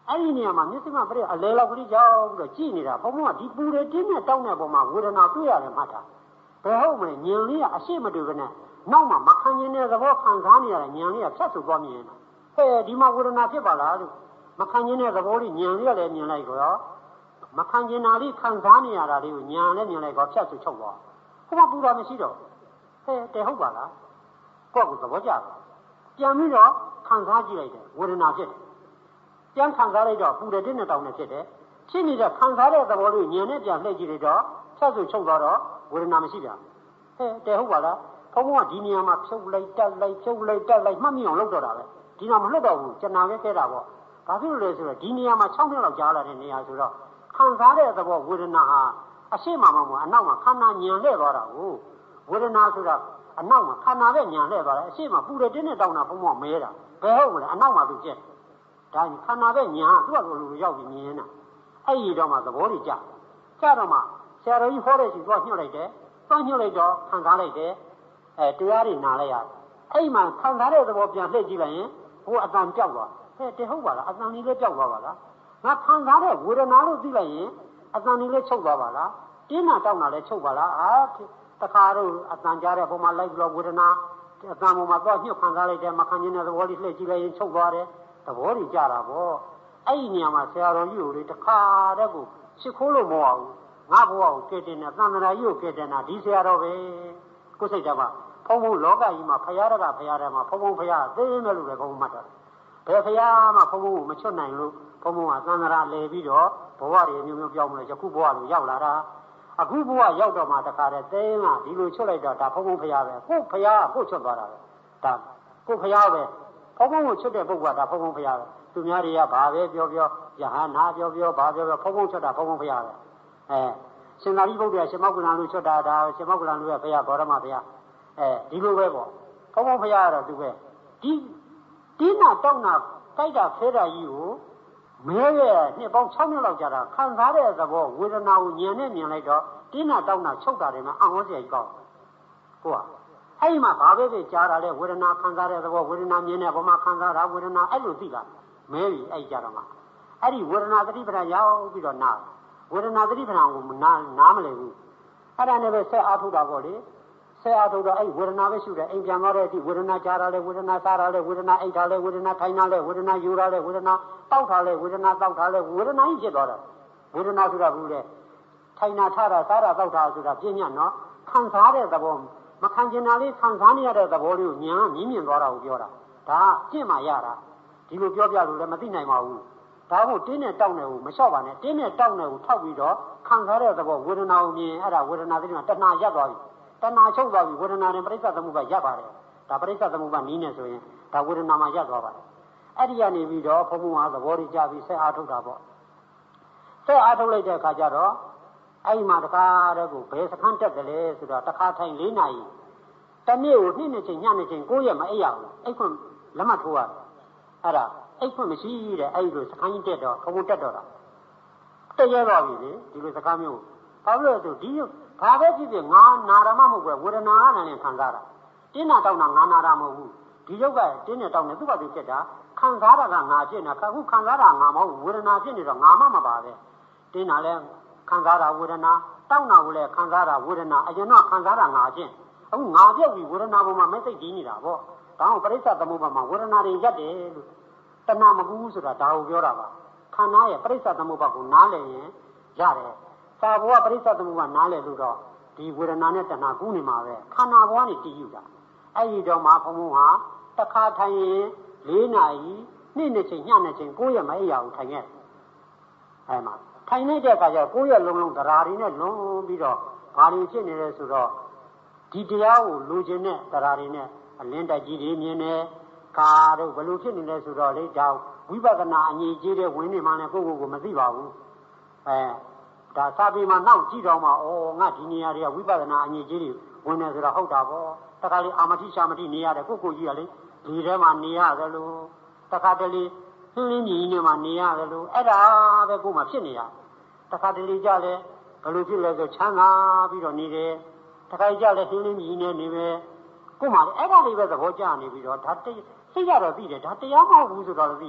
S1: အဲ့ဒီနေရာမှာမျက်စိမှပြည့်အလဲလောက်ကလေးကြောက်ပြီးတော့ကြည့်နေတာဘုံဘုံကဒီပူတွေတင်းနဲ့တောင်းတဲ့ပုံမှာဝေဒနာတွေ့ရတယ်မှတ်တာဘယ်ဟုတ်မလဲဉာဏ်လေးကအရှိမတွေ့ဘဲနဲ့နောက်မှမခံကျင်တဲ့သဘောခံစားနေရတဲ့ဉာဏ်လေးကဖြတ်ဆိုသွားမြင်နေတာဟဲ့ဒီမှာဝေဒနာဖြစ်ပါလားလို့မခံကျင်တဲ့သဘောလေးဉာဏ်လေးကလည်းမြင်လိုက်တော့မခံကျင်တာလေးခံစားနေရတာလေးကိုဉာဏ်လည်းမြင်လိုက်တော့ဖြတ်ဆိုချုပ်သွားဟိုမှာပူတာမရှိတော့ဟဲ့တဲ့ဟုတ်ပါလားကိုယ့်ကိုသဘောကျပါပြန်ပြီးတော့ခံစားကြည့်လိုက်တယ်ဝေဒနာဖြစ်တယ်ပြန်ခံစားလိုက်တော့ပူတဲ့တင်းနဲ့တောင်းနေဖြစ်တယ်ဖြစ်နေတဲ့ခံစားတဲ့သဘောလေးဉာဏ်နဲ့ပြန်လှည့်ကြည့်လိုက်တော့ဖြတ်ဆိုချုပ်သွားတော့ဝေဒနာမရှိပြန်ဟဲ့တဲ့ဟုတ်ပါလားဘုံဘုံကဒီနေရာမှာဖြုတ်လိုက်တက်လိုက်ဖြုတ်လိုက်တက်လိုက်မှတ်မိအောင်လုပ်တော့တာပဲဒီနာမလွတ်တော့ဘူးကျန်တာပဲခဲတာပေါ့ဘာဖြစ်လို့လဲဆိုတော့ဒီနေရာမှာ6နှစ်လောက်ကြာလာတဲ့နေရာဆိုတော့ခံစားတဲ့သဘောဝေဒနာဟာအရှိမမအနောက်မှာခန္ဓာညံလှည့်သွားတာကိုဝေဒနာဆိုတာအနောက်မှာခန္ဓာပဲညံလှည့်သွားတယ်အရှိမပူတဲ့တင်းနဲ့တောင်းတာဘုံဘုံမဲတာဘယ်ဟုတ်မလဲအနောက်မှာသူကျက်ဒါခန္ဓာပဲညံသူ့အလိုလိုရောက်ပြီးမြင်နေတာအဲ့ဒီတော့မှသဘောတွေကြတော့မှဆရာတော်ကြီးဟောတဲ့ချိန်သွားညှို့လိုက်တယ်သွားညှို့လိုက်တော့ခံစားလိုက်တယ်တရားတွေနားလိုက်ရတယ်အဲ့မှာခံစားတဲ့သဘောပြန်လှည့်ကြည့်လိုက်ရင်ဟိုအတန်ပြောက်သွားဟဲ့တဲ့ဟုတ်ပါလားအတန်ကြီးလည်းပြောက်သွားပါလားငါခံစားတဲ့ဝေဒနာလို့သိလိုက်ရင်အတန်ကြီးလည်းချုပ်သွားပါလားတင်းနာတောင်းတာလည်းချုပ်ပါလားတခါတော့အတန်ကြားတဲ့ပုံမှာလိုက်ပြီးတော့ဝေဒနာအတန်ပုံမှာသွားညှို့ခံစားလိုက်တယ်မခံကျင်တဲ့သဘောလေးလှည့်ကြည့်လိုက်ရင်ချုပ်သွားတယ်သဘောတွေကြတာပေါ့အဲ့ဒီနေရာမှာဆရာတော်ကြီးကိုလေတခါတည်းကိုရှ िख ိုးလို့မဟုတ်ဘူးငါဘဝကိုကဲတင်တဲ့သံဃာကြီးကိုကဲတင်တာဒီဆရာတော်ပဲကိုယ်စိတ်ဓာတ်မှာဘုံဘုံလောကကြီးမှာဖရာတကဖရာတမှာဘုံဘုံဖရာသိနေလို့လည်းဘုံမှတ်တာဘယ်ဖရာမှဘုံဘုံကိုမချွတ်နိုင်လို့ဘုံဘုံကသံဃာလဲပြီးတော့ဘဝတွေမျိုးမျိုးပြောင်းမလဲယခုဘဝလိုရောက်လာတာအခုဘဝရောက်တော့မှတခါတည်းသိင်းကဒီလိုချွတ်လိုက်တော့ဒါဘုံဘုံဖရာပဲကိုဖရာကိုချွတ်သွားတာပဲဒါကိုဖရာပဲဘုံဘုံကိုချွတ်တဲ့ပုဂ္ဂိုလ်ကဒါဘုံဘုံဖရာပဲသူများတွေကဘာပဲပြောပြောယဟနာပြောပြောဘာပြောပြောဘုံဘုံချွတ်တာဘုံဘုံဖရာပဲရှင်သာရိပုတ္တရာရှင်မောက္ကလန်လူချွတ်တာဒါရှင်မောက္ကလန်လူရဲ့ဖရာဂေါရမဖရာဒီလိုပဲပေါ့ဘုံဘုံဖရာကတော့သူပဲဒီနာတောက်နာတိုက်တာဖဲတာကြီးကိုမဲရဲ့နှစ်ပေါင်း6နှစ်လောက်ကြာတာခံစားတဲ့သဘောဝေဒနာကိုဉာဏ်နဲ့မြင်လိုက်တော့တင်းနာတောက်နာချုပ်တာတွေမှာအံ့ဩစရာကြီးကောင်းဟုတ်ပါအဲ့ဒီမှာဘာပဲပဲကြားတာလဲဝေဒနာခံစားတဲ့သဘောဝေဒနာမြင်တဲ့ဘုံမှာခံစားတာဝေဒနာအဲ့လိုသိတာမဲပြီအဲ့ကြတော့မှအဲ့ဒီဝေဒနာသတိပဋ္ဌာန်ရောက်ပြီးတော့နာဝေဒနာသတိပဋ္ဌာန်ကိုနားမလည်ဘူးအဲ့ဒါနဲ့ပဲဆက်အားထုတ်တာပေါ့လေဆက်အားထုတ်တော့အဲ့ဝေဒနာပဲရှုတယ်အိမ်ပြန်သွားတဲ့အထိဝေဒနာကြားတာလဲဝေဒနာစားတာလဲဝေဒနာအိတ်တာလဲဝေဒနာထိုင်တာလဲဝေဒနာယူတာလဲဝေဒနာတောက်တာလဲဝေဒနာတောက်တာလဲဝေဒနာကြီးဖြစ်သွားတာဝေဒနာဆိုတာဘူးလေထိုင်တာထတာစားတာတောက်တာဆိုတာပြင်းညံ့နော်ခံစားတဲ့သဘောမခံကျင်တာလေးခံစားနေရတဲ့သဘောလေးကိုဉာဏ်ကမြင်မြင်သွားတာကိုပြောတာဒါကျင့်မှရတာဒီလိုပြောပြလို့လည်းမသိနိုင်ပါဘူးဒါကိုတင်းနဲ့တောက်နေကိုမလျှော့ပါနဲ့တင်းနဲ့တောက်နေကိုထောက်ပြီးတော့ခံစားတဲ့သဘောဝေဒနာကိုမြင်အဲ့ဒါဝေဒနာသိတယ်မှာတဏှာရပ်သွားပြီတဏှာချုပ်သွားပြီဝေဒနာနဲ့ပရိစ္ဆသမုပ္ပါရပ်ပါတယ်ဒါပရိစ္ဆသမုပ္ပါနီးနေဆိုရင်ဒါဝေဒနာမှာရပ်သွားပါတယ်အဲ့ဒီကနေပြီးတော့ဘုံဘုံကသဘောတွေကြပြီးဆက်အားထုတ်တာပေါ့ဆက်အားထုတ်လိုက်တဲ့အခါကျတော့အဲ့ဒီမှာတခါတည်းကိုဘယ်စခန်းတက်တယ်လဲဆိုတော့တခါထိုင်4နာရီတနေ့ကို2နှစ်ချိန်ညနေချိန်9ရက်မအိပ်ရဘူးအိပ်ခွင့်လက်မှတ်ထိုးရတယ်အဲ့ဒါအိပ်ခွင့်မရှိတဲ့အဲ့ဒီလိုစခန်းကြီးတက်တော့ဘုံဘုံတက်တော့တာတက်ရတော့ပြီလေဒီလိုစကားမျိုးဘာလို့လဲဆိုဒီဘာပဲဖြစ်ဖြစ်ငါနာရမမဟုတ်ပဲဝေဒနာကလည်းခံစားတာတင်းနာတောက်တာငါနာတာမဟုတ်ဘူးဒီရုပ်ကတင်းနဲ့တောက်နေသူ့ဘာသူဖြစ်တာခံစားတာကငါဖြစ်နေခုခံစားတာငါမဟုတ်ဝေဒနာဖြစ်နေတော့ငါမှမပါပဲတင်းနာလည်းခံစားတာဝေဒနာတောက်နာကိုလည်းခံစားတာဝေဒနာအရင်တော့ခံစားတာငါချင်းအခုငါပြောက်ပြီးဝေဒနာပေါ်မှာမသိကြည့်နေတာပေါ့ဒါအောင်ပရိစ္ဆသမုပ္ပါမှာဝေဒနာတွေရက်တယ်လို့တဏှာမကူးဆိုတာဒါကိုပြောတာပါခန္ဓာရဲ့ပရိစ္ဆသမုပ္ပါကိုနားလည်ရင်ရတယ်သာဘောကပရိစ္ဆသမုပ္ပါနားလည်လို့တော့ဒီဝေဒနာနဲ့တဏှာကူးနေမှာပဲခန္ဓာဘဝနေတည်ယူတာအဲ့ဒီတော့မှဘုံဘုံဟာတခါထိုင်ရင်4နာရီ2နှစ်ချိန်ညနေချိန်9ရက်မအိပ်ရဘူးထိုင်ခဲ့အဲ့မှာထိုင်နေတဲ့အခါကျ9ရက်လုံးလုံးတရားတွေနဲ့လွန်ပြီးတော့ဘာတွေဖြစ်နေလဲဆိုတော့ဒီတရားကိုလိုချင်တဲ့တရားတွေနဲ့အလင်းတက်ကြီးတွေမြင်တယ်ကာတို့ဘလို့ဖြစ်နေလဲဆိုတော့လေဒါဝိပဿနာအငြိကြီးတဲ့ဝင်နေမှလည်းကိုယ့်ကိုယ်မသိပါဘူးဒါစာပေမှာနောက်ကြည့်တော့မှဩငါဒီနေရာတွေကဝိပဿနာအငြိကြီးတွေဝင်နေဆိုတော့ဟုတ်တာပေါ့တခါလေအာမတိရှာမတိနေရတယ်ကိုယ့်ကိုယ်ကြီးကလေဒီထဲမှာနေရတယ်လို့တခါတလေဟင်းလင်းကြီးနေမှာနေရတယ်လို့အဲ့ဒါပဲကိုယ်မှဖြစ်နေရတခါတလေကြလဲဘလို့ဖြစ်လဲဆိုချမ်းသာပြီးတော့နေတယ်တခါကြလဲဟင်းလင်းကြီးနေနေပဲကိုယ်မှအဲ့ဒါလေးပဲသဘောကျနေပြီးတော့ဒါစိတ်ရတော့သိတယ်ဒါတရားမဟုတ်ဘူးဆိုတော့လည်းသိတယ်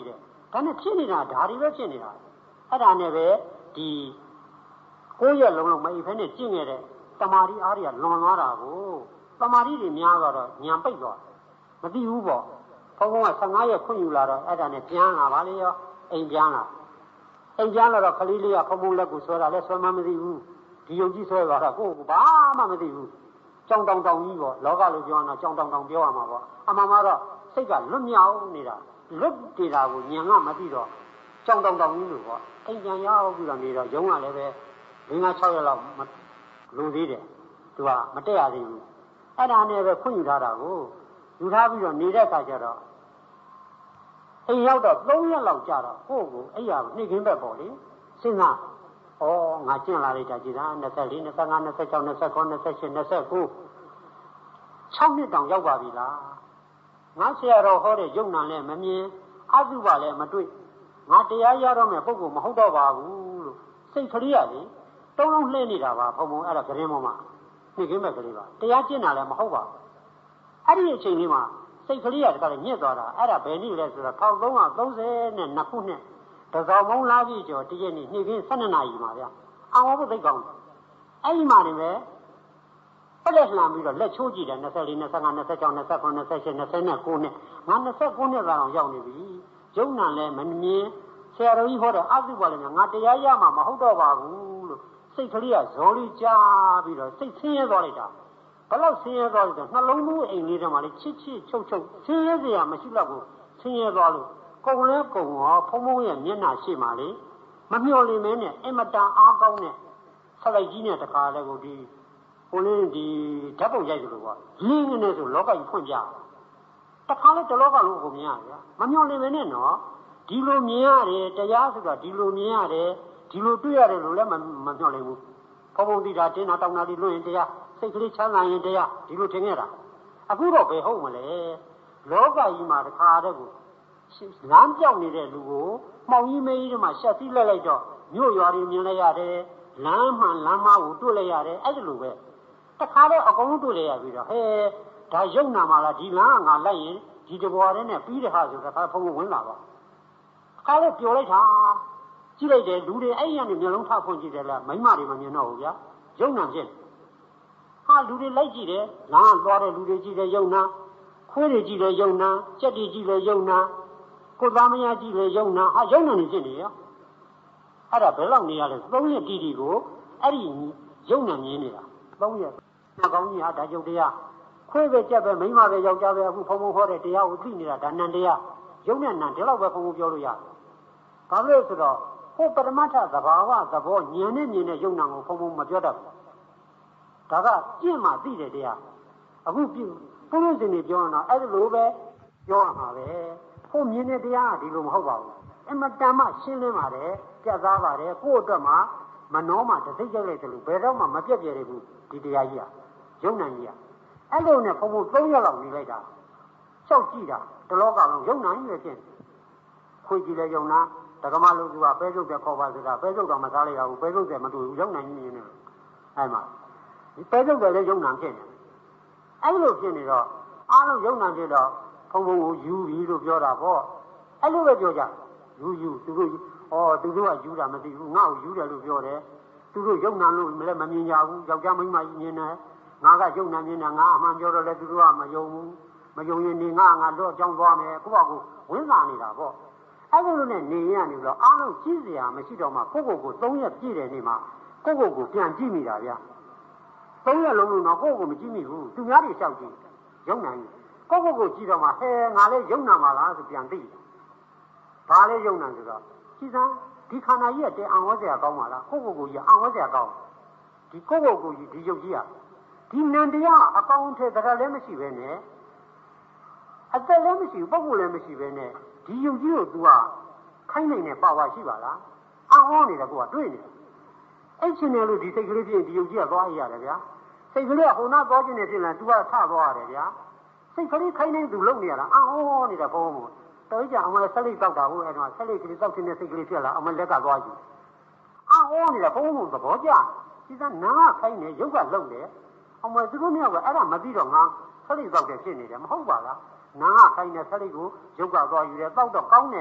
S1: ဒါနဲ့ဖြစ်နေတာဒါတွေပဲဖြစ်နေတာအဲ့ဒါနဲ့ပဲဒီ9 ရက်လုံးမအိပ်ဖဲနဲ့ကျင့်ခဲ့တဲ့တမာရီအားတွေကလွန်သွားတာကိုတမာရီတွေများတော့ညံပိတ်သွားမသိဘူးပေါ့ဘုန်းဘုန်းက15 ရက်ခွင့်ယူလာတော့အဲ့ဒါနဲ့ပြန်လာပါလေရောအိမ်ပြန်လာတော့ခလေးလေးကဘုန်းဘုန်းလက်ကိုဆွဲတာလဲဆွဲမှမသိဘူးဒီယုံကြည်ဆွဲသွားတာကိုယ်ကဘာမှမသိဘူးကြောင်တောင်ကြီးပေါ့လောကလိုပြောတာကြောင်တောင်ပြောရမှာပေါ့အမှန်မှာတော့စိတ်ကလွတ်မြောက်နေတာလွတ်နေတာကိုညံကမသိတော့ကြောင်တောင်ကြီးလို့ပေါ့အိမ်ပြန်ရောက်ပြီးတော့နေတော့ရုံးကလည်းပဲ5-6 ရက်လောက်လုံသေးတယ်သူကမတက်ရသေးဘူးအဲ့ဒါနဲ့ပဲခွင့်ယူထားတာကိုယူထားပြီးတော့နေတဲ့အခါကျတော့အိမ်ရောက်တော့3 ရက်လောက်ကြာတော့ကိုယ့်ကိုအဲ့ရနှိမ့်ခင်းဘက်ပေါ့လေစဉ်းစားငါကျင့်လာလိုက်တာကြည်သား24 25 26 29 28 29 6 နှစ်တောင်ရောက်ပါပြီလားငါဆရာတော်ဟောတဲ့ယုံနာလည်းမမြင်အတုပါလည်းမတွေ့ငါတရားရတော့မယ်ပုဂ္ဂိုလ်မဟုတ်တော့ပါဘူးလို့စိတ်ကလေးရလေတုံးလုံးလှည့်နေတာပါဘုံဘုံအဲ့ဒါကရင်ပေါ်မှာနှိမ့်ခင်းဘက်ကလေးပါတရားကျင့်တာလည်းမဟုတ်ပါဘူးအဲ့ဒီအချိန်လေးမှာစိတ်ကလေးရတကလည်းညစ်သွားတာအဲ့ဒါဘယ်နည်းလဲဆိုတော့1332 ခုနှစ်တစောင်းမုံလာပြီကျော်တရက်နေ့နှိမ့်ခင်း12 နာရီမှာဗျအောင်ဝတ်သိကောင်းအဲ့ဒီမှာနေပဲပလက်လှမ်းပြီးတော့လက်ချိုးကြည့်တယ်24 25 26 29 28 29နှစ်ငါ29နှစ်သာအောင်ရောက်နေပြီယုံနာလည်းမမြင်ဆရာတော်ကြီးဟောတဲ့အတုပါလည်းငါတရားရမှာမဟုတ်တော့ပါဘူးလို့စိတ်ကလေးကဇော်လေးကြားပြီးတော့စိတ်ဆင်းရဲသွားလိုက်တာဘလို့ဆင်းရဲသွားလို့ဆိုနှလုံးသွင်းအိမ်လေးထဲမှာလေချစ်ချုပ်ဆင်းရဲစရာမရှိတော့ဘူးဆင်းရဲသွားလို့ကုံလဲကုံဟောဖုံဖုံရဲ့မျက်နှာရှိမှလေမမျော်လင့်မဲနဲ့အင်မတန်အားကောင်းတဲ့ဆက်လိုက်ကြီးနဲ့တခါလဲကိုဒီကိုလေးဒီဓာတ်ပုံရိုက်တယ်လို့ကွာလင်းနေဆိုလောကကြီးဖွင့်ပြတခါလဲတလောကလုံးကိုမြင်ရဗျာမမျော်လင့်မဲနဲ့နော်ဒီလိုမြင်ရတယ်တရားဆိုတာဒီလိုမြင်ရတယ်ဒီလိုတွေ့ရတယ်လို့လည်းမမျှော်လင့်ဘူးဘုံဘုံတိတာတင်းတာတောင်းတာဒီလွင့်ရင်တရားစိတ်ကလေးချမ်းသာရင်တရားဒီလိုထင်ခဲ့တာအခုတော့ဘယ်ဟုတ်မလဲလောကကြီးမှာတခါတည်းကိုလမ်းပြောက်နေတဲ့လူကိုမှောင်ကြီးမေးကြီးတွေမှာရှက်စီးလိုက်တော့မြို့ရွာတွေမြင်လိုက်ရတယ်လမ်းမှန်လမ်းမကိုတွေ့လိုက်ရတယ်အဲ့ဒါလိုပဲတခါတည်းအကုန်လုံးတွေ့လိုက်ရပြီးတော့ဒါယုံနာမှာလားဒီလမ်းကငါလိုက်ရင်ဒီတဘွားတည်းနဲ့ပြီးတဲ့ဟာဆိုတခါဖုံဝင်လာတော့ခါလေးပျော်လိုက်တာကြည့်လိုက်တယ်လူတွေအဲ့ရနေမျိုးလုံးထဖွင့်ကြည့်တယ်လားမိမတွေမမြင်တော့ဘူးဗျာယုံနာဖြစ်ဟာလူတွေလိုက်ကြည့်တယ်လမ်းကသွားတဲ့လူတွေကြည့်တယ်ယုံနာခွေးတွေကြည့်တယ်ယုံနာကြက်တွေကြည့်တယ်ယုံနာကိုသားမယားကြည့်တယ်ယုံနာဟာယုံနာနေဖြစ်နေရောအဲ့ဒါဘယ်လောက်နေရလဲ3 ရက်တီကိုအဲ့ဒီယုံနာမြင်နေတာ3 ရက်နှကောင်းကြီးဟာဒါကြုတ်တရားခွေးပဲကြက်ပဲမိမပဲယောက်ျားပဲအခုဖုံဖုံဟောတဲ့တရားကိုသိနေတာဒါနန္တရားယုံနဲ့နံဒီလောက်ပဲဖုံဖုံပြောလို့ရတယ်ဘာလို့လဲဆိုတော့ဟိုပရမတ္ထသဘာဝသဘောဉာဏ်နဲ့မြင်တဲ့ယုံနာကိုဖုံဖုံမပြောတတ်ဘူးဒါကကြင့်မှသိတဲ့တရားအခုပုရုဇဉ်တွေပြောရင်တော့အဲ့ဒီလိုပဲပြောရမှာပဲဟိုမြင်တဲ့တရားကဒီလိုမဟုတ်ပါဘူးအမတန်မှရှင်းလင်းပါတယ်ကြက်သားပါတယ်ကိုယ့်အတွက်မှမနှောမှတစိတ်ကြိုက်လိုက်တယ်လို့ဘယ်တော့မှမပြတ်ပြဲဘူးဒီတရားကြီးကယုံနာကြီးကအဲ့လိုနဲ့ဖုံဖုံ3 ရက်လောက်နေလိုက်တာလျှောက်ကြည့်တာတလောကလုံးယုံနာကြီးပဲဖြစ်ခွေကြည့်လဲယုံနာတက္ကမလို့သူကပဲကျုပ်တဲ့ခေါ်ပါဆိုတာပဲကျုပ်တော့မစားလိုက်ရဘူးပဲကျုပ်တဲ့မတွေ့ဘူးယုံနာကြီးနေတယ်အဲ့မှာဒီပဲကျုပ်တယ်လည်းယုံနာဖြစ်နေအဲ့လိုဖြစ်နေတော့အားလုံးယုံနာဖြစ်တော့ဖုံဖုံကိုယူပြီးလို့ပြောတာပေါ့အဲ့လိုပဲပြောကြယူသူတို့သူတို့ကယူတာမသိဘူးငါ့ကိုယူတယ်လို့ပြောတယ်သူတို့ယုံနာလို့လည်းမမြင်ကြဘူးယောက်ျားမိန်းမကြီးမြင်တယ်ငါကယုံနာမြင်တယ်ငါအမှန်ပြောတော့လည်းသူတို့ကမယုံဘူးမယုံရင်နေငါတော့အကြောင်းသွားမယ်ကိုယ့်ဘာကိုဝင်းစားနေတာပေါ့အဲ့လိုနဲ့နေရနေလို့အားလုံးကြည့်စရာမရှိတော့မှကိုယ့်ကို3 ရက်ပြည့်တဲ့နေ့မှာကိုယ့်ကိုပြန်ကြည့်မိတာဗျာ3 ရက်လုံးတော့ကိုယ့်ကိုမကြည့်မိဘူးသူများတွေလျှောက်ကြည့်ယုံနာကြီးကိုယ့်ကိုကြည့်တော့မှငါလည်းယုံနာမှာလားဆိုပြန်သိဘာလဲယုံနာဆိုတော့ကြည်စမ်းဒီခန္ဓာကြီးကတဲ့အံဝဲစရာကောင်းပါလားကိုယ့်ကိုကြီးအံဝဲစရာကောင်းဒီကိုယ့်ကိုကြီးဒီယုတ်ကြီးကဒီနန္တရားအကောင်းထဲတရားလည်းမရှိပဲနဲ့အသက်လည်းမရှိဘူးပုဂ္ဂိုလ်လည်းမရှိပဲနဲ့ဒီယုတ်ကြီးကို तू ကခိုင်းနိုင်တဲ့ပါဝါရှိပါလားအံ့ဩနေတယ်ကိုကတွေ့နေတယ်အဲ့ချင်းတယ်လို့ဒီစိတ်ကလေးဖြစ်ဒီယုတ်ကြီးကသွားရတယ်ဗျာစိတ်ကလေးကဟိုနာသွားခြင်းနဲ့ဖြစ်လာ तू ကထသွားရတယ်ဗျာစိတ်ကလေးခိုင်းနေ तू လုံနေရတာအံ့ဩနေတဲ့ဘုံဘုံတော်ကြအမလည်းဆက်လိုက်တောက်တာဟုတ်အဲ့တော့ဆက်လိုက်ကလေးတောက်ခြင်းနဲ့စိတ်ကလေးဖြစ်လာအမလက်ကသွားကြည့်အံ့ဩနေတဲ့ဘုံဘုံသဘောကျဒီကနာခိုင်းနေရုပ်ကလုံတယ်အမသူတို့မြောက်ကအဲ့ဒါမသိတော့ငါဆက်လိုက်တောက်တယ်ဖြစ်နေတယ်မဟုတ်ပါလားနာခိုင်းနေဆက်လိုက်ကိုရုပ်ကသွားယူတယ်တောက်တော့ကောင်းတယ်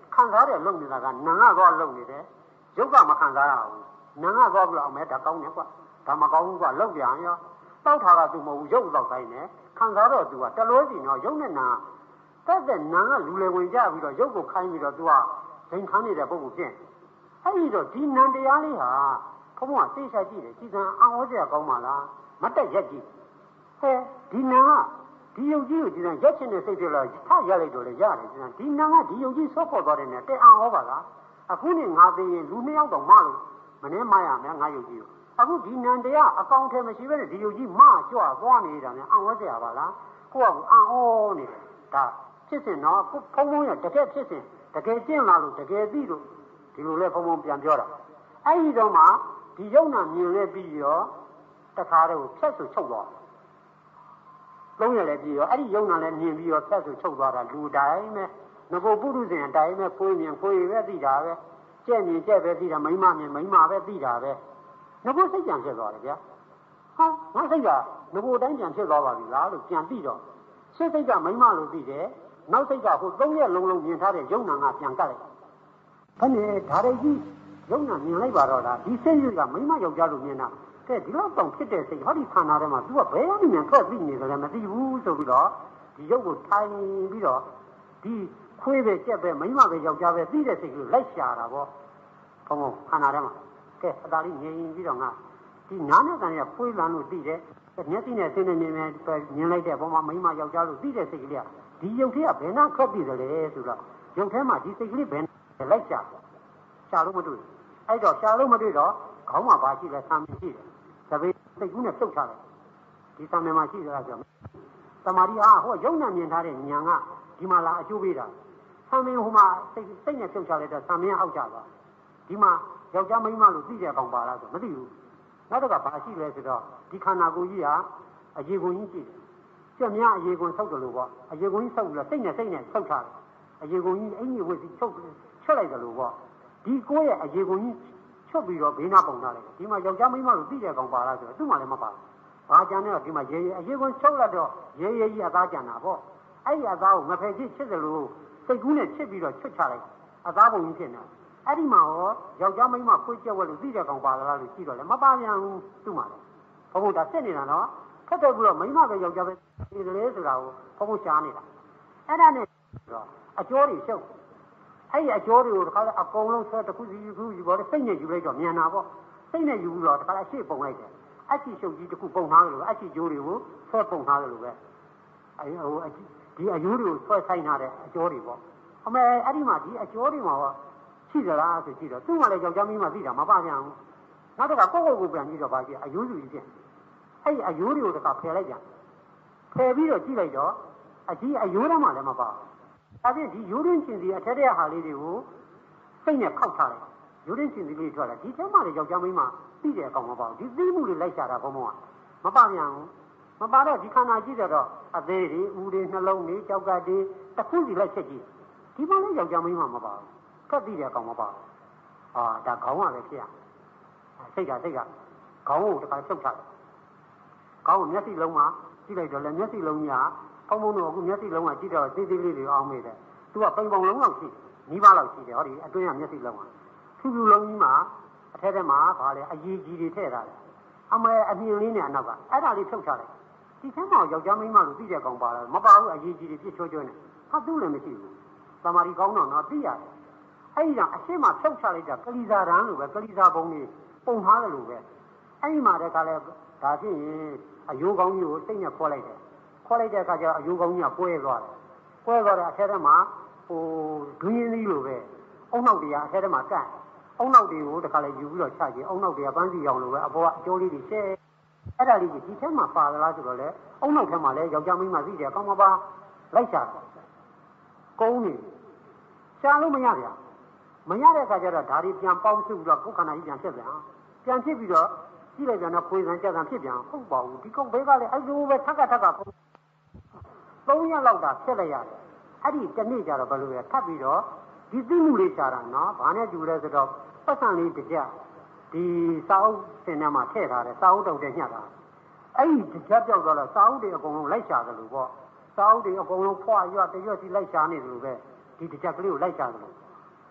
S1: ခံစားတဲ့လုံနေတာကနာငါသွားလုံနေတယ်ရုပ်ကမခံစားရဘူးနာငါသွားပြီးတော့အမဲဒါကောင်းတယ်ကွာဒါမကောင်းဘူးကွာလုံပြန်ရောတောက်တာကသူမဟုတ်ဘူးရုပ်တော့တိုင်းတယ်ခံစားတော့သူကတလွဲစီနော်ရုပ်နဲ့နာတက်တဲ့နာကလူလေဝင်ကြပြီးတော့ရုပ်ကိုခိုင်းပြီးတော့သူကဒိန်ခမ်းနေတဲ့ပုံကိုဖြစ်အဲ့ဒီတော့ဒီနံတရားလေးဟာဘုံကသိချကြည့်တယ်ကြည်စံအံ့ဩစရာကောင်းပါလားမတက်ရက်ကြည့်ဟဲဒီနံကဒီယုတ်ကြီးကိုကြည်စံရက်ချင်တဲ့စိတ်တွေလာထရလိုက်တော့လေရတယ်ကြည်စံဒီနံကဒီယုတ်ကြီးဆော့ခေါ်သွားတယ်နဲ့တဲ့အံ့ဩပါလားအခုနေငါသိရင်လူနှစ်ယောက်တော့မလို့မနှဲမရမယ်ငါယုတ်ကြီးကိုအခုဒီနံတရားအကောင်ထဲမရှိဘဲနဲ့ဒီယုတ်ကြီးမကြွသွားနေတာများအံ့ဩစရာပါလားကိုယ့်ကအံ့ဩနေတယ်ဒါဖြစ်စဉ်တော့ဘုံဘုံရတကယ်ဖြစ်စဉ်တကယ်ကျင့်လာလို့တကယ်သိလို့ဒီလိုလဲဘုံဘုံပြန်ပြောတာအဲ့ဒီတော့မှဒီယုံနာမြင်လဲပြီးရောတခါတော့ဖြတ်ဆိုချုပ်သွားလုံးရလဲပြီးရောအဲ့ဒီယုံနာလဲမြင်ပြီးရောဖြတ်ဆိုချုပ်သွားတာလူတိုင်းပဲငကိုပုရုဇဉ်အတိုင်းပဲဖွေးမြင်ဖွေးပဲသိတာပဲကြက်မြင်ကြက်ပဲသိတာမိမမြင်မိမပဲသိတာပဲငကိုစိတ်ကြံဖြစ်သွားတယ်ဗျာဟာငါစိတ်ကငကိုတိုင်းကြံဖြစ်သွားပါပြီလားလို့ပြန်ပြီးတော့ရှင်းစိတ်ကမိမလို့သိတယ်နောက်စိတ်ကဟို၃ရက်လုံးလုံးမြင်ထားတဲ့ယုံနာကပြန်ကတ်လိုက်ဘယ်နဲ့ဓာတ်ကြီးယုံနာမြင်လိုက်ပါတော့လားဒီစိတ်ကမိမယောက်ျားလို့မြင်တာကဲဒီလောက်တောင်ဖြစ်တဲ့စိတ်ဟောဒီခန္ဓာထဲမှာ तू ကဘယ်ကနေမြန်ထွက်ပြီးနေကြလဲမသိဘူးဆိုပြီးတော့ဒီယုတ်ကိုထိုင်ပြီးတော့ဒီခွေးပဲကြက်ပဲမိမပဲယောက်ျားပဲသိတဲ့စိတ်ကိုလိုက်ရှာတာပေါ့ဘုံဘုံခန္ဓာထဲမှာကဲအသာလေးငြိမ်ပြီးတော့ငါဒီနားနဲ့တန်ရခွေးလန်းလို့သိတယ်မျက်စိနဲ့စိတ်နဲ့မြင်လိုက်တဲ့ဘုံမှာမိမယောက်ျားလို့သိတဲ့စိတ်ကလေးကဒီယုတ်ထဲကဘယ်နှခက်ပြီသလဲဆိုတော့ယုတ်ထဲမှာဒီစိတ်ကလေးဘယ်လိုက်ရှာလို့မတွေ့အဲ့တော့ရှာလို့မတွေ့တော့ခေါင်းမှာပါရှိတယ်ဆံမရှိတယ်တပည့်စိတ်ကူးနဲ့ပြုတ်ချတယ်ဒီဆံမှာရှိတယ်ဆိုတော့တမာရီဟာဟောယုံနဲ့မြင်ထားတဲ့ဉာဏ်ကဒီမှာလာအကျိုးပေးတာဆံမင်းဟိုမှာစိတ်နဲ့ပြုတ်ချလိုက်တော့ဆံမင်းအောက်ကျသွားဒီမှာယောက်ျားမိန်းမလို့သိတဲ့ကောင်ပါလားဆိုမသိဘူးနောက်တော့ကဘာရှိလဲဆိုတော့ဒီခန္ဓာကိုယ်ကြီးဟာအရေကုန်ကြီးရှိတယ်ကြက်များအရေကုန်ဆုပ်တယ်လို့ပေါ့အရေကုန်ကြီးဆုပ်ပြီးတော့စိတ်နဲ့ဆုပ်ထားတယ်အရေကုန်ကြီးအင်ကြီးဝစ်ပြီးချုပ်လိုက်တယ်လို့ပေါ့ဒီကိုယ်ရဲ့အရေကုန်ကြီးချုပ်ပြီးတော့ဘေးနာပုံထားလိုက်ဒီမှာယောက်ျားမိန်းမလို့သိတဲ့ကောင်ပါလားဆိုတော့သူ့မှာလည်းမပါဘာကြံနေတော့ဒီမှာရေအရေကုန်ချုပ်လိုက်တော့ရေကြီးအသားကြံတာပေါ့အဲ့ဒီအသားကိုငဖယ်ချစ်တယ်လို့စိတ်ကူးနဲ့ချစ်ပြီးတော့ချွတ်ချလိုက်အသားပုံကြီးဖြစ်နေအဲ့ဒီမှာရောယောက်ျားမိန်းမခွေးကြက်ဝက်လို့သိတဲ့ကောင်ပါလားလို့ရှိတော့လည်းမပါပြန်ဘူးသူ့မှာလည်းဘုံဘုံဒါစစ်နေတာနော်ခက်တယ်ပြီးတော့မိန်းမပဲယောက်ျားပဲဒီလေဆိုတာကိုဘုံဘုံရှားနေတာအဲ့ဒါနဲ့တော့အကျော်တွေရှုပ်အဲ့ဒီအကျော်တွေကိုတခါလဲအကုန်လုံးဆွဲတစ်ခုစီယူပေါ်တယ်စိတ်နဲ့ယူလိုက်တော့မြန်တာပေါ့စိတ်နဲ့ယူပြီးတော့တခါလဲရှေ့ပုံလိုက်တယ်အချီရှုပ်ကြီးတစ်ခုပုံထားတယ်လို့အချီကျိုးတွေကိုဆွဲပုံထားတယ်လို့ပဲအဲ့ဟိုဒီအယိုးတွေကိုဆွဲဆိုင်ထားတဲ့အကျော်တွေပေါ့အမေအဲ့ဒီမှာဒီအကျော်တွေမှာဟောရှိကြလားဆိုကြည့်တော့သူ့မှာလည်းယောက်ျားမင်းမသိတာမပါပြန်ဘူးနောက်တော့ကိုပြန်ကြည့်တော့ဗာကြည့်အယိုးစုကြီးဖြစ်အဲ့ဒီအယိုးတွေကိုတခါဖယ်လိုက်ပြန်ဖယ်ပြီးတော့ကြည့်လိုက်တော့အကြီးအယိုးထဲမှာလည်းမပါဒါဖြင့်ဒီရိုးရင်းချင်းစီအထက်တဲ့ဟာလေးတွေကိုစိတ်နဲ့ခောက်ထားလိုက်ရိုးရင်းချင်းစီလေးထွက်လာဒီထဲမှာလည်းယောက်ျားမင်းမသိတဲ့အကောင်မပါဘူးဒီသိမှုတွေလိုက်ရှာတာဘုံဘုံကမပါပြန်ဘူးမပါတော့ဒီခန္ဓာကြည့်တော့အသေးတွေဦးတွေနှလုံးတွေကြောက်ကတွေတစ်ခုစီလိုက်ချက်ကြည့်ဒီမှာလည်းယောက်ျားမင်းမမပါဘူးခက်သိတဲ့အကောင်မပါဘူးဒါခေါင်းကလည်းဖြစ်ရစိတ်ကခေါင်းကိုတခါချုပ်ချတယ်ခေါင်းကိုမျက်စိလုံးမှာကြည့်လိုက်တော့လည်းမျက်စိလုံးကြီးကဘုံဘုံတို့အခုမျက်စိလုံးကကြည့်တော့သေးသေးလေးတွေအောင်မေးတယ်သူကပိန်ပုံလုံးလောက်ရှိနီးပါးလောက်ရှိတယ်ဟောဒီအတွင်းကမျက်စိလုံးကဖြူဖြူလုံးကြီးမှာအထက်ထဲမှာဗာလဲအရေးကြီးတွေထည့်ထားတယ်အမေအမြင်လေးနဲ့အနောက်ကအဲ့ဒါလေးဖြုတ်ချလိုက်ဒီထဲမှာယောက်ျားမိန်းမလို့သိတဲ့ကောင်ပါလားမပါဘူးအရေးကြီးတွေပြစ်ချွတ်နေဟာသူ့လည်းမရှိဘူးသမာဓိကောင်းတော့နော်သိရတယ်အဲ့ဒီတော့အရှင်းမှာဖြုတ်ချလိုက်တာကလိစာရန်လို့ပဲကလိစာပုံကြီးပုံထားတယ်လို့ပဲအဲ့ဒီမှာတည်းကလည်းဒါဖြစ်ရင်အယိုးကောင်းကြီးကိုစိတ်နဲ့ခေါ်လိုက်တယ်ခေါ်လိုက်တဲ့အခါကျအယိုးကောင်းကြီးကပွဲသွားတယ်ပွဲသွားတဲ့အထက်ထဲမှာဟိုဒွင်းရင်းသီးလိုပဲအုံနောက်တွေကအထက်ထဲမှာကန့်အုံနောက်တွေကိုတခါလေယူပြီးတော့ချကြည့်အုံနောက်တွေကပန်းစီရောင်လိုပဲအပေါ်ကအကျိုးလေးတွေရှဲအဲ့ဒါလေးကြီးဒီထဲမှာပါသလားဆိုတော့လေအုံနောက်ထဲမှာလည်းယောက်ျားမိန်းမသိတယ်ကောင်းမပါလိုက်ရှာတယ်ကုန်းနေရှာလို့မရဗျာမရတဲ့အခါကျတော့ဓာရီပြန်ပေါင်းစုပြီးတော့ကိုယ်ခန္ဓာကြီးပြန်ဖြစ်ပြန်ဖြစ်ပြီးတော့ကြည့်လိုက်ပြန်တော့ခွေးဆန်ကြက်ဆန်ဖြစ်ပြန်ဟုတ်ပါဘူးဒီကုန်းဘေးကလည်းအဲ့လိုပဲထက်က3ရက်လောက်သာဖြစ်လိုက်ရတယ်အဲ့ဒီတစ်နေ့ကျတော့ဘယ်လိုလဲထပ်ပြီးတော့ဒီသိမှုလေးရှာတာနော်ဘာနဲ့တူလဲဆိုတော့ပတ်စံလေးတစ်ကြဒီစာအုပ်စင်ထဲမှာထည့်ထားတယ်စာအုပ်တုပ်တဲ့ညှက်တာအဲ့ဒီတစ်ချက်ပြောက်သွားတော့စာအုပ်တွေအကုန်လုံးလိုက်ရှာတယ်လို့ပေါ့စာအုပ်တွေအကုန်လုံးဖွာရွတ်တရွတ်စီလိုက်ရှာနေတယ်လို့ပဲဒီတစ်ချက်ကလေးကိုလိုက်ရှာတယ်လို့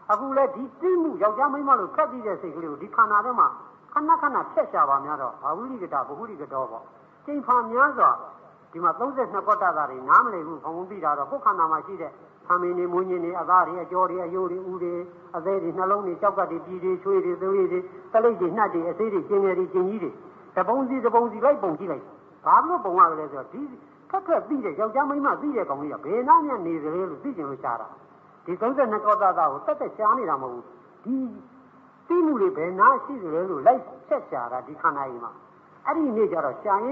S1: အခုလည်းဒီသိမှုယောက်ျားမိန်းမလို့ခက်ပြီးတဲ့စိတ်ကလေးကိုဒီခန္ဓာထဲမှာခဏခဏဖြတ်ရှာပါများတော့ဘာဝိရိကတဘဟုရိကတောပေါ့ကျိန်ဖန်များစွာဒီမှာ32ကောတ္တသာတွေနားမလည်ဘူးဘုံဘုံသိတာတော့ကိုယ်ခန္ဓာမှာရှိတဲ့ဆံမင်းတွေမွေးညင်းတွေအသားတွေအကြောတွေအယိုးတွေဦးတွေအသေးတွေနှလုံးတွေကြောက်ကတွေပြည်တွေချွေးတွေသွေးတွေတလိပ်တွေနှက်တွေအသေးတွေကျင်းငယ်တွေကျင်းကြီးတွေတပုံစီလိုက်ပုံကြည့်လိုက်ဘာလို့ပုံရလဲဆိုတော့ဒီခက်ခက်ပြီးတဲ့ယောက်ျားမိန်းမပြီးတဲ့ကောင်ကြီးကဘယ်နှမ်းနဲ့နေသလဲလို့သိကျင်လို့ရှားတာဒီ32ကောတ္တသာကိုတက်ရှားနေတာမဟုတ်ဘူးဒီသိမှုတွေဘယ်နှမ်းရှိသလဲလို့လိုက်ဆက်ရှားတာဒီခန္ဓာကြီးမှာအဲ့ဒီနေ့ကျတော့ရှာရင်နဲ့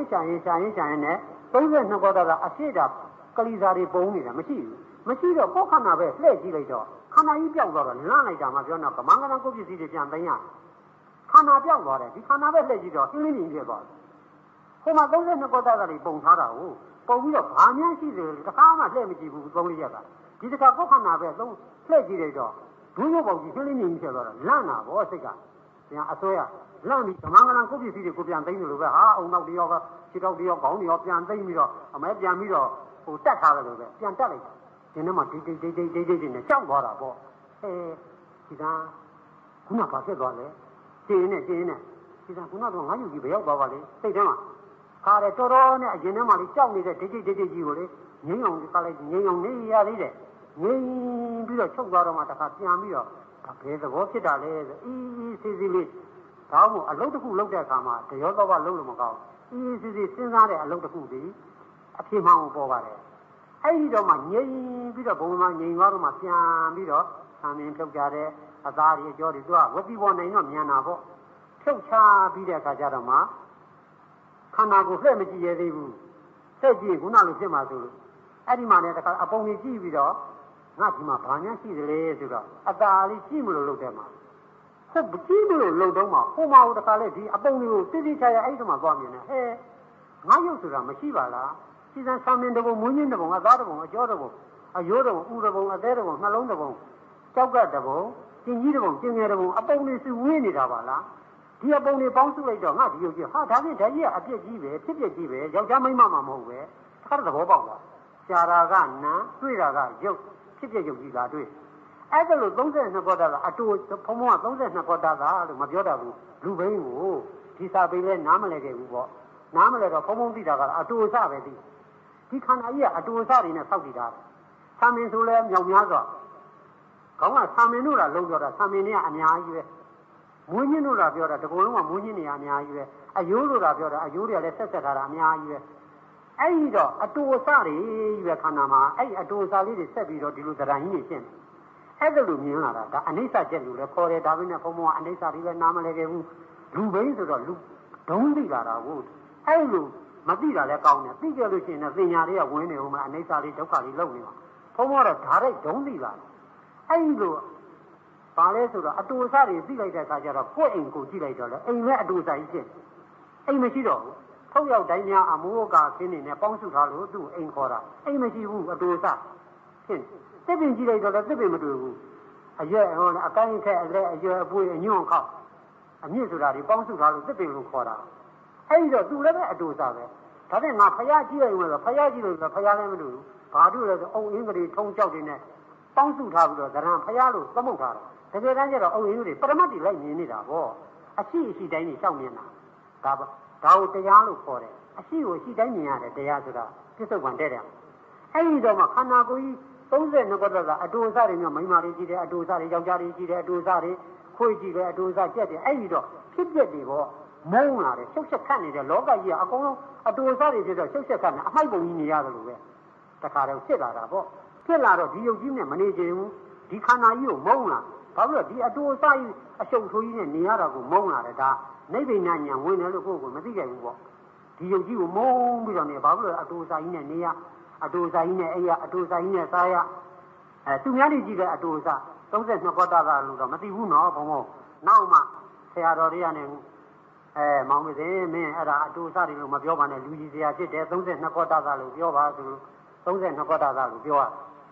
S1: 32ကောတ္တသာအဖြစ်တာကလိစာတွေပုံနေတာမရှိတော့ကိုယ်ခန္ဓာပဲလှည့်ကြည့်လိုက်တော့ခန္ဓာကြီးပြောက်သွားတော့လန့်လိုက်တာမှပြောတော့ကမန္ကရကိုပစ္စည်းတွေပြန်သိမ်းရခန္ဓာပြောက်သွားတယ်ဒီခန္ဓာပဲလှည့်ကြည့်တော့ရှင်းလင်းနေပြသွားတယ်ဟိုမှာ32ကောတ္တသာတွေပုံထားတာကိုပုံပြီးတော့ဘာမှရှိတယ်တခါမှလှည့်မကြည့်ဘူးသုံးလေးရက်ကဒီတခါကိုယ်ခန္ဓာပဲသုံးလှည့်ကြည့်လိုက်တော့ဒုညပေါက်ကြီးရှင်းလင်းနေဖြစ်သွားတော့လန့်တာဗောစိတ်ကပြန်အစွဲရလန့်ပြီးကမန္ကရကိုပစ္စည်းတွေကိုပြန်သိမ်းတယ်လို့ပဲဟာအုံနောက်တရောကခြေထောက်တရောခေါင်းတရောပြန်သိမ်းပြီးတော့အမဲပြန်ပြီးတော့ဟိုတက်ထားတယ်လို့ပဲပြန်တက်လိုက်ဒီနေ့မှဒိတ်နဲ့ကြောက်သွားတာပေါ့ဒီကခုနဘာဖြစ်သွားလဲကျင်းနေဒီကခုနတော့ငါယူကြီးဘယ်ရောက်သွားပါလဲစိတ်ထဲမှာခါတယ်တော်တော်နဲ့အရင်ထဲမှာလေးကြောက်နေတဲ့ဒိတ်ကြီးကိုလေငိမ့်အောင်ခါလိုက်ငိမ့်အောင်နေရသေးတယ်ငိမ့်ပြီးတော့ချုပ်သွားတော့မှတခါပြန်ပြီးတော့ဒါဘယ်သဘောဖြစ်တာလဲဆိုအေးစီစီလေးဒါမှမဟုတ်အလုပ်တစ်ခုလုပ်တဲ့အခါမှာတရောတော့လုပ်လို့မကောင်းအေးစီစဉ်းစားတဲ့အလုပ်တစ်ခုဒီအဖြစ်မှန်ကိုပေါ်ပါတယ်အဲ့ဒီတော့မှငြိမ်ပြီးတော့ဘုံမှာငြိမ်သွားတော့မှပြန်ပြီးတော့ဆံမင်းဖြုတ်ကြတဲ့အသားတွေအကြောတွေသူကဝတိဘောနိုင်တော့မြန်တာပေါ့ဖြုတ်ချပြီးတဲ့အခါကျတော့မှခန္ဓာကိုလှည့်မကြည့်ရသေးဘူးဆက်ကြည့်ခုနလိုဖြစ်မှာဆိုလို့အဲ့ဒီမှာလည်းတခါအပုံကြီးကြည့်ပြီးတော့ငါဒီမှာဘာများရှိသလဲဆိုတော့အသားလေးကြည့်မလို့လုပ်တယ်မှာဟုတ်ကြည့်မလို့လုပ်တော့မှဟိုမှာတခါလေဒီအပုံလေးကိုတိတိကျကျအဲ့ဒီမှာသွားမြင်တယ်ဟဲ့ငါရုပ်ဆိုတာမရှိပါလားစီစံဆံမင်းတဘုံမွေးညင်းတဘုံအသားတဘုံအကြောတဘုံအယိုးတဘုံဥတဘုံအသေးတဘုံနှလုံးတဘုံကြောက်ကတဘုံကျင်ကြီးတဘုံကျင်ငယ်တဘုံအပုံလေးစုဝင်းနေတာပါလားဒီအပုံလေးပေါင်းစုလိုက်တော့ငါဒီရုပ်ကြီးဟာဒါဖြင့်ဓာကြီးကအပြစ်ကြီးပဲဖြစ်ပျက်ကြီးပဲယောက်ျားမိန်းမမှမဟုတ်ပဲတစ်ခါသဘောပေါက်သွားရှားတာကနာတွေ့တာကရုပ်ဖြစ်ပျက်ရုပ်ကြီးကတွေ့အဲ့ဒါလို့32ကောတ္တကအတူဘုံဘုံက32ကောတ္တကလို့မပြောတတ်ဘူးလူဘိန်းကိုဒီစာပေလဲနားမလဲခဲ့ဘူးပေါ့နားမလဲတော့ဘုံဘုံသိတာကအတူအစပဲသိဒီခန္ဓာကြီးကအတူအစတွေနဲ့ဆောက်တည်တာဆံမင်းဆိုလဲမြောင်များစွာခေါင်းကဆံမင်းတို့လားလုံးပြောတာဆံမင်းတွေကအများကြီးပဲမွေးညင်းတို့လားပြောတာဒီကုလုံးကမွေးညင်းနေရအများကြီးပဲအယိုးတို့လားပြောတာအယိုးတွေကလည်းဆက်ထားတာအများကြီးပဲအဲ့ဒီတော့အတူအစတွေကြီးပဲခန္ဓာမှာအဲ့ဒီအတူအစလေးတွေဆက်ပြီးတော့ဒီလိုသဏ္ဍာန်ကြီးတွေရှင်းတယ်အဲ့ဒါလိုမြင်လာတာဒါအနိစ္စချက်လို့လည်းခေါ်တယ်ဒါပေမဲ့ဘုံဘုံကအနိစ္စတွေပဲနားမလဲခဲ့ဘူးလူဘိန်းဆိုတော့လူဒုံးသိလာတာကိုအဲ့လိုမသိတာလည်းကောင်းတယ်သိကြလို့ရှိရင်ပညာတွေကဝင်နေဦးမှာအနိစ္စလေးဒုက္ခလေးလုံနေမှာဘုံဘုံကတော့ဓာတ်ရိုက်ဒုံးသိလာတယ်အဲ့ဒီလိုပါလဲဆိုတော့အတူအစတွေသိလိုက်တဲ့အခါကျတော့ကိုယ့်အိမ်ကိုကြည့်လိုက်တော့လေအိမ်လည်းအတူအစကြီးဖြစ်အိမ်မရှိတော့ဘူးထုတ်ရောက်တိုင်းများအမိုးကာခင်းနေနဲ့ပေါင်းစုထားလို့သူ့အိမ်ခေါ်တာအိမ်မရှိဘူးအတူအစဖြစ်တစ်ပင်ကြည့်လိုက်တော့လည်းတစ်ပင်မတွေ့ဘူးအရွယ်ဟောအကိုင်းခက်အလဲအရွယ်အပွေးအညွန့်ခောက်အမြင့်ဆိုတာဒီပေါင်းစုထားလို့တစ်ပင်လို့ခေါ်တာအဲ့ဒီတော့သူလည်းပဲအတူအစပဲဒါနဲ့ငါဖယားကြည့်လိုက်မယ်ဆိုဖယားကြည့်လို့ဆိုဖယားလည်းမတွေ့ဘူးဘာတွေ့လဲဆိုအုံအင်းကလေးထုံကြောက်တွေနဲ့ပေါင်းစုထားပြီးတော့သရံဖယားလို့သမုတ်ထားတာတကယ်တမ်းကျတော့အုံအင်းတွေပရမတ်တွေလိုက်မြင်နေတာပေါ့အရှိတိုင်းကြီးရှောက်မြင်တာဒါကိုတရားလို့ခေါ်တယ်အရှိကိုအရှိတိုင်းမြင်ရတယ်တရားဆိုတာပြစ္ဆုတ်ပံတဲ့တယ်အဲ့ဒီတော့မှခန္ဓာကိုယ်ကြီး32ကောတ္တကအတူအစတွေမျိုးမိန်းမတွေကြည့်တယ်အတူအစတွေယောက်ျားတွေကြည့်တယ်အတူအစတွေခွေးကြည့်တယ်အတူအစကြက်တယ်အဲ့ဒီတော့ဖြစ်ပျက်တွေပေါ့မုန်းလာတယ်ရှုပ်ချက်ခတ်နေတဲ့လောကကြီးကအကုန်လုံးအတူအစတွေဖြစ်တော့ရှုပ်ချက်ခတ်နေအမိုက်ပုံကြီးနေရတယ်လို့ပဲတခါတော့ဖြစ်လာတာပေါ့ဖြစ်လာတော့ဒီယုတ်ကြီးနဲ့မနေချင်ဘူးဒီခန္ဓာကြီးကိုမုန်းလာဘာလို့လဲဒီအတူအစကြီးအရှုပ်ထိုးကြီးနဲ့နေရတာကိုမုန်းလာတယ်ဒါနိဗ္ဗာန်ဉာဏ်ဝင်တယ်လို့ကိုယ့်ကိုမသိခဲ့ဘူးပေါ့ဒီယုတ်ကြီးကိုမုန်းပြီးတော့နေဘာလို့လဲအတူအစကြီးနဲ့နေရအတူအစကြီးနဲ့အဲ့ရအတူအစကြီးနဲ့စားရသူများတွေကြည့်တဲ့အတူအစ32ကောတ္တကလို့တော့မသိဘူးနော်ဘုံဘုံနောက်မှဆရာတော်တွေကလည်းမောင်မသိမင်းအဲ့ဒါအတူအစတွေလို့မပြောပါနဲ့လူကြီးဆရာဖြစ်တယ်32ကောတ္တကလို့ပြောပါဆိုလို့32ကောတ္တကလို့ပြောရ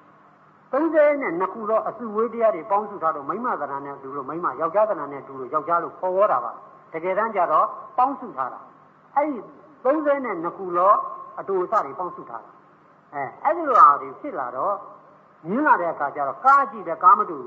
S1: 32ခုတော့အစုဝေးတရားတွေပေါင်းစုထားတော့မိမသဏ္ဍာန်နဲ့တူလို့မိမယောက်ျားသဏ္ဍာန်နဲ့တူလို့ယောက်ျားလို့ခေါ်ရတာပါတကယ်တမ်းကျတော့ပေါင်းစုထားတာအဲ့ဒီ32ခုတော့အတူအစတွေပေါင်းစုထားတာအဲ့ဒီလိုအားတွေဖြစ်လာတော့မြင်လာတဲ့အခါကျတော့ကားကြည့်တယ်ကားမတူဘူး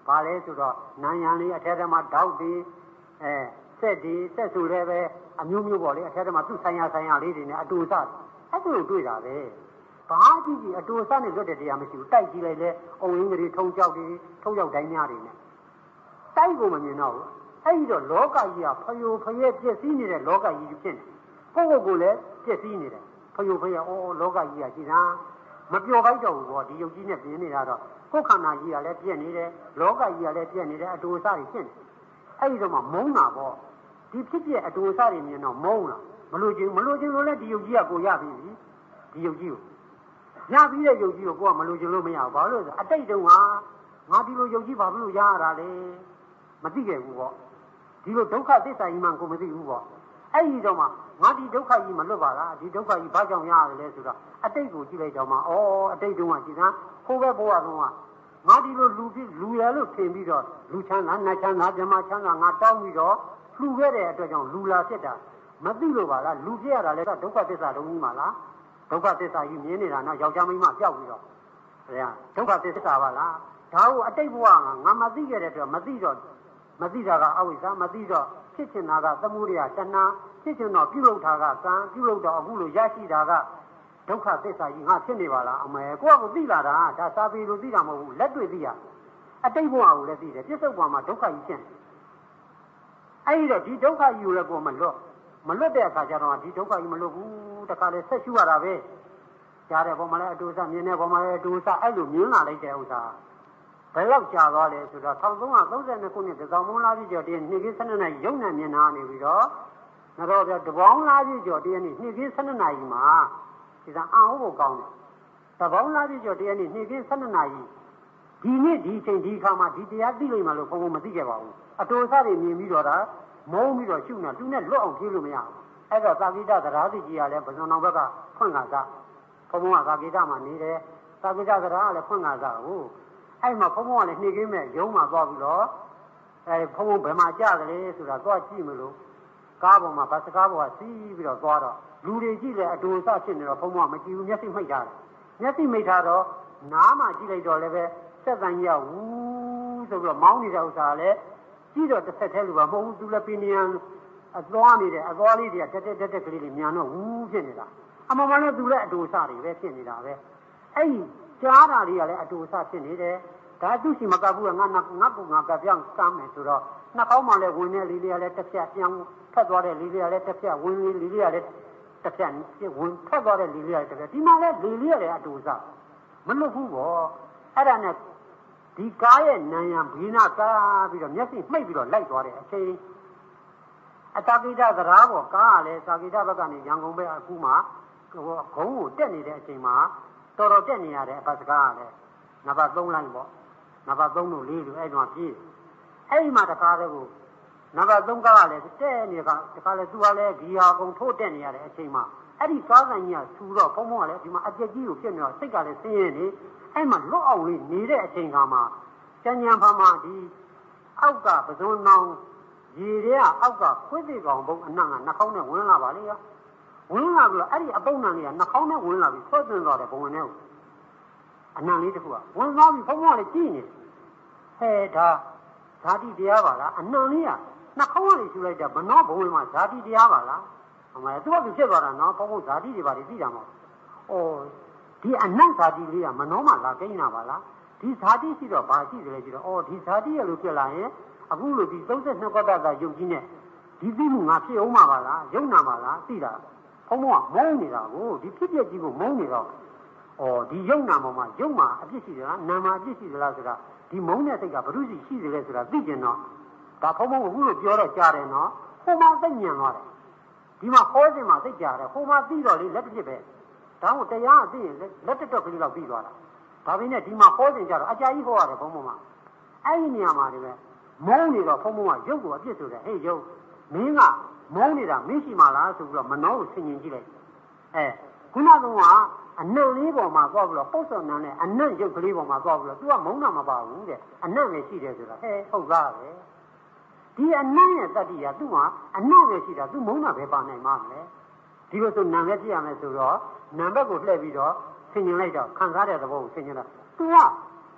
S1: ဘာလဲဆိုတော့နန်းရံလေးအထက်ထဲမှာဓာတ်တွေဆက်ဆိုလည်းပဲအမျိုးမျိုးပေါ့လေအထက်ထဲမှာသူ့ဆိုင်ရာလေးတွေနဲ့အတူစအဲ့ဒါလိုတွေ့တာပဲဘာကြည့်ကြည့်အတူစနဲ့လွတ်တဲ့တရားမရှိဘူးတိုက်ကြည့်လိုက်လဲအုံရင်းကလေးထုံကြောက်တိုင်းများတွေနဲ့တိုက်ကိုမမြင်တော့ဘူးအဲ့ဒီတော့လောကကြီးကဖယိုဖယဲပြည့်စည်နေတဲ့လောကကြီးဖြစ်နေကိုယ့်ကိုယ်လည်းပြည့်စည်နေတယ်ဖယိုဖယဲလောကကြီးကကြည်သာမပျော်ပိုက်တော့ဘူးပေါ့ဒီယုတ်ကြီးနဲ့ပြင်းနေတာတော့ကိုယ်ခန္ဓာကြီးကလည်းပြည့်နေတယ်လောကကြီးကလည်းပြည့်နေတယ်အတူအစတွေဖြစ်နေအဲ့ဒီတော့မှမုန်းတာပေါ့ဒီဖြစ်ပြအတူအစတွေမြင်တော့မုန်းတာမလို့ချင်းလို့လည်းဒီယုတ်ကြီးကကိုရပြီဒီယုတ်ကြီးကိုရပြီးတဲ့ယုတ်ကြီးကိုကိုကမလို့ချင်းလို့မရဘူးဘာလို့လဲဆိုအတိတ်တုန်းကငါဒီလိုယုတ်ကြီးဘာလို့ရရတာလဲမသိခဲ့ဘူးပေါ့ဒီလိုဒုက္ခသစ္စာကြီးမှကိုမသိဘူးပေါ့အဲ့ဒီတော့မှငါဒီဒုက္ခကြီးမလွတ်ပါလားဒီဒုက္ခကြီးဘာကြောင့်ရတယ်လဲဆိုတော့အတိတ်ကိုကြည့်လိုက်တော့မှအတိတ်တုန်းကကြည်သာခိုးပဲဘဝတုန်းကငါဒီလိုလူရလို့ထင်ပြီးတော့လူချမ်းသာနတ်ချမ်းသာဓမ္မချမ်းသာငါတောင်းပြီးတော့လှူခဲ့တဲ့အတွက်ကြောင့်လူလာဖြစ်တာမသိလို့ပါလားလူဖြစ်ရတာလည်းဒုက္ခသစ္စာတုံးကြီးမှာလားဒုက္ခသစ္စာကြီးမြင်နေတာနော်ယောက်ျားမိန်းမပြောက်ပြီးတော့ဒုက္ခသစ္စာပါလားဒါကိုအတိတ်ဘဝကငါမသိခဲ့တဲ့အတွက်မသိတာကအဝိဇ္ဇာမသိတော့ဖြစ်ချင်တာကသမုဒယတဏှာဖြစ်ချင်တော့ပြုလုပ်တာကကံပြုလုပ်တော့အခုလိုရရှိတာကဒုက္ခသစ္စာကြီးငါဖြစ်နေပါလားအမေကိုယ့်ကိုသိလာတာဒါစာပေလို့သိတာမဟုတ်ဘူးလက်တွေ့သိရအတိတ်ဘဝကိုလည်းသိတယ်ပြစ္ဆုတ်ဘဝမှာဒုက္ခကြီးဖြစ်နေအဲ့ဒီတော့ဒီဒုက္ခကြီးကိုလည်းကိုယ်မလွတ်တဲ့အခါကျတော့ဒီဒုက္ခကြီးမလွတ်ဘူးတခါလေဆက်ရှုရတာပဲကြားတဲ့ဘုံမှာလည်းအတူစမြင်တဲ့ဘုံမှာလည်းအတူစအဲ့လိုမြင်လာလိုက်တဲ့ဥစ္စာဘယ်လောက်ကြာသွားလဲဆိုတော့1332ခုနှစ်တကောင်မုန်းလာပြီကျော်တည်းနေ့က12နာရီရုံနဲ့မြင်နာနေပြီးတော့တော့ပြတပေါင်းလာပြီကျော်တည်းနေ့က12နာရီမှာဒီကအာဟုတ်ကိုကောင်းတယ်တပေါင်းလာပြီကျော်တည်းနေ့က12နာရီဒီနေ့ဒီချိန်ဒီခါမှာဒီတရားသိလိမ့်မယ်လို့ဘုံဘုံမသိခဲ့ပါဘူးအတူစတွေမြင်ပြီးတော့ဒါမုန်းပြီးတော့ရှုနေသူနဲ့လွတ်အောင်ပြေးလို့မရဘူးအဲ့တော့သာကိတသရာတိကြီးကလည်းဘဇွန်တော်ဘက်ကဖွင့်ခါစားဘုံဘုံကသာကိတမှာနေတယ်သာကိတသရာကလည်းဖွင့်ခါစားဟုတ်အဲ့မှာဘုံဘုံကလည်းနှိမ့်ခင်းမဲ့ရုံးမှာသွားပြီးတော့ဘုံဘုံဘယ်မှာကြကြလဲဆိုတာသွားကြည့်မလို့ကားပေါ်မှာဘတ်စကားပေါ်ကစီးပြီးတော့သွားတော့လူတွေကြည့်လဲအတူအဆဖြစ်နေတော့ဘုံဘုံကမကြည့်ဘူးမျက်စိမိတ်ထားတယ်မျက်စိမိတ်ထားတော့နားမှာကြည့်လိုက်တော့လည်းပဲစက်တန်ကြီးကဝူးဆိုပြီးတော့မောင်းနေတဲ့ဥစ္စာလည်းကြည့်တော့တစ်ဆက်တည်းလူပါမဟုတ်ဘူးသူလည်းပင်နံအသွားနေတယ်အသွားလေးတွေကတက်ကလေးတွေမြန်တော့ဝူးဖြစ်နေတာအမှန်မှန်လည်းသူလည်းအတူအဆတွေပဲဖြစ်နေတာပဲအဲ့ဒီကြားတာတွေကလည်းအတူအဆဖြစ်နေတယ်ဒါသူရှိမကဘူးကငါကပြောင်းစမ်းမယ်ဆိုတော့နှာခေါင်းမှလည်းဝင်တဲ့လေးတွေကလည်းတစ်ဖြတ်ပြောင်းဖက်သွားတဲ့လေးတွေကလည်းတစ်ဖြတ်ဝင်လေးတွေကလည်းတစ်ဖြတ်ဝင်ဖက်သွားတဲ့လေးတွေကလည်းတစ်ဖြတ်ဒီမှာလည်းလေးတွေကလည်းအတူအဆမလွတ်ဘူးပေါ့အဲ့ဒါနဲ့ဒီကားရဲ့နံရံဘေးနာကားပြီးတော့မျက်စိမှိတ်ပြီးတော့လိုက်သွားတဲ့အချိန်အတာကိတသရာပေါ်ကားကလည်းသာကိတဘက်ကနေရန်ကုန်ဘက်အခုမှဂုံးကိုတက်နေတဲ့အချိန်မှာတော်တော်တက်နေရတဲ့အပတ်စကားကလည်းနံပါတ်3လိုင်းပေါ့နံပါတ်3လို့4လို့အဲ့တော့ပြေးအဲ့ဒီမှာတခါတည်းကိုနံပါတ်3ကားကလည်းတက်နေတာတခါလည်းသူကလည်းဒီဟာကုံထိုးတက်နေရတဲ့အချိန်မှာအဲ့ဒီကားဆိုင်ကြီးကဆူတော့ဘုံဘုံကလည်းဒီမှာအကြက်ကြီးကိုပြစ်နေတော့စိတ်ကလည်းဆင်းရဲနေအဲ့မှာလွတ်အောင်လေးနေတဲ့အချိန်ခါမှာကျန်ဖာမှာဒီအောက်ကပဇွန်နောင်ရေတွေကအောက်ကခွေးသေးကောင်ဘုံအနံ့ကနှာခေါင်းနဲ့ဝင်လာပါလေဝင်လာပြီးတော့အဲ့ဒီအပုံနံလေးကနှာခေါင်းနဲ့ဝင်လာပြီးဆွဲသွင်းသွားတယ်ဘုံဝင်ထဲကိုအနံ့လေးတစ်ခုကဝင်သွားပြီးဘုံဘုံကလည်းကြည့်နေဟဲ့ဒါဇာတိတရားပါလားအနံ့လေးကနှာခေါင်းကနေရှူလိုက်တာဘနောဘုံဝင်မှာဇာတိတရားပါလားအမေသူကသူဖြစ်သွားတာနော်ဘုံဘုံဇာတိတွေပါသိတာမဟုတ်ဒီအနံ့ဇာတိလေးကမနောမှလာကိန်းတာပါလားဒီဇာတိရှိတော့ဘာရှိတယ်လဲကြည့်တော့ဒီဇာတိရလို့ဖြစ်လာရင်အခုလိုဒီ32ကတ္တကယုတ်ကြီးနဲ့ဒီသိမှုငါဖြစ်အောင်မှာပါလားယုံနာပါလားသိတာဘုံဘုံကမုန်းနေတာကိုဒီဖြစ်ပျက်ကြီးကိုမုန်းနေတော့ဒီယုံနာပေါ်မှာယုံမှာအပြစ်ရှိသလားနာမှာအပြစ်ရှိသလားဆိုတာဒီမုန်းတဲ့စိတ်ကဘုရုရှိတယ်လဲဆိုတာသိကျင်တော့ဒါဘုံဘုံကအခုလိုပြောတော့ကြားတယ်နော်ဟိုမှာသိညံသွားတယ်ဒီမှာဟောစင်မှာသိကြတယ်ဟိုမှာသိတော့လေလက်တစ်ဖြစ်ပဲဒါကိုတရားသိရင်လက်တစ်တော့ကလေးတော့ပြီးသွားတာဒါပေမဲ့ဒီမှာဟောစင်ကြတော့အကြာကြီးဟောရတယ်ဘုံဘုံမှာအဲ့ဒီနေရာမှာတည်းပဲမုန်းနေတော့ဘုံဘုံကရုပ်ကိုအပြစ်ဆိုတယ်ဟေးရုပ်မင်းကမုန်းနေတာမင်းရှိမှလားဆိုပြီးတော့မနှောကိုဆင်ញင်ကြည့်လိုက်ခုနကအနံ့လေးပေါ်မှာသွားပြီးတော့ပုတ်စော်နံနဲ့အနံ့ရုပ်ကလေးပေါ်မှာသွားပြီးတော့ तू ကမုန်းတာမပါဘူးတဲ့အနံ့ပဲရှိတယ်ဆိုတာဟုတ်သားပဲဒီအနံ့ရဲ့တတ္တိက तू ကအနံ့ပဲရှိတာ तू မုန်းတာပဲပါနိုင်မှာမလဲဒီလိုဆိုနံပဲပြရမယ်ဆိုတော့နံဘက်ကိုလှည့်ပြီးတော့ဆင်ញင်လိုက်တော့ခံစားတဲ့သဘောကိုဆင်ញင်တော့ तू က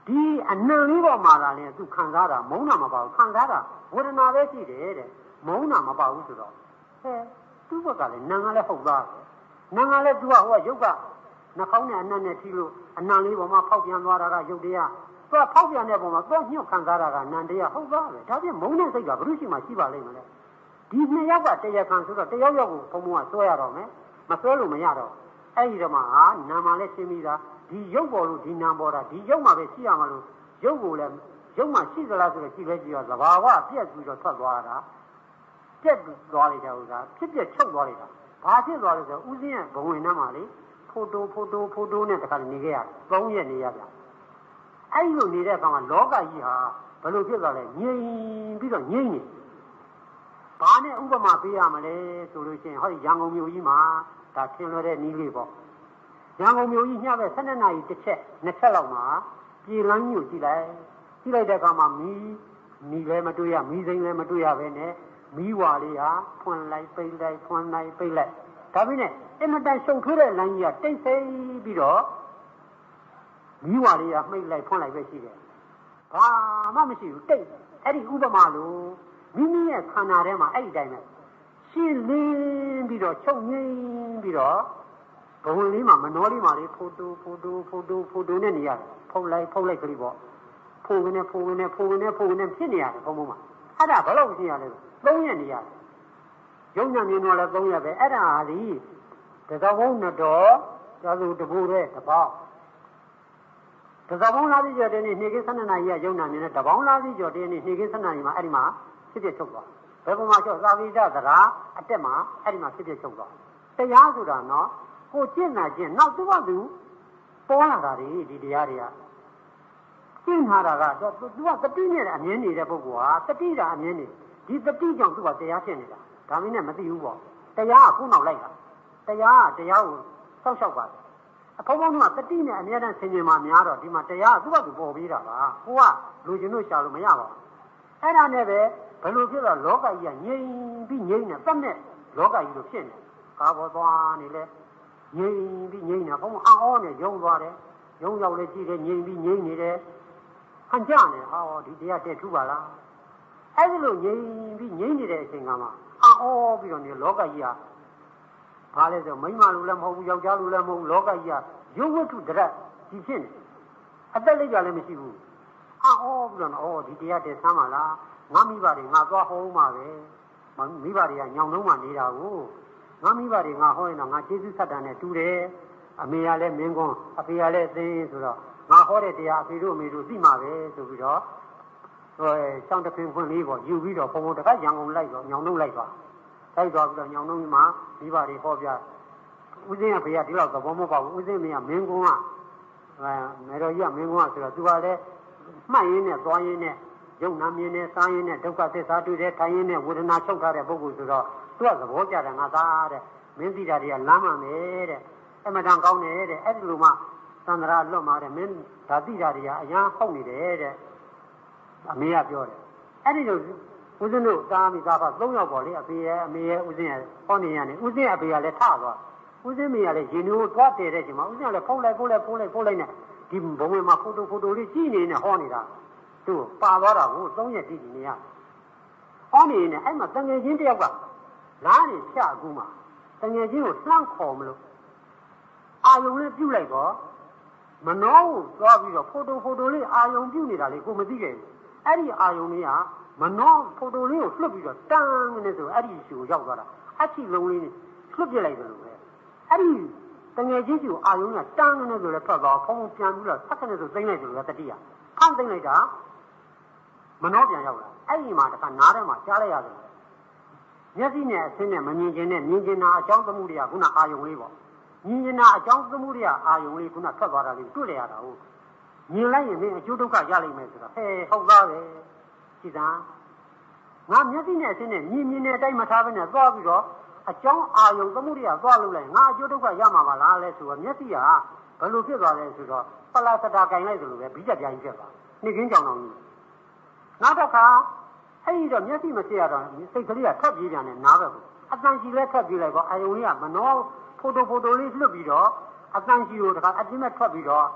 S1: ဒီအနံလေးပေါ်မှာလာရင်သူခံစားတာမုန်းတာမပါဘူးခံစားတာဝေဒနာပဲရှိတယ်တဲ့မုန်းတာမပါဘူးဆိုတော့ဟဲ့သူ့ဘက်ကလည်းနံကလည်းဟုတ်သားပဲနံကလည်းသူကဟိုကရုပ်ကနှာခေါင်းနဲ့အနံ့နဲ့ထိလို့အနံလေးပေါ်မှာဖောက်ပြန်သွားတာကရုပ်တရားသူကဖောက်ပြန်တဲ့ပုံမှာသူညှို့ခံစားတာကနံတရားဟုတ်သားပဲဒါပြင်မုန်းတဲ့စိတ်ကဘုရုရှိမှရှိပါလိမ့်မလဲဒီနှစ်ယောက်ကတရားခံဆိုတော့တယောက်ယောက်ကိုဘုံဘုံကဆွဲရတော့မယ်မဆွဲလို့မရတော့အဲ့ဒီတော့မှနာမှလည်းရှင်းပြီးသားဒီရုပ်ပေါ်လို့ဒီနာပေါ်တာဒီရုပ်မှာပဲရှိရမှာလို့ရုပ်ကိုလည်းရုပ်မှာရှိသလားဆိုတော့ရှိပဲကြည့်ရသဘာဝပြက်ပြီးတော့ထွက်သွားတာပြက်သွားလိုက်တာဥစ္စာဖြစ်ပြချုပ်သွားလိုက်တာဘာဖြစ်သွားလဲဆိုတော့ဥစဉ်ရဲ့ဘဝင်နှမ်းမှာလေဖိုတိုနဲ့တခါနေခဲ့ရ3ရက်နေရပြန်အဲ့ဒီလိုနေတဲ့အခါမှာလောကကြီးဟာဘယ်လိုဖြစ်သွားလဲငြိမ်ပြီးတော့ငြိမ်နေဘာနဲ့ဥပမာပေးရမလဲဆိုလို့ရှိရင်ဟောဒီရန်ကုန်မြို့ကြီးမှာဒါထင်လွယ်တဲ့နည်းလေးပေါ့ရန်ကုန်မြို့ကြီးညပဲ12နာရီတစ်ချက်2ချက်လောက်မှာပြည်လမ်းကြီးကိုကြည့်လိုက်တဲ့အခါမှာမီးလည်းမတွေ့ရမီးစိမ်းလည်းမတွေ့ရပဲနဲ့မီးဝါလေးဟာဖွင့်လိုက်ပိတ်လိုက်ဖွင့်လိုက်ပိတ်လိုက်ဒါပေမဲ့အင်မတန်ရှုပ်ထွေးတဲ့လမ်းကြီးကတိတ်ဆိတ်ပြီးတော့မီးဝါလေးကမှိတ်လိုက်ဖွင့်လိုက်ပဲရှိတယ်ဘာမှမရှိဘူးတိတ်အဲ့ဒီဥပမာလို့မိမိရဲ့ခန္ဓာထဲမှာအဲ့ဒီတိုင်းပဲရှင်းလင်းပြီးတော့ချုပ်ငိမ့်ပြီးတော့ဘဝလေးမှာမနှောလေးမှာလေးဖိုတိုနဲ့နေရတယ်ဖုတ်လိုက်ကလေးပေါ့ဖိုးကနေဖြစ်နေရတယ်ဘုံဘုံမှာအဲ့ဒါဘယ်လောက်ရှိရလဲ3ရက်နေရတယ်ရုံညာမြင်တော့လဲ3ရက်ပဲအဲ့ဒါဟာဒီတကဘုံနဲ့တော့ကျော်သူတပူတဲ့တပေါင်းတကဘုံလာပြီးကျော်တဲ့နေ့နေကင်း12နာရီကရုံညာမြင်တဲ့တပေါင်းလာပြီးကျော်တဲ့နေ့နေကင်း12နာရီမှာအဲ့ဒီမှာဖြစ်ဖြစ်ချုပ်သွားဘယ်ပုံမှာကျော်သာဝိဒသရာအတက်မှာအဲ့ဒီမှာဖြစ်ဖြစ်ချုပ်သွားတရားဆိုတာနော်ကိုကျင့်တာကျင့်နောက်သူကသူပေါ်လာတာဒီတရားတွေကကျင့်ထားတာကတော့သူကတတိနဲ့အမြင်နေတဲ့ပုဂ္ဂိုလ်ဟာတတိတာအမြင်နေဒီတတိကြောင့်သူကတရားဖြစ်နေတာဒါမင်းနဲ့မသိဘူးပေါ့တရားကခုနောက်လိုက်တာတရားကိုဆောက်ရှောက်ပါတယ်အဖုံဖုံကတတိနဲ့အမြဲတမ်းဆင်ခြင်မှများတော့ဒီမှာတရားကသူ့ဘက်သူပေါ်ပြီးတာပါကိုကလူကျင်တို့ရှာလို့မရပါဘူးအဲ့ဒါနဲ့ပဲဘယ်လိုဖြစ်တော့လောကကြီးကငြိမ်ပြီးငြိမ်နေတတ်နဲ့လောကကြီးလိုဖြစ်နေကားပေါ်သွားနေလဲငြိမ်ပြီးငြိမ်နေဘုံအောနဲ့ယုံသွားတယ်ယုံရောက်လဲကြည့်တယ်ငြိမ်ပြီးငြိမ်နေတယ်ဟန်ကြနေဟောဒီတရားတက်ထူပါလားအဲ့ဒီလိုငြိမ်ပြီးငြိမ်နေတဲ့အချိန်ကမှအောပြီးတော့နေလောကကြီးကဘာလဲဆိုမိန်းမလူလည်းမဟုတ်ဘူးယောက်ျားလူလည်းမဟုတ်ဘူးလောကကြီးကရုပ်ဝတ္ထုတရက်ကြီးဖြစ်နေအသက်လေးကြလည်းမရှိဘူးအောပြီးတော့ဒီတရားတက်ဆမ်းပါလားငါမိဘတွေငါသွားဟောဦးမှာပဲမိဘတွေကညောင်လုံးမှနေတာကိုငါမိဘတွေငါဟောရင်တော့ငါကျေးဇူးဆက်တာနဲ့တူတယ်အမေကလည်းမင်းကွန်းအဖေကလည်းအသေးဆိုတော့ငါဟောတဲ့တရားအဖေတို့အမေတို့သိမှာပဲဆိုပြီးတော့ရှောင်းတခင်ခွင့်လေးပေါ့ယူပြီးတော့ဘုံဘုံတခါရန်ကုန်လိုက်တော့ညောင်လုံးလိုက်သွားပြီးတော့ညောင်လုံးကြီးမှာမိဘတွေဟောပြဦးစင်းအဖေကဒီလောက်သဘောမပေါက်ဘူးဦးစင်းမင်းကမင်းကွန်းကမေတော်ကြီးကမင်းကွန်းကဆိုတော့သူကလည်းမှတ်ရင်းနဲ့သွားရင်းနဲ့ရုပ်နာမြင်နဲ့စားရင်းနဲ့ဒုက္ခသစ္စာတွေ့တဲ့ထိုင်ရင်းနဲ့ဝေဒနာချုပ်ထားတဲ့ပုဂ္ဂိုလ်ဆိုတော့သူကသဘောကျတယ်ငါသားတဲ့မင်းသိတာတွေကလမ်းမှန်မယ်တဲ့အမတန်ကောင်းတယ်တဲ့အဲ့ဒီလိုမှသန္တရာလွတ်မှာတဲ့မင်းဒါသိတာတွေကအရန်ဟုတ်နေတယ်တဲ့အမေကပြောတယ်အဲ့ဒီလိုဦးဇင်းတို့သားမိသားဖ3ယောက်ပေါ့လေအဖေရဲ့အမေရဲ့ဦးဇင်းရဲ့ဟောနေရနေဦးဇင်းအဖေကလည်းထသွားဦးဇင်းမေကလည်းရင်တို့သွားတည်တဲ့ချိန်မှာဦးဇင်းကလည်းဖုတ်လိုက်နဲ့ဒီဘုံဝင်မှာဖိုတိုလေးကြည့်နေဟောနေတာသူ့ပါသွားတာကို3ရက်ကြည့်နေရဟောနေနေအဲ့မှာတငယ်ချင်းတယောက်ကလားနေဖြတ်ကူးမှာတငယ်ချင်းကိုလှမ်းခေါ်မလို့အာယုံလေးပြုတ်လိုက်တော့မနှောကိုသွားပြီးတော့ဖိုတိုလေးအာယုံပြုတ်နေတာလေကိုမသိခဲ့ဘူးအဲ့ဒီအာယုံလေးကမနှောဖိုတိုလေးကိုလွှတ်ပြီးတော့တန်းနေဆိုအဲ့ဒီရှူကိုရောက်သွားတာအချီလုံးလေးနဲ့လွှတ်ပြလိုက်တယ်လို့ပဲအဲ့ဒီတငယ်ချင်းရှူအာယုံကတန်းနေဆိုလည်းထွက်သွားဖုံးပြန်ပြီးတော့ဆက်ကနေဆိုသိမ့်လိုက်တယ်လို့တတိယဖမ်းသိမ့်လိုက်တာမနှောပြန်ရောက်လာအဲ့ဒီမှာတခါနားထဲမှာကြားလိုက်ရတယ်မျက်စိနဲ့အဆင်းနဲ့မမြင်ခြင်းနဲ့မြင်ခြင်းနာအကြောင်းသမှုတွေကခုနအာယုံလေးပေါ့မြင်ခြင်းနာအကြောင်းသမှုတွေကအာယုံလေးခုနထွက်သွားတာလေးတွေ့ရတာဟုတ်မြင်လိုက်ရင်အကျိုးဒုက္ခရလိမ့်မယ်ဆိုတော့ဟဲ့ဟုတ်သားပဲကြည်သာငါမျက်စိနဲ့အဆင်းနဲ့မြင်တဲ့အတိုင်းမထားဘဲနဲ့သွားပြီးတော့အကြောင်းအာယုံသမှုတွေကသွားလို့လိုက်ငါအကျိုးဒုက္ခရမှာပါလားလဲဆိုတော့မျက်စိကဘယ်လိုဖြစ်သွားလဲဆိုတော့ပလာစတာကင်လိုက်သလိုပဲဘိကြပြားကြီးဖြစ်သွားနှိကင်းကြောင်တော်ကြီးနောက်တစ်ခါအဲ့ဒီတော့မျက်စိမဖြစ်ရတော့စိတ်ကလေးကထပ်ပြေးပြန်တယ်နားဘက်ကအတန်ကြီးလည်းထပ်ပြေးလိုက်တော့အာယုံလေးကမနှောဖိုတိုလေးလွတ်ပြီးတော့အတန်ကြီးကိုတခါအပြင်းမဲ့ထွက်ပြီးတော့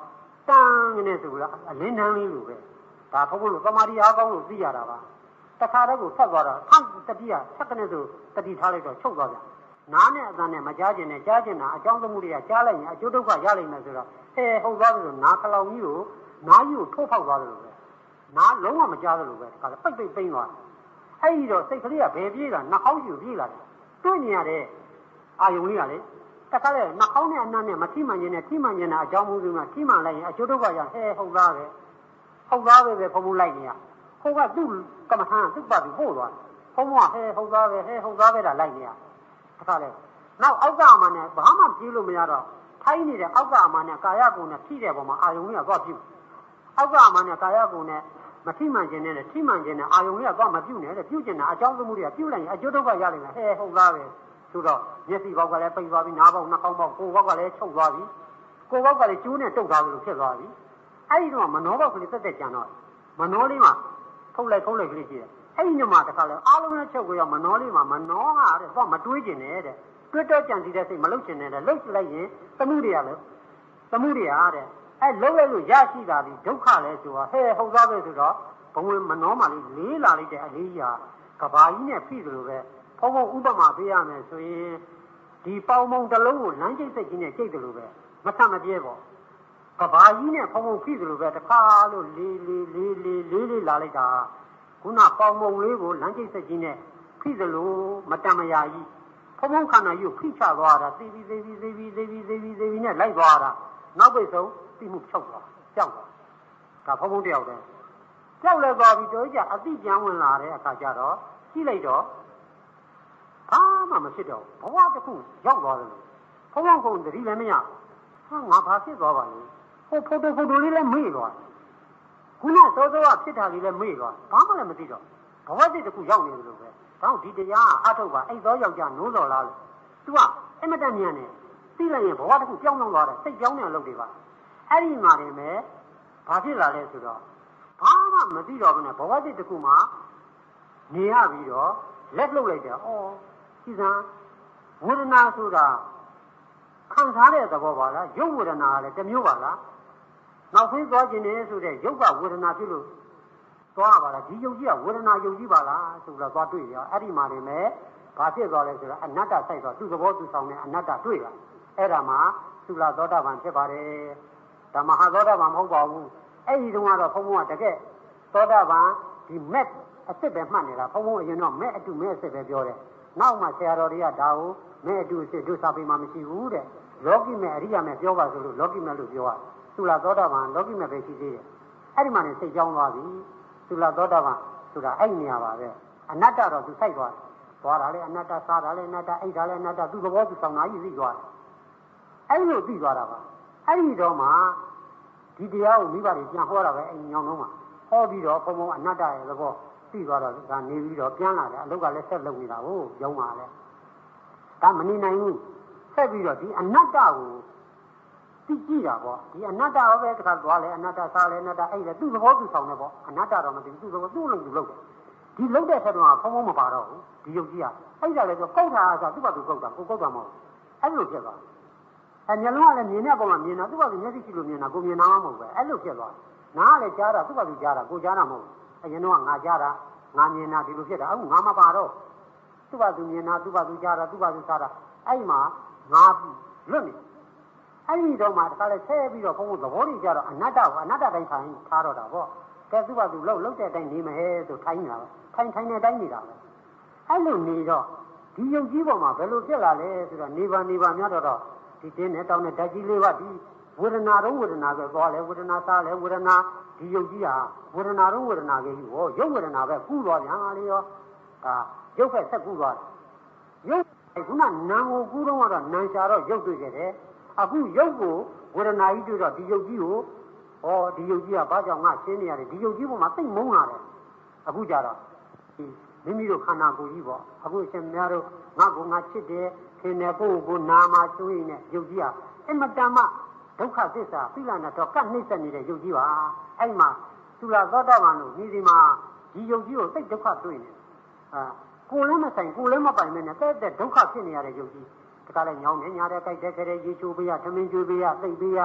S1: tang ne so la lin nan li lu be da phom lo tamari a kaung lo thi ya da ba ta kha de ko set twa da thang tati ya set ne so tati tha lai do chuk twa pyaနားနဲ့အသံနဲ့မကြားခြင်းနဲ့ကြားခြင်းတာအကြောင်းသမှုတွေကကြားလိုက်ရင်အကျိုးဒုက္ခရလိမ့်မယ်ဆိုတော့ဟုတ်သွားပြီလို့နားခလောင်ကြီးကိုနားကြီးကိုထိုးဖောက်သွားတယ်လို့ပဲနားလုံးဝမကြားတယ်လို့ပဲဒါကပိတ်ပိတ်သိမ့်သွားတယ်အဲ့ဒီတော့စိတ်ကလေးကဘယ်ပြေးလာနှာခေါင်းကြီးကိုပြေးလာတယ်တွေ့နေရတဲ့အာယုံလေးကလေတခါလေနှာခေါင်းနဲ့အနံ့နဲ့မထိမှန်ခြင်းနဲ့ထိမှန်ခြင်းတာအကြောင်းမှုတွေမှာထိမှန်လိုက်ရင်အကျိုးဒုက္ခရဟုတ်သားပဲဟုတ်သားပဲဖုံဖုံလိုက်နေရဟိုကသူ့ကမ္မထာသူ့ပါပြီးပို့သွားတယ်ဖုံဖုံကဟုတ်သားပဲဟုတ်သားပဲတာလိုက်နေရတခါလေနောက်အောက်ကအမှန်နဲ့ဘာမှပြေးလို့မရတော့ထိုင်းနေတဲ့အောက်ကအမှန်နဲ့ကာယကုံနဲ့ထိတဲ့ပုံမှာအာယုံလေးကသွားပြုတ်အောက်ကအမှန်နဲ့ကာယကုံနဲ့မထိမှန်ခြင်းနဲ့ထိမှန်ခြင်းနဲ့အာယုံလေးကသွားမပြုတ်နဲ့ပြုတ်ခြင်းတာအကြောင်းသမှုတွေကပြုတ်လိုက်ရင်အကျိုးဒုက္ခရလိမ့်မယ်ဟုတ်သားပဲဆိုတော့မျက်စိဘောက်ကလည်းပိတ်သွားပြီနားဘောက်နှာခေါင်းဘောက်ကိုယ်ဘောက်ကလည်းချုပ်သွားပြီကိုယ်ဘောက်ကလည်းကျိုးနဲ့တုတ်သွားပြီလို့ဖြစ်သွားပြီအဲ့ဒီတော့မနောဘောက်ကလေးတက်တက်ကြံတော့မနောလေးမှာထုတ်လိုက်ကလေးရှိတယ်အဲ့ဒီညမှာတခါလဲအားလုံးနဲ့ချုပ်ကြရမနောလေးမှာမနောကတဲ့တော့မတွေးကျင်နဲ့တဲ့တွတ်တော့ကြံစီတဲ့စိတ်မလုတ်ကျင်နဲ့တဲ့လုတ်လိုက်ရင်သမှုတွေကလည်းသမှုတွေကတဲ့အဲ့လုတ်လိုက်လို့ရရှိတာဒီဒုက္ခလဲဆိုတာဟုတ်သားပဲဆိုတော့ဘုံဝင်မနောမှလေးလာလိုက်တဲ့အလေးကြီးဟာကဘာကြီးနဲ့ဖိသလိုပဲဖုံဖုံဥပမာပေးရမယ်ဆိုရင်ဒီပေါင်မုံတစ်လုံးကိုလမ်းကျိတ်စိတ်ကြီးနဲ့ကျိတ်တယ်လို့ပဲမဆမပြဲပေါ့ကဘာကြီးနဲ့ဖုံဖုံဖိသလိုပဲတစ်ခါလို့လေးလာလိုက်တာခုနပေါင်မုံလေးကိုလမ်းကျိတ်စိတ်ကြီးနဲ့ဖိသလိုမတန်မရာကြီးဖုံဖုံခန္ဓာကြီးကိုဖိချသွားတာသေပြီးနဲ့လိုက်သွားတာနောက်ပိတ်ဆုံးသိမှုဖြောက်သွားကြောက်သွားဒါဖုံဖုံတယောက်တည်းကြောက်လဲသွားပြီးတော့ကြအတိပြန်ဝင်လာတဲ့အခါကျတော့ကြည့်လိုက်တော့ဘာမှမဖြစ်တော့ဘဝတစ်ခုရောက်သွားတယ်ဖုံဖုံကုန်တတိလည်းမရဟာငါဘာဖြစ်သွားပါလဲဟိုဖိုတိုလေးလည်းမေ့သွားခုနစောစောကဖြစ်တာလေးလည်းမေ့သွားဘာမှလည်းမသိတော့ဘဝတစ်ခုရောက်နေတယ်လို့ပဲဒါဒီတရားအထုတ်ပါအဲ့သောယောက်ျားနိုးတော်လားလို့ तू ကအမတန်မြန်နေသိလိုက်ရင်ဘဝတစ်ခုပြောင်းသွားတယ်စိတ်ပြောင်းတဲ့အလုပ်တွေပါအဲ့ဒီမှာနေမယ်ဘာဖြစ်လာလဲဆိုတော့ဘာမှမသိတော့ဘူးနဲ့ဘဝတစ်ခုမှာနေရပြီးတော့လက်လှုပ်လိုက်တယ်ကြည်စံဝေဒနာဆိုတာခံစားတဲ့သဘောပါလားရုပ်ဝေဒနာကလည်းတစ်မျိုးပါလားနောက်ဆုံးသွားခြင်းနေဆိုတဲ့ရုပ်ကဝေဒနာဖြစ်လို့သွားပါလားဒီယုတ်ကြီးကဝေဒနာယုတ်ကြီးပါလားဆိုတော့သွားတွေ့ရအဲ့ဒီမှာနေမယ်ဘာဖြစ်သွားလဲဆိုတော့အနတ္တစိုက်သွားသူ့သဘောသူဆောင်တဲ့အနတ္တတွေ့တာအဲ့ဒါမှသုလသောတာပန်ဖြစ်ပါတယ်ဒါမဟာသောတာပန်မဟုတ်ပါဘူးအဲ့ဒီတုန်းကတော့ဘုံဘုံကတကယ်သောတာပန်ဒီမက်အစ်စ်ပဲမှတ်နေတာဘုံဘုံအရင်တော့မက်အတုမက်အစ်စ်ပဲပြောတယ်နောက်မှဆရာတော်တွေကဒါကိုမဲအတုအစ်ဒုစာပေမှာမရှိဘူးတဲ့လောကီမဲ့အရိယာမဲ့ပြောပါဆိုလို့လောကီမဲ့လို့ပြောရသုလသောတာပန်လောကီမဲ့ပဲရှိသေးတယ်အဲ့ဒီမှာနေစိတ်ကြောင်းသွားပြီသုလသောတာပန်ဆိုတာအဲ့နေရာပါပဲအနတ္တတော့သူစိုက်သွားတာလေအနတ္တစားတာလေအနတ္တအိတ်တာလေအနတ္တသူ့သဘောသူဆောင်တာကြီးသိသွားတယ်အဲ့လိုသိသွားတာပါအဲ့ဒီတော့မှဒီတရားကိုမိဘတွေပြန်ဟောတာပဲအဲ့ညောင်းလုံးမှာဟောပြီးတော့ဘုံဘုံအနတ္တရဲ့သဘောသိသွားတော့ဒါနေပြီးတော့ပြန်လာတယ်အလုတ်ကလည်းဆက်လုပ်နေတာကိုရုံးပါလေဒါမနေနိုင်ဘူးဆက်ပြီးတော့ဒီအနတ္တကိုသိကြည့်တာပေါ့ဒီအနတ္တရောပဲတစ်ခါသွားလဲအနတ္တစားလဲအနတ္တအဲ့လေသူ့သဘောသူဆောင်တယ်ပေါ့အနတ္တတော့မသိဘူးသူ့သဘောသူ့လုံးသူလုပ်တယ်ဒီလုပ်တဲ့ဆက်တော့ဘုံဘုံမပါတော့ဘူးဒီယုတ်ကြီးကအဲ့ဒါလည်းဆိုကုတ်တာဆိုသူ့ဘာသူကုတ်တာကိုကုတ်တာမဟုတ်အဲ့လိုဖြစ်သွားမျက်လုံးကလည်းမြင်တဲ့ပုံမှာမြင်တာသူ့ဘာသူမျက်စိရှိလို့မြင်တာကိုမြင်တာမှမဟုတ်ပဲအဲ့လိုဖြစ်သွားနားကလည်းကြားတာသူ့ဘာသူကြားတာကိုကြားတာမဟုတ်အရင်တော့ငါကြားတာငါမြင်တာဒီလိုဖြစ်တာအခုငါမပါတော့သူ့ဘာသူမြင်တာသူ့ဘာသူကြားတာသူ့ဘာသူစားတာအဲ့မှာငါလွတ်နေအဲ့ဒီတော့မှတခါလဲဆဲပြီးတော့ဘုံဘုံသဘောတွေကြတော့အနတ္တကိုအနတ္တတိုင်းထိုင်ထားတော့တာပေါ့ကဲသူ့ဘာသူလှုပ်တဲ့အတိုင်းနေမဟဲဆိုထိုင်နေတာပဲထိုင်တဲ့အတိုင်းနေတာပဲအဲ့လိုနေတော့ဒီယုတ်ကြီးပေါ်မှာဘယ်လိုဖြစ်လာလဲဆိုတော့နေပါများတော့ဒီတင်းနဲ့တောင်းတဲ့ဓာတ်ကြီးလေးပါဒီဝေဒနာတော့ဝေဒနာပဲသွားလဲဝေဒနာစားလဲဝေဒနာဒီယုတ်ကြီးဟာဝေဒနာတော့ဝေဒနာကြီးဟောရုပ်ဝေဒနာပဲကူးသွားပြန်လေရောဒါရုပ်ပဲဆက်ကူးသွားတယ်ရုပ်ခုနနာမ်ကိုကူးတော့ကတော့နာမ်ရှာတော့ရုပ်တွေ့ခဲ့တယ်အခုရုပ်ကိုဝေဒနာကြီးတွေ့တော့ဒီယုတ်ကြီးကိုဒီယုတ်ကြီးကဘာကြောင့်ငါရှင်းနေရတယ်ဒီယုတ်ကြီးပေါ်မှာသိမ့်မုန်းလာတယ်အခုကြတော့မိမိတို့ခန္ဓာကိုယ်ကြီးပေါ့အခုအရှင်များတို့ငါကိုငါချစ်တယ်ခင်တယ်ကိုနာမှာကျွေးနေယုတ်ကြီးဟာအမတန်မှဒုက္ခသစ္စာသီလနဲ့တော့ကပ်နှိမ့်ဆက်နေတဲ့ယုတ်ကြီးပါအဲ့မှာသုလသောတာပန်တို့ဒီမှာဒီယုတ်ကြီးကိုသိဒုက္ခတွေ့နေကိုယ်လည်းမဆိုင်ကိုယ်လည်းမပိုင်မဲ့နဲ့တဲ့ဒုက္ခဖြစ်နေရတဲ့ယုတ်ကြီးတခါလဲညောင်းနေညာတဲ့ကြိုက်တဲ့ခဲတဲ့ရေချိုးပေးရသမင်းကျွေးပေးရသိပ်ပေးရ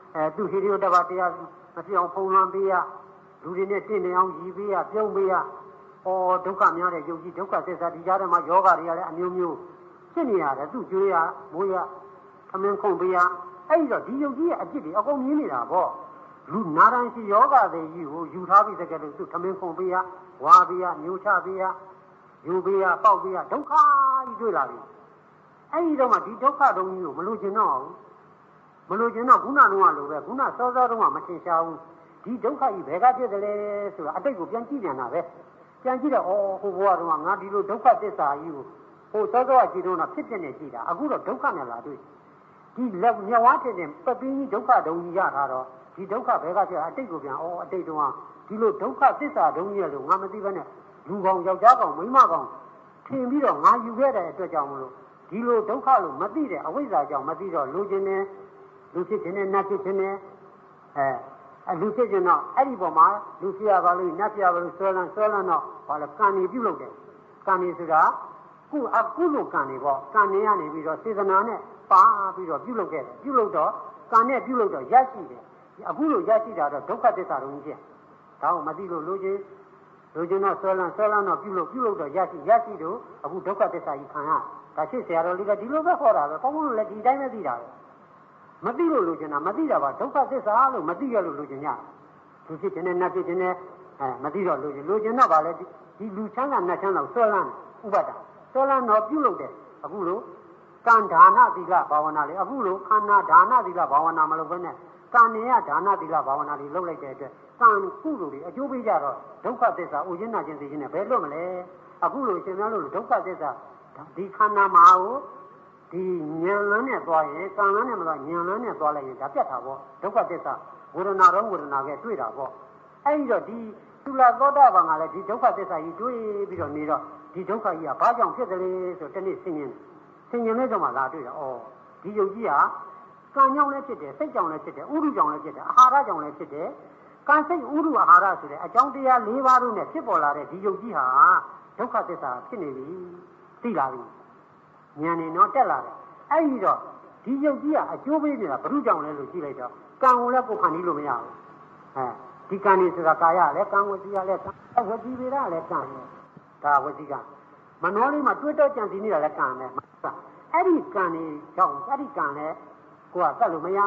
S1: သူဟီရီယိုတဘာတရားမပြောင်းဖုံးလွှမ်းပေးရလူတွေနဲ့တင့်နေအောင်ရည်ပေးရပြုံးပေးရဒုက္ခများတဲ့ယုတ်ကြီးဒုက္ခသစ္စာဒီကြားထဲမှာယောဂတွေကလည်းအမျိုးမျိုးဖြစ်နေရတယ်သူကျွေးရမိုးရသမင်းခုန်ပေးရအဲ့တော့ဒီယုတ်ကြီးရဲ့အဖြစ်တွေအကုန်မြင်နေတာပေါ့လူနာရန်ရှိယောဂတွေကြီးကိုယူထားပြီးစကဲလို့သူသမင်းခုန်ပေးရဝါပေးရမျိုးချပေးရယူပေးရပေါက်ပေးရဒုက္ခကြီးတွေ့လာပြီအဲ့ဒီတော့မှဒီဒုက္ခတုံးကြီးကိုမလို့ကျင်တော့ဘူးမလို့ကျင်တော့ခုနတုန်းကလိုပဲခုနစောစောတုန်းကမထင်ရှားဘူးဒီဒုက္ခကြီးဘယ်ကဖြစ်တယ်လဲဆိုတာအတိတ်ကိုပြန်ကြည့်ပြန်တာပဲပြန်ကြည့်တော့ဟိုဘဝတုန်းကငါဒီလိုဒုက္ခသစ္စာကြီးကိုဟိုစောစောကကြည့်တော့ဖြစ်ဖြစ်နေကြည့်တာအခုတော့ဒုက္ခနဲ့လာတွေ့ဒီလက်မျက်ဝါးထင်တဲ့ပပင်းကြီးဒုက္ခတုံးကြီးရထားတော့ဒီဒုက္ခဘယ်ကဖြစ်အတိတ်ကိုပြန်အတိတ်တုန်းကဒီလိုဒုက္ခသစ္စာတုံးကြီးရလို့ငါမသိဘဲနဲ့လူကောင်ယောက်ျားကောင်မိန်းမကောင်ထင်ပြီးတော့ငါယူခဲ့တဲ့အတွက်ကြောင့်မလို့ဒီလိုဒုက္ခလို့မသိတဲ့အဝိဇ္ဇာကြောင့်မသိတော့လူချင်းနဲ့လူဖြစ်ခြင်းနဲ့နတ်ဖြစ်ခြင်းနဲ့လူဖြစ်ခြင်းတော့အဲ့ဒီပေါ်မှာလူဖြစ်ရပါလို့နတ်ဖြစ်ရပါလို့ဆွဲလန်းတော့ဘာလဲကံနေပြုတ်လို့တယ်ကံနေဆိုတာကုလို့ကံနေပေါ့ကံနေရနေပြီးတော့စေတနာနဲ့ပါပြီးတော့ပြုတ်လို့ခဲ့တယ်ပြုတ်လို့တော့ကံနဲ့ပြုတ်လို့တော့ရရှိတယ်အခုလိုရရှိတာတော့ဒုက္ခသစ္စာတုံးကြီးဒါကိုမသိလို့လူချင်းတော့ဆွဲလန်းတော့ပြုတ်လို့တော့ရရှိတော့အခုဒုက္ခသစ္စာကြီးခံရဒါရှိဆရာတော်လေးကဒီလိုပဲဟောတာပဲကောင်းကောင်းလည်းဒီတိုင်းပဲသိတာပဲမသိလို့လူကျင်တာမသိတာပါဒုက္ခသစ္စာလို့မသိရလို့လူကျင်ရသူဖြစ်ခြင်းနဲ့နတ်ဖြစ်ခြင်းနဲ့မသိတော့လူကျင်တော့ဗာလဲဒီလူချမ်းသာနတ်ချမ်းသာဆွဲလန်းဥပဒဆွဲလန်းတော့ပြုလုပ်တယ်အခုလိုကံဒါနသီလဘာဝနာလေအခုလိုခန္ဓာဒါနသီလဘာဝနာမလုပ်ဘဲနဲ့ကံနေရဒါနသီလဘာဝနာတွေလုပ်လိုက်တဲ့အတွက်ကံကုသိုလ်တွေအကျိုးပေးကြတော့ဒုက္ခသစ္စာဥခြင်းနာခြင်းသိခြင်းနဲ့ဘယ်လွတ်မလဲအခုလိုရှင်များလို့ဒုက္ခသစ္စာဒီခန္ဓာမှာကိုဒီဉာဏ်လန်းနဲ့သွားရင်ကံလန်းနဲ့မသွားဉာဏ်လန်းနဲ့သွားလိုက်ရင်ဒါပြတ်တာပေါ့ဒုက္ခသစ္စာဝေဒနာတော့ဝေဒနာကတွေ့တာပေါ့အဲ့ဒီတော့ဒီသုလသောတာပန်ကလည်းဒီဒုက္ခသစ္စာကြီးတွေ့ပြီးတော့နေတော့ဒီဒုက္ခကြီးကဘာကြောင့်ဖြစ်တယ်လဲဆိုတနေ့ဆင်ញင်တဲ့ကြောင့်မှလာတွေ့တာဒီယုတ်ကြီးဟာကံကြောင့်လည်းဖြစ်တယ်စိတ်ကြောင့်လည်းဖြစ်တယ်ဥဒုကြောင့်လည်းဖြစ်တယ်အာဟာရကြောင့်လည်းဖြစ်တယ်ကံစိတ်ဥဒုအာဟာရဆိုတဲ့အကြောင်းတရား၄ပါးတို့နဲ့ဖြစ်ပေါ်လာတဲ့ဒီယုတ်ကြီးဟာဒုက္ခသစ္စာဖြစ်နေပြီသိလာပြီဉာဏ်နဲ့တော့တက်လာတယ်အဲ့ဒီတော့ဒီယုတ်ကြီးကအကျိုးပေးနေတာဘုရုကြောင့်လဲလို့ကြည့်လိုက်တော့ကံကိုလည်းကိုယ်ခံပြီးလို့မရဘူးဒီကံนี่ဆိုတာကာယလည်းကံဝစီကလည်းကံဝစီဝေဒလည်းကံလည်းဒါဝစီကမနှောလေးမှာတွေးတော့ကြံစီနေတာလည်းကံလည်းအဲ့ဒီကံนี่ကြောင့်အဲ့ဒီကံလည်းကိုယ်ကသတ်လို့မရ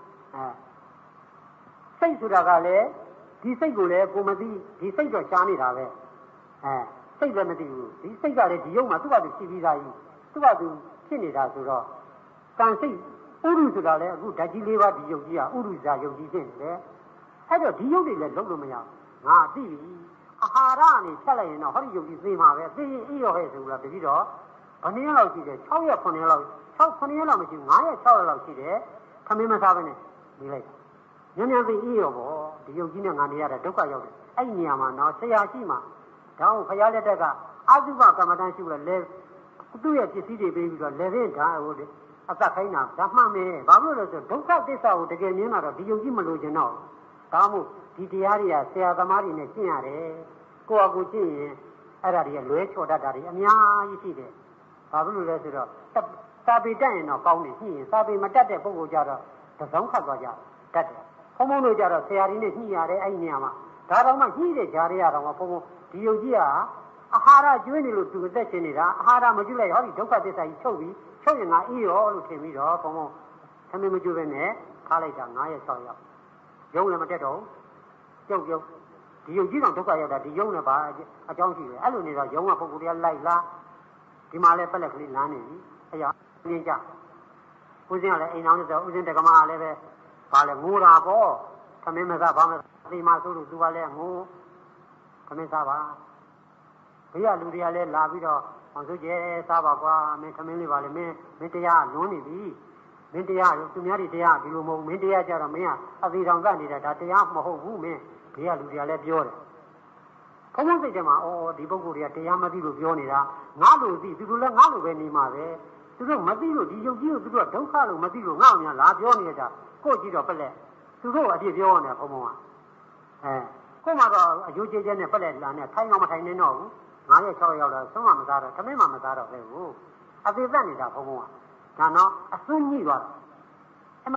S1: စိတ်ဆိုတာကလည်းဒီစိတ်ကိုလည်းကိုမသိဒီစိတ်တော့ရှားနေတာပဲစိတ်လည်းမသိဘူးဒီစိတ်ကလည်းဒီယုံမှာသူ့ဘာသူရှိပြီးသားကြီးသူ့ဘာသူဖြစ်နေတာဆိုတော့ကံစိတ်ဥရုဆိုတာလည်းအခုဓာတ်ကြီး၄ပါးဒီယုတ်ကြီးကဥရုဇာယုတ်ကြီးဖြစ်နေတယ်အဲ့တော့ဒီယုတ်တွေလည်းလုံးလို့မရဘူးငါသိပြီအာဟာရကနေဖြတ်လိုက်ရင်တော့ဟောဒီယုတ်ကြီးသိမှာပဲသိရင်အေးရောဟဲ့ဆိုတော့တတိတော့ဘယ်နည်းလောက်ရှိတယ်6ရက်9ရက်လောက်9ရက်လောက်မရှိဘူး9ရက်6ရက်လောက်ရှိတယ်ခမင်းမစားဘဲနဲ့နေလိုက်ညဉ့်သိအေးရောပေါ့ဒီယုတ်ကြီးနဲ့ငါနေရတာဒုက္ခရောက်တယ်အဲ့ဒီနေရာမှာတော့ဆရာရှိမှဒါကိုဖရာလက်ထက်ကအသုဘကမ္မဋ္ဌာန်းရှိလို့လဲသူ့ရဲ့ပစ္စည်းတွေပေးပြီးတော့လေရင်ဓာတ်ဟိုအသက်ခိုင်းတာဒါမှန်မယ်ဘာလို့လဲဆိုဒုက္ခသစ္စာကိုတကယ်မြင်လာတော့ဒီယုံကြည်မလို့ကျင်တော့ဒါမှမဟုတ်ဒီတရားတွေကဆရာသမားတွေနဲ့ကျင့်ရတယ်ကိုယ့်အကူကျင့်ရင်အဲ့ဒါတွေကလွဲချော်တတ်တာတွေအများကြီးရှိတယ်ဘာလို့လဲဆိုတော့စာပေတက်ရင်တော့ကောင်းတယ်ညှိရင်စာပေမတက်တဲ့ပုဂ္ဂိုလ်ကြတော့တစောင်းခတ်သွားကြတတ်တယ်ဘုံဘုံတို့ကြတော့ဆရာကြီးနဲ့ညှိရတယ်အဲ့ဒီနေရာမှာဒါတော့မှညှိတဲ့ကြားရတော့မှဘုံဘုံဒီယုံကြည်ကအာဟာရကျွေးနေလို့သူအသက်ရှင်နေတာအာဟာရမကျွေးလိုက်ဟောဒီဒုက္ခသစ္စာကြီးချုပ်ပြီးချုပ်ရင်ငါအေးရောလို့ထင်ပြီးတော့ဘုံဘုံသမင်းမကျွေးပဲနဲ့ခါလိုက်တာ9ရက်6ရက်ရုံလည်းမတက်တော့ကျုပ်ဒီယုံကြည်တော်ဒုက္ခရောက်တာဒီယုံနဲ့ပါအကြောင်းရှိတယ်အဲ့လိုနေတော့ယုံကပုဂ္ဂိုလ်တွေကလိုက်လာဒီမှာလဲပက်လက်ကလေးလမ်းနေပြီအဲ့ရပြင်းကြဦးစင်းကလည်းအိမ်အောင်ဆိုဦးစင်းတက္ကမကလည်းပဲဘာလဲငိုတာပေါ့သမင်းမစားဘာမသိမှဆိုလို့သူကလည်းငိုသမင်းစားပါဘေးကလူတွေကလည်းလာပြီးတော့အောင်ဆိုကျဲစားပါကွာမင်းသမင်းလေးပါလေမင်းတရားလွန်းနေပြီမင်းတရားသူများတွေတရားဒီလိုမဟုတ်မင်းတရားကြတော့မင်းကအသေးတောင်ကနေတာဒါတရားမဟုတ်ဘူးမင်းဘေးကလူတွေကလည်းပြောတယ်ဘုံဘုံစိတ်ထဲမှာဒီပုဂ္ဂိုလ်တွေကတရားမသိလို့ပြောနေတာငါလိုသိသူတို့လည်းငါလိုပဲနေမှာပဲသူတို့မသိလို့ဒီယုတ်ကြီးကိုသူတို့ဒုက္ခလို့မသိလို့ငါ့အများလာပြောနေကြကိုကြည့်တော့ပလက်သူတို့အပြစ်ပြောနေဘုံဘုံကကိုမှတော့အယုတ်ကျေကျဲနဲ့ပလက်လာနဲ့ထိုင်အောင်မထိုင်နေတော့ဘူး9ရက်6ရက်ရောက်တော့ဆုံးမမစားတော့သမင်းမစားတော့ပဲဘူးအသေးသက်နေတာဘုံဘုံကဒါတော့အစွန်းညှိသွားတာဆ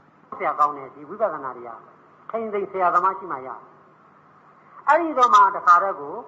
S1: sia cao này thì quý bà cái này à thành tình sia cái mà chỉ mà ya ấy đó mà đặc cả đó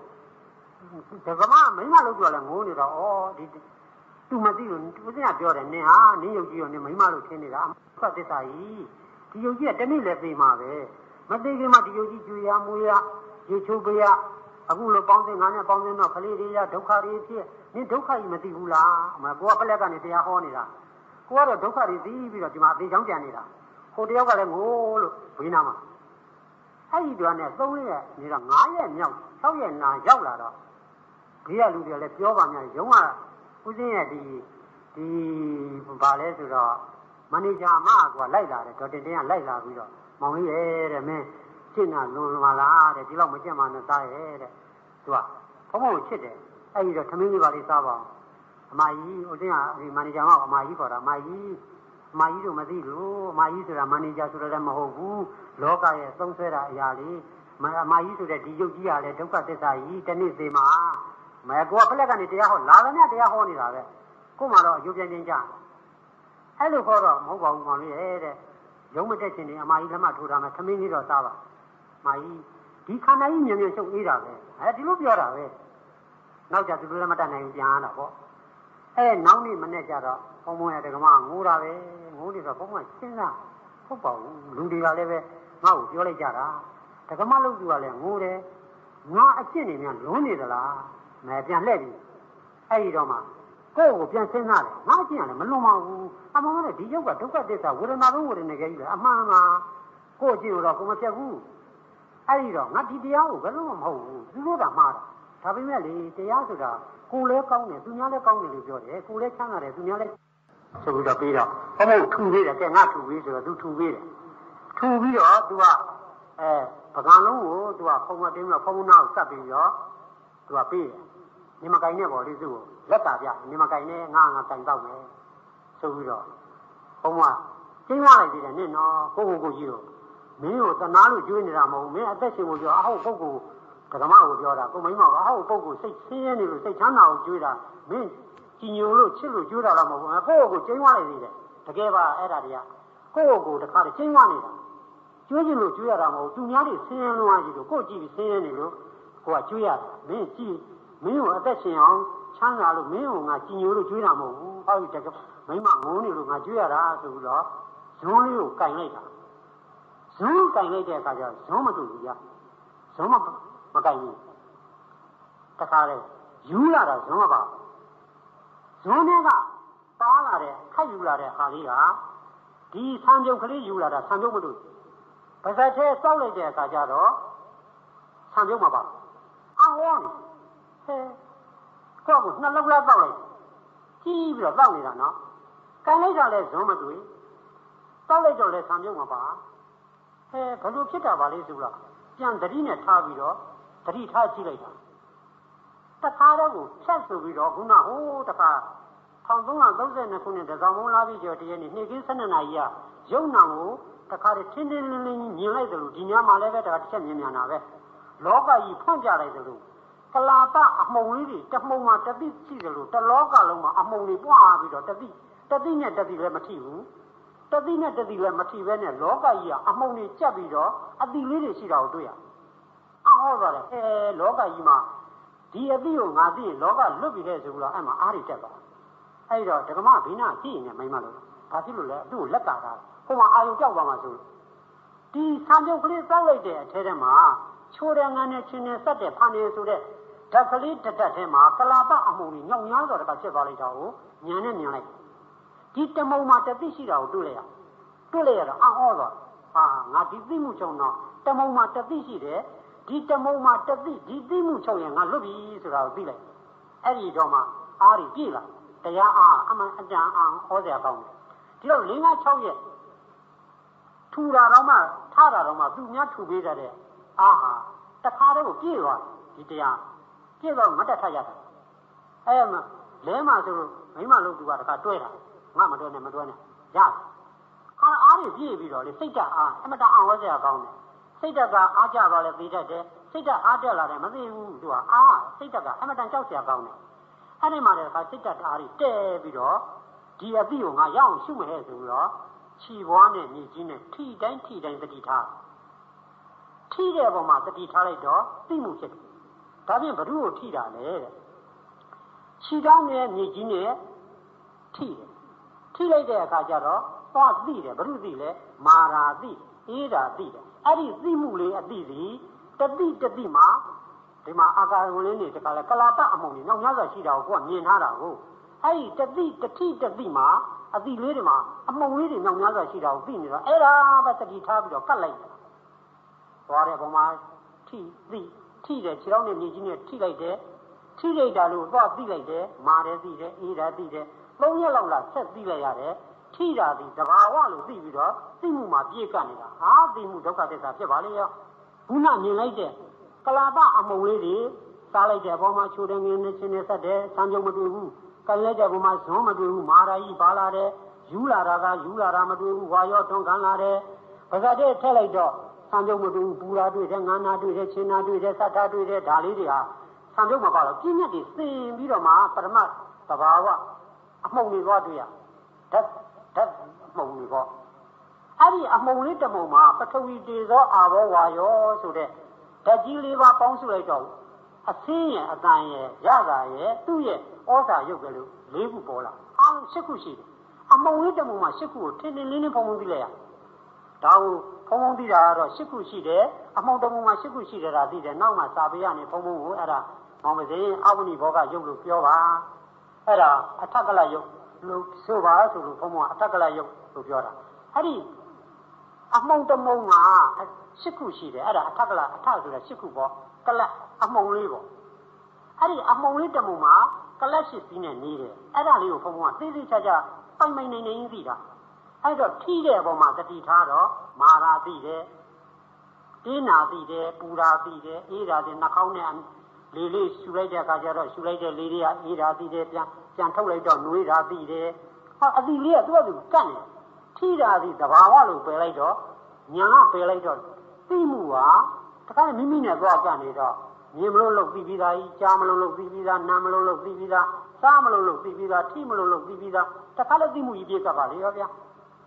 S1: cái mấy mà lúc đó là ngủ nữa đó đi tu mà đi rồi tôi sẽ nói rồi nè ha nè yêu gì nè mấy mà lúc thế này là có thể sai thì yêu gì cái này là gì mà vậy mà đây cái mà thì yêu gì chui à mui à yêu chụp àအခုလိုပေါင်းစင်ငါနဲ့ပေါင်းစင်တော့ခလေးတွေကဒုက္ခတွေဖြစ်နင်ဒုက္ခကြီးမသိဘူးလားမကိုကပလက်ကနေတရားဟောနေတာကိုကတော့ဒုက္ခတွေသိပြီးတော့ဒီမှာအသေးချောင်းကြံနေတာဟိုတယောက်ကလည်းငိုးလို့ဘေးနာမှာအဲ့ဒီတွန်းနဲ့3ရက်နေတော့9ရက်မြောက်6ရက်နာရောက်လာတော့ဒီကလူတွေလည်းပြောပါများရုံးကဦးစင်းရဲ့ဒီဘာလဲဆိုတော့မန်နေဂျာမကလိုက်လာတယ်ဒေါ်တင်တင်ကလိုက်လာပြီးတော့မောင်ကြီးရဲ့တဲ့မင်းရှင်းတာလွန်လာလားတဲ့ဒီလောက်မကြက်မှနဲ့စားရဲ့တဲ့သူကဘုံဘုံချစ်တယ်အဲ့ဒီတော့သမင်းလေးပါလေးစားပါအမကြီးဦးစင်းကဒီမန်နေဂျာကအမကြီးခေါ်တာအမကြီးတို့မသိလို့အမကြီးဆိုတာမန်နေဂျာဆိုတော့လည်းမဟုတ်ဘူးလောကရဲ့သုံးဆွဲတာအရာလေးအမကြီးဆိုတဲ့ဒီရုပ်ကြီးကလည်းဒုက္ခသစ္စာကြီးတနေ့သေးမှာမဲကိုကဖလက်ကနေတရားဟောလာတယ်နဲ့တရားဟောနေတာပဲကို့မှာတော့အယုတ်ပြင်းချင်းကြအဲ့လိုခေါ်တော့မဟုတ်ပါဘူးမောင်လေးရဲ့တဲ့ရုံးမတက်ချင်နေအမကြီးလက်မထိုးထားမယ်သမင်းကြီးတော့စားပါအမကြီးဒီခန္ဓာကြီးမြင်မြင်ရှုပ်အေးတာပဲဒီလိုပြောတာပဲနောက်ကြသူတို့လည်းမတတ်နိုင်ဘူးပြန်လာပေါ့နောက်နေ့မနေ့ကျတော့ဘုံဘုံရတကမငိုးတာပဲငိုးနေတော့ဘုံဘုံစဉ်းစားဟုတ်ပါဘူးလူတွေကလည်းပဲငါ့ကိုပြောလိုက်ကြတာတကမလို့သူကလည်းငိုးတယ်ငါအကျင့်နေများလွန်နေသလားမဲပြန်လှည့်ပြီအဲ့ဒီတော့မှကိုယ့်ကိုပြန်စဉ်းစားတယ်ငါအကျင့်ကလည်းမလွန်ပါဘူးအမှန်ကလည်းဒီရုပ်ကဒုက္ခသစ္စာဝေဒနာသုံးဝေဒနာကြီးလေအမှန်ကကိုယ့်အကျင့်ကိုတော့ကိုမဖြတ်ဘူးအဲ့ဒီတော့ငါဒီတရားကိုဘယ်လိုမှမဟုတ်ဘူးသူတို့ကမှားတာဒါပေမဲ့လေတရားဆိုတာကိုယ်လည်းကောင်းတယ်သူများလည်းကောင်းတယ်လို့ပြောတယ်ကိုယ်လည်းချမ်းသာတယ်သူများလည်းဆိုပြီးတော့ပြီးတော့ဘုံဘုံထူပေးတယ်ကဲငါထူပေးဆိုတော့သူထူပေးတယ်ထူပြီးတော့သူကပကံလုံးကိုသူကဖုံမတင်းပြီးတော့ဖုံနာကိုစပ်ပြီးတော့သူကပေးတယ်နေမကင်နဲ့ပေါ့လေသူ့ကိုလက်တာပြနေမကင်နဲ့ငါကင်တော့မယ်ဆိုပြီးတော့ဘုံကကျင်းသွားလိုက်သေးတယ်နင့်နော်ကိုကြီးတို့မင်းကိုသနာလို့ကျွေးနေတာမဟုတ်ဘူးမင်းအသက်ရှင်ကိုပြောအဟုတ်ပုဂ္ဂိုလ်ဓမ္မကိုပြောတာကိုမိမကအဟုတ်ပုဂ္ဂိုလ်စိတ်ဆင်းရဲနေလို့စိတ်ချမ်းသာကိုကျွေးတာမင်းကြည်ညိုလို့ချစ်လို့ကျွေးတာတော့မဟုတ်ဘူးကိုကျင်းသွားလိုက်သေးတယ်တကယ်ပါအဲ့ဒါတွေကကိုတခါတည်းကျင်းသွားနေတာကျွေးခြင်းလို့ကျွေးရတာမဟုတ်သူများတွေဆင်းရဲလွန်းအားကြီးလို့ကိုကြည့်ပြီးဆင်းရဲနေလို့ကိုကကျွေးရတယ်မင်းကြည့်မင်းကိုအသက်ရှင်အောင်ချမ်းသာလို့မင်းကိုငါကြည်ညိုလို့ကျွေးတာမဟုတ်ဘူးဟောဒီတကယ်မိမငုံနေလို့ငါကျွေးရတာဆိုပြီးတော့ဇွန်းလေးကိုကင်လိုက်တာဇွန်းကင်လိုက်တဲ့အခါကျတော့ဇွန်းမတူဘူးကြာဇွန်းမကင်ဘူးတခါလေယူလာတာဇွန်းမပါဇွန်းနဲ့ကပါလာတဲ့ခက်ယူလာတဲ့ဟာလေးကဒီဆံပြုတ်ကလေးယူလာတာဆံပြုတ်မလို့ပါဇက်ထဲစောက်လိုက်တဲ့အခါကျတော့ဆံပြုတ်မပါအော်ဟဲ့ကိုကနှလုံးလားတောက်လိုက်ကြီးပြီးတော့တောက်နေတာနော်ကန်လိုက်တာလဲဇွန်းမတွေ့တောက်လိုက်တော့လဲဆံပြုတ်မပါဘယ်လိုဖြစ်တာပါလဲဆိုတော့ပြန်သတိနဲ့ထားပြီးတော့သတိထားကြည့်လိုက်တာတခါတော့ကိုဖြတ်ဆိုပြီးတော့ခုနဟိုးတခါ1332ခုနှစ်တကောင်မုံလာပြီးကျော်တရက်နေ့နေ့ကင်း12နာရီကရုံနာကိုတခါတည်းထင်းထင်းလင်းလင်းမြင်လိုက်တယ်လို့ဒီညမှာလည်းပဲတခါတစ်ချက်မြင်မြန်တာပဲလောကကြီးဖွင့်ပြလိုက်တယ်လို့ကလာပအမှုံလေးတွေတမှုံမှာတတိရှိတယ်လို့တလောကလုံးမှာအမှုံတွေပွားပြီးတော့တတိနဲ့တတိလည်းမထိဘူးတတိနဲ့တတိလည်းမထိပဲနဲ့လောကကြီးကအမှုံတွေကြက်ပြီးတော့အတိလေးတွေရှိတာကိုတွေ့ရဟောသွားတယ်လောကကြီးမှာဒီအတိကိုငါသိရင်လောကလွတ်ပြီတဲ့ဆိုပြီးတော့အဲ့မှာအားတွေတက်သွားအဲ့တော့ဒကမဘိနာကြည့်ရင်မိမလို့ဘာဖြစ်လို့လဲသူ့ကိုလက်ကာတာဟိုမှာအာယုကြောက်သွားမှဆိုဒီဆံပြုတ်ကလေးတောက်လိုက်တဲ့အထဲထဲမှာချိုးတဲ့ငန်းနဲ့ချင်းနဲ့ဆက်တဲ့ဖန်နေဆိုတဲ့ဓာတ်ကလေးတက်ထဲမှာကလာပအမှုံကြီးညောင်ညားတော့တခါဖြစ်သွားလိုက်တာကိုညံနဲ့မြင်လိုက်ဒီတမုံမှာတသိရှိတာကိုတွေ့လိုက်ရတော့အော်သွားငါဒီသိမှုချုံတော့တမုံမှာတသိရှိတယ်ဒီတမုံမှာတသိဒီသိမှုချုံရင်ငါလွတ်ပြီဆိုတာကိုသိလိုက်အဲ့ဒီတော့မှအားတွေပြေးလာတရားအားအမှန်အကြံအားဟောစရာကောင်းတယ်ဒီတော့5-6ရက်ထူတာတော့မှထားတာတော့မှသူများထူပေးတဲ့အားဟာတခါတည်းကိုပြေးသွားဒီတရားပြေးတော့မတက်ထရတာအဲ့မှာလဲမှာဆိုလို့မိမလို့သူကတခါတွဲတာငါမတွဲနဲ့ရတယ်အားတွေပြေးပြီးတော့လေစိတ်ဓာတ်အားအမတန်အောင်ဟောစရာကောင်းတယ်စိတ်ဓာတ်ကအားကြတော့လေသိတတ်တယ်စိတ်ဓာတ်အားတက်လာတယ်မသိဘူးသူကစိတ်ဓာတ်ကအမတန်ကြောက်စရာကောင်းတယ်အဲ့ဒီမှာလည်းစိတ်ဓာတ်အားတွေတဲပြီးတော့ဒီအသိကိုငါရအောင်ရှုမယ်ဆိုပြီးတော့起完呢，你今呢替代的地他，替代我嘛的地他来着，对目前，他们不如替代嘞。起当呢，你今呢替来的大家咯，把地的不如地嘞，马拉地、伊拉地的，而且地目嘞地，这地嘛，对嘛？阿个我们呢，这个嘞，格拉达阿蒙呢，那伢子洗澡过年他了过，哎，这地嘛。啊，地里的嘛，啊，梦里的娘娘在洗澡，地里头，哎啦，把这地差不多干来，多的我嘛，地的，其他的年轻人地来的路，多地来的，马的地的，伊的地的，老年老了，吃地来呀的，地的，这把瓦路地里头，地木嘛别干的啊，地木都搞得啥别巴哩呀，不拿年来的，格拉巴阿梦里的，啥来的，我嘛秋天年的，今年啥的，三九么对五。कल जब हमारे सोम मधु मारा ही बाला रे यूला मधु वायो तो गाना रे बजाजे ठेले दो सांजो मधु पूरा दुई रे गाना दुई रे छिना दुई रे साटा दुई रे ढाली रे आ सांजो में बालो किन्ने दी सेम भी रो मा परमा तबावा अमौनी को दुया धत अमौनी को अरे अमौनी तमो मा पठवी दे दो आवो वायो सुदे धजीली वा पाउंसु ले दो असीं अतां ये यागा ये तू ये ओसा युगलो लेबू बोला आम शिकुशी अमौनी तमो मा शिकु ठिन लिन फमु दिले या दाउ फमु दिला रो शिकुशी दे अमौ तमो मा शिकुशी दे रा दिदे नाउ मा साबिया ने फमु को एरा मामसे आवनी बोगा युग लो प्यो बा एरा अठकला युग लो सो बा सो लो फमु अठकला युग लो प्यो रा हरि अमौ तमो मा शिकुशी दे एरा अठकला अठ सो दे शिकु बो कला अमौ ली बो हरि अमौ ली तमो मा कलशी सीने नीरे ऐसा लियो फमुआ तेजी चाचा पाई नहीं दीरा ऐसा ठीक है वो माता तीठा रो मारा दीरे तीना दीरे पूरा दीरे ईरा दे नखाऊ ने लीली सुलाई दे काजा रो सुलाई दे लीली ईरा दीरे प्यान ठोले दो नुईरा दीरे और अभी लिया तो अभी कने ठीरा दी दबावा लो पेलाई दो न्याना पेलाई दो तीमुआ तकाने मिमी ने दो कने दो नियमलो लोग दीविदाई चामलो लोग दीविदा नामलो लोग दीविदा सामलो लोग दीविदा ठीमलो लोग दीविदा तकाले दिमु ये का बाले हो गया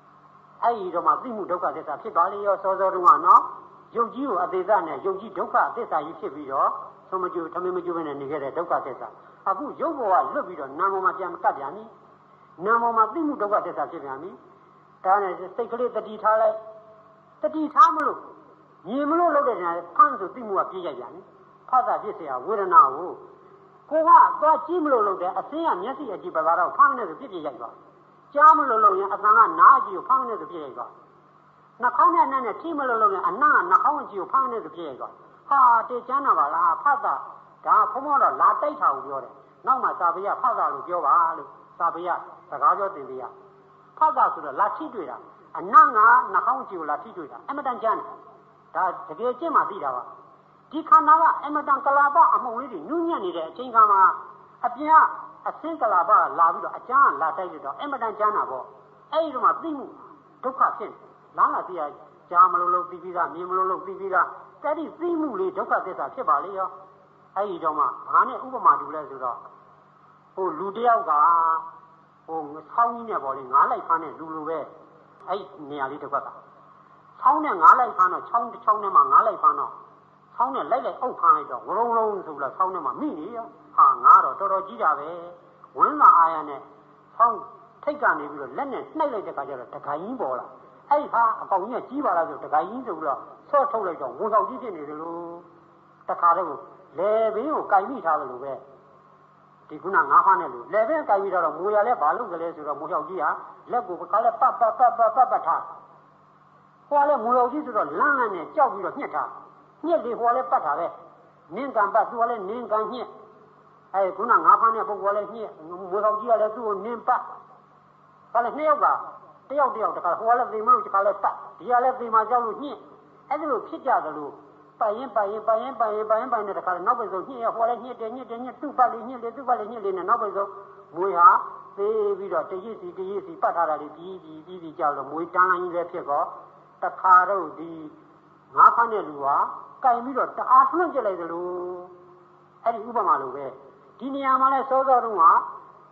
S1: आई जो मा दिमु धोखा देता फिर बाले हो सो रुआ नो योगी हो अदेदा ने योगी धोखा देता ये फिर भी हो समझो थमे में जो ने निगरे धोखा देता अब योगो वा लो भी नामो मा क्या का जानी नामो मा दिमु धोखा देता फिर जानी ताने सेकड़े तटी थामलो नियमलो लोग ने फांसो दिमु आ पी जानी फादा जिसे आ वरना हो कोवा तो चिमलो लोग दे असिया मेसी अजी बलारा फांगने से पिटे जाएगा चामलो लोग ये असांगा ना जियो फांगने से पिटे जाएगा ना खाने ने चिमलो लोग ये अन्ना ना खाऊं जियो फांगने से पिटे जाएगा हा ते जाना वाला फादा दा फमोरा लाटाई था उड़ियो रे नाउ मा साबिया फादा लो प्यो बा लो साबिया सगा जो दिन दिया फादा सुरो लाठी द्वेरा अन्ना ना खाऊं जियो लाठी द्वेरा एमटन जान दा तगे चे मा दी दा बाဒီခန္ဓာကအမတန်ကလာပအမုံလေးတွေညှဉ်းညံ့နေတဲ့အချိန်ခါမှာအပြင်ကအစင်းကလာပလာပြီးတော့အကျန်းလာတိုက်လို့တော့အမတန်ကျန်းတာပေါ့အဲ့ဒီတော့မှသိမှုဒုက္ခဖြစ်လာလာသိရကြားမလို့လို့သိပြီးသားမြင်မလို့လို့သိပြီးသားတဲ့ဒီသိမှုလေးဒုက္ခသစ္စာဖြစ်ပါလေရောအဲ့ဒီတော့မှဘာနဲ့ဥပမာတူလဲဆိုတော့ဟိုလူတယောက်ကဟိုဆောင်းကြီးနဲ့ပေါ့လေငါးလိုက်ဖမ်းတဲ့လူလိုပဲအဲ့နေရာလေးတစ်ခွက်ကဆောင်းနဲ့ငါးလိုက်ဖမ်းတော့ချောင်းတစ်ချောင်းနဲ့မှငါးလိုက်ဖမ်းတော့ဆောင်းနဲ့လိုက်အုပ်ဖမ်းလိုက်တော့ဝလုံးလုံးဆိုပြီးတော့ဆောင်းနဲ့မှမိနေရောဟာငါတော့တော်ကြီးတာပဲဝင်းလာအားရနဲ့ဆောင်းထိတ်ကနေပြီးတော့လက်နဲ့နှိုက်လိုက်တဲ့ခါကျတော့တခါကြီးပေါ်လာအဲ့ဒီဟာအကောင်ကြီးကကြီးပါလားဆိုတခါကြီးဆိုပြီးတော့ဆော့ထုတ်လိုက်တော့ဝန်ဆောင်ကြီးဖြစ်နေတယ်လို့တခါတော့လေဘင်းကိုကြိုက်မိထားတယ်လို့ပဲဒီခုနငါးဖမ်းတဲ့လူလေဘင်းကြိုက်မိတော့မိုးရလဲဘာလို့ကလေးဆိုတော့မိုးရောက်ကြီးဟာလက်ကိုခါလဲပတ်ထားဟောလဲမိုးရောက်ကြီးဆိုတော့လမ်းနဲ့ကြောက်ပြီးတော့ညှက်ထားညက်လေဟောလဲပတ်တာပဲနင်းကံပတ်သူကလည်းနင်းကံညှက်အဲခုနငါးဖမ်းတဲ့ပုဂ္ဂိုလ်လည်းညှက်မိုးဆောင်ကြီးကလည်းသူ့ကိုနင်းပတ်ဘာလဲနှစ်ယောက်ကတယောက်တခါဟောလဲသိမလို့တခါလဲပတ်ဒီကလည်းသိမှကြောက်လို့ညှက်အဲ့ဒါလိုဖြစ်ကြတယ်လို့ပိုင်ရင်နဲ့တခါလဲနောက်ပဲဆုံးညှက်ရဟောလဲညှက်တယ်သူ့ပတ်လေညှက်လေနဲ့နောက်ပဲဆုံးမွေဟာသေးပြီးတော့တရစ်စီပတ်ထားတာလေးပြီးကြောက်လို့မွေတန်းလိုင်းကြီးလည်းဖြစ်တော့တခါတော့ဒီငါးဖမ်းတဲ့လူဟာကင်ပြီးတော့တအားလွှင့်ကြလိုက်သလိုအဲ့ဒီဥပမာလိုပဲဒီနေရာမှာလဲစောစောတုန်းက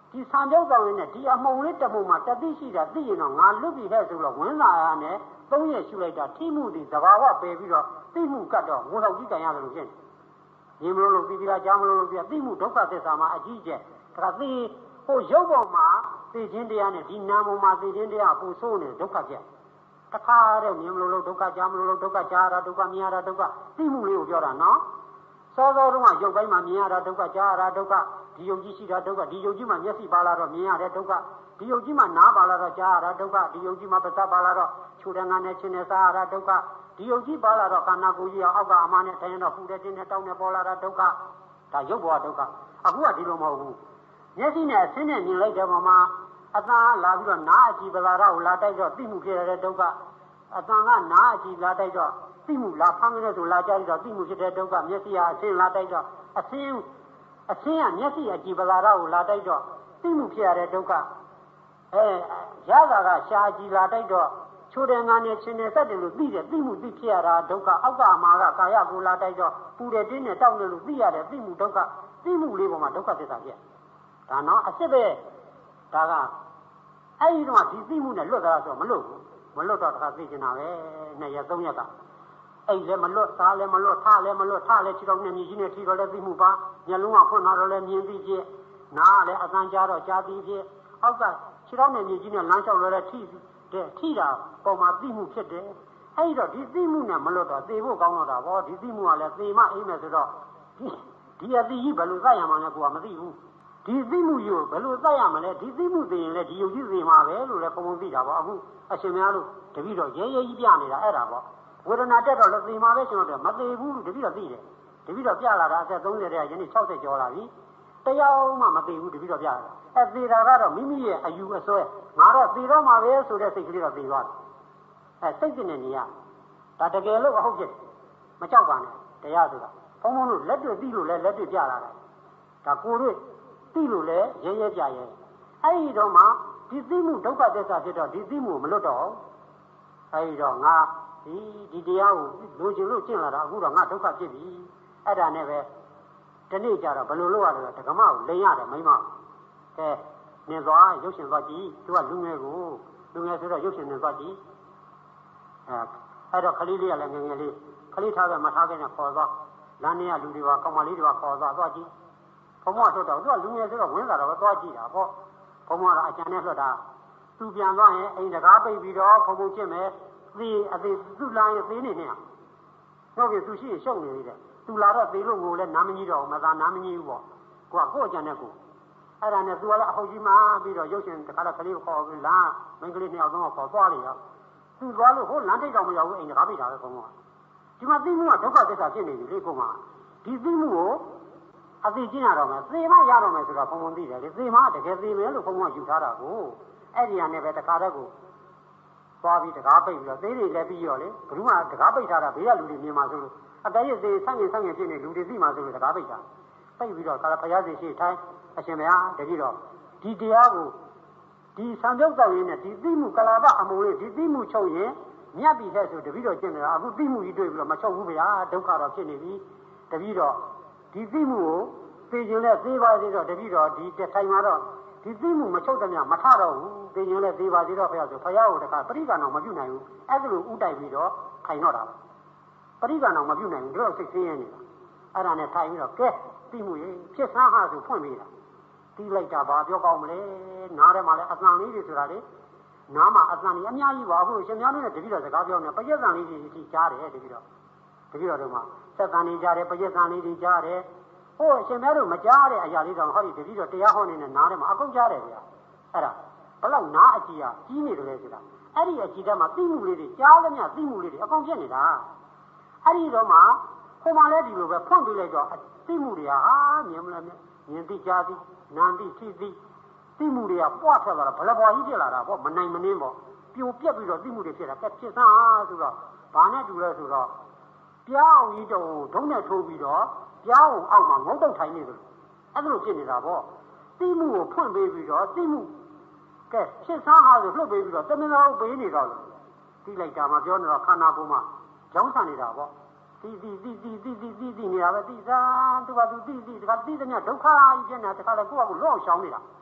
S1: ဒီဆံပြောက်တော်ရင်းနဲ့ဒီအမုံလေးတမုံမှာတသိရှိတာသိရင်တော့ငါလွတ်ပြီခဲ့ဆိုတော့ဝင်းလာရနဲ့3ရက်ရှုလိုက်တာထိမှုတွေသဘာဝပယ်ပြီးတော့သိမှုကတ်တော့ငိုတော့ကြီးကန်ရတယ်လို့ဖြစ်နေမြင်မလို့ပြီးပြီးလားကြားမလို့ပြီးသိမှုဒုက္ခသစ္စာမှာအကြီးကျယ်ဒါကသိဟိုရုပ်ပေါ်မှာသိခြင်းတရားနဲ့ဒီနာမ်ပေါ်မှာသိခြင်းတရားပူဆိုးနေဒုက္ခဖြစ်တခါတဲ့မြင်မလို့ဒုက္ခကြားမလို့ဒုက္ခကြားတာဒုက္ခမြင်ရတာဒုက္ခသိမှုလေးကိုပြောတာနော်စောစောတုန်းကရုပ်ပိုင်းမှာမြင်ရတာဒုက္ခကြားရတာဒုက္ခဒီယုံကြည်ရှိတာဒုက္ခဒီယုံကြည်မှာမျက်စိပါလာတော့မြင်ရတဲ့ဒုက္ခဒီယုံကြည်မှာနားပါလာတော့ကြားရတာဒုက္ခဒီယုံကြည်မှာပါးစပ်ပါလာတော့ခြုံတဲ့ငါနဲ့ချင်းနဲ့စားရတာဒုက္ခဒီယုံကြည်ပါလာတော့ခန္ဓာကိုယ်ကြီးအောက်ကအမနဲ့ထိုင်တော့ပူတဲ့တင်းနဲ့တောင်းနဲ့ပေါ်လာတာဒုက္ခဒါရုပ်ဘဝဒုက္ခအခုကဒီလိုမဟုတ်ဘူးမျက်စိနဲ့အဆင်းနဲ့မြင်လိုက်တဲ့ပုံမှာအတန်လာပြီးတော့နားအကြည့်ပလာတော့လာတိုက်တော့သိမှုဖြစ်ရတဲ့ဒုက္ခအတန်ကနားအကြည့်လာတိုက်တော့သိမှုလာဖမ်းနေဆိုလာကြပြီးတော့သိမှုဖြစ်တဲ့ဒုက္ခမျက်စိကအဆင်းလာတိုက်တော့အဆင်းကမျက်စိအကြည့်ပလာတော့လာတိုက်တော့သိမှုဖြစ်ရတဲ့ဒုက္ခရတာကရှားကြည့်လာတိုက်တော့ချိုးတယ်ငါနဲ့ချင်းနဲ့ဆက်တယ်လို့သိတယ်သိမှုသိဖြစ်ရတာဒုက္ခအောက်ကအမှားကကာယကိုလာတိုက်တော့ပူတယ်တင်းနဲ့တောက်တယ်လို့သိရတယ်သိမှုဒုက္ခသိမှုလေးပေါ်မှာဒုက္ခသစ္စာဖြစ်ဒါနော်အစ်စ်ပဲဒါကအဲ့ဒီတော့ဒီသိမှုနဲ့လွတ်သွားဆိုမလွတ်ဘူးမလွတ်တော့တခါသိချင်တာပဲ2ရက်3ရက်ကအဲ့လည်းမလွတ်စားလည်းမလွတ်ထားလည်းမလွတ်ထားလည်းခြေတော်နဲ့မြည်ကြီးနဲ့ထီတော်လည်းသိမှုပါမျက်လုံးကဖွင့်တော့လည်းမြင်သိဖြစ်နားလည်းအသံကြားတော့ကြားသိဖြစ်အောက်ကခြေတော်နဲ့မြည်ကြီးနဲ့လမ်းလျှောက်လည်းထိတာပေါ်မှာသိမှုဖြစ်တယ်အဲ့တော့ဒီသိမှုနဲ့မလွတ်တော့သိဖို့ကောင်းတော့တာဗောဒီသိမှုကလည်းသိမှအိမ်မယ်ဆိုတော့ဒီအသိကြီးဘယ်လိုသတ်ရမှာလဲကိုကမသိဘူးဒီသိမှုကြီးကိုဘယ်လိုသတ်ရမလဲဒီသိမှုသိရင်လည်းဒီယုံကြည်သိမှာပဲလို့လည်းပုံသိတာဗောအခုအရှင်များလို့တပည့်တော်ရဲကြီးပြနေတာအဲ့ဒါဗောဝေဒနာတက်တော့လည်းသိမှာပဲကျွန်တော်တို့မသိဘူးလို့တပည့်တော်သိတယ်တပည့်တော်ပြလာတာအသက်30တဲ့ယနေ့60ကျော်လာပြီတရားမှမသိဘူးတပည့်တော်ပြလာတာသေတာကတော့မိမိရဲ့အယူအဆွဲငါတော့သေတော့မှာပဲဆိုတဲ့စိတ်ကလေးတော့သေသွားတယ်စိတ်တင်နေနေရဒါတကယ်လို့အဟုတ်ဖြစ်မကြောက်ပါနဲ့တရားဆိုတာဘုံဘုံတို့လက်တွေ့သိလို့လဲလက်တွေ့ပြလာတာဒါကိုယ်တွေ့သိလို့လဲရဲရဲပြရဲအဲ့ဒီတော့မှဒီသိမှုဒုက္ခသစ္စာဖြစ်တော့ဒီသိမှုမလွတ်တော့အဲ့ဒီတော့ငါဒီတရားကိုလိုချင်လို့ကျင့်လာတာအခုတော့ငါဒုက္ခဖြစ်ပြီအဲ့ဒါနဲ့ပဲဒီနေ့ကျတော့ဘယ်လိုလုပ်ရလဲဒကမကိုလိန်ရတယ်မိမကဲနင်သွားရုပ်ရှင်သွားကြည့်သူကလူငယ်ဆိုတော့ရုပ်ရှင်နဲ့သွားကြည့်အဲ့တော့ခလေးလေးကလည်းငယ်ငယ်လေးခလေးထားပဲမထားခဲ့နဲ့ခေါ်သွားလမ်းထဲကလူတွေပါကောင်မလေးတွေပါခေါ်သွားကြည့်ဘုံမထွက်တော့သူကလူငယ်ဆိုတော့ဝင်းလာတော့ပဲသွားကြည့်တာပေါ့ဘုံမကတော့အကျန်နဲ့လွတ်တာသူပြန်သွားရင်အိမ်တကားပိတ်ပြီးတော့ဘုံကျင့်မယ်အသေးသူ့လာရင်သေးနေနေတော့ပြီသူရှိရင်ရှုံနေသေးတယ်သူလာတော့သေးလို့ငိုလဲနားမကြီးတော့မသာနားမကြီးဘူးပေါ့ကိုအကျန်နဲ့ကိုအဲ့ဒါနဲ့သူကလည်းအဟုတ်ကြီးမှပြီးတော့ရုပ်ရှင်တခါတော့ကလေးကိုခေါ်ပြီးလာမိန်းကလေး2ယောက်3ယောက်ခေါ်သွားလေရောသူသွားလို့ဟိုလမ်းထိပ်တော့မရောက်ဘူးအိမ်တကားပိတ်တာပဲဘုံကဒီမှာသိမှုကဒုက္ခသစ္စာဖြစ်နေပြီလေကိုမဒီသိမှုကိုအသိကျင့်ရတော့မယ်သေမရတော့မယ်ဆိုတော့ဘုံသိတယ်လေသေမတကယ်သေမယ်လို့ဘုံကယူထားတာကိုအဲ့ဒီကနေပဲတခါတည်းကိုသွားပြီးတကားပိတ်ပြီးတော့သေးတွေလည်းပြီးရောလေဘယ်သူမှတကားပိတ်ထားတာဘေးကလူတွေမြင်မှာဆိုလို့အတည်းသေးဆန့်ကျင်ဖြစ်နေလူတွေသိမှာဆိုလို့တကားပိတ်တာပိတ်ပြီးတော့ကာလဖျားစီရှိထိုင်းအရှင်ဘုရားတတိတော့ဒီတရားကိုဒီဆံပြုတ်တော်ရင်းနဲ့ဒီသိမှုကလာပအမုံလေးဒီသိမှုချုပ်ရင်မြတ်ပြီခဲ့ဆိုတပည့်တော်ကျင့်နေတာအခုသိမှုကြီးတွေ့ပြီးတော့မချုပ်ဘူးဗျာဒုက္ခတော့ဖြစ်နေပြီတပည့်တော်ဒီသိမှုကိုသိခြင်းနဲ့သိပါသေးတော့တပည့်တော်ဒီထိုင်မှာတော့ဒီသိမှုမချုပ်တဲ့မြတ်မထတော့ဘူးသိခြင်းနဲ့သိပါသေးတော့ဖျားဆိုဖျားကိုတခါပရိက္ခဏောင်မပြုနိုင်ဘူးအဲ့ဒါလိုဥတိုက်ပြီးတော့ခိုင်တော့တာပရိက္ခဏောင်မပြုနိုင်ဘူးတို့စိတ်ဆင်းရဲနေတာအဲ့ဒါနဲ့ထိုင်ပြီးတော့ကဲသိမှုရေးဖြစ်စမ်းဟာဆိုဖွင့်ပေးတာတီးလိုက်တာဘာပြောကောင်းမလဲနားထဲမှာလည်းအသံလေးတွေဆိုတာလေနားမှာအသံကြီးအများကြီးပါအခုရှင်များတို့နဲ့တပည့်တော်စကားပြောနေပရိသံလေးတွေကြားတယ်တပည့်တော်တို့မှာသက်သံလေးကြားတယ်ပရိသံလေးတွေကြားတယ်ဟိုရှင်များတို့မကြားတဲ့အရာလေးတော့ဟောဒီတပည့်တော်တရားဟောနေတဲ့နားထဲမှာအကုန်ကြားတယ်ဗျာအဲ့ဒါဘလောက်နားအကြည့်ကြီးနေတယ်လဲဆိုတာအဲ့ဒီအကြည့်ထဲမှာသိမှုလေးတွေကြားသမျှသိမှုလေးတွေအကုန်ဖြစ်နေတာအဲ့ဒီတော့မှဟိုမှာလည်းဒီလိုပဲဖွင့်ပေးလိုက်တော့သိမှုတွေဟာမြင်မလားမြင်သိကြားသိနာသိထိသိမှုတွေကပွားထွက်လာတာဘလဘွားကြီးဖြစ်လာတာပေါ့မနိုင်မနှင်းပေါ့ပြိုပြက်ပြီးတော့သိမှုတွေဖြစ်တာဖြစ်စမ်းဆိုတော့ဘာနဲ့တူလဲဆိုတော့ပြောင်းကြီးတုံဒုံးနဲ့ထိုးပြီးတော့ပြောင်းအောက်မှာငုတ်တုတ်ထိုင်နေတယ်အဲ့ဒါလိုဖြစ်နေတာပေါ့သိမှုကိုဖွင့်ပေးပြီးတော့သိမှုကဲဖြစ်စမ်းဟာဆိုလှုပ်ပေးပြီးတော့တမင်တော်ပေးနေတော့သိလိုက်တာမှပြောနေတော့ခန္ဓာကိုယ်မှာကြောင်းဆန်နေတာပေါ့သိနေတာပဲသိစားသူကသူသိတခါသိတဲ့မြတ်ဒုက္ခကြီးဖြစ်နေတာတခါလည်းကိုယ့်အကူလော့ရှောင်နေတာ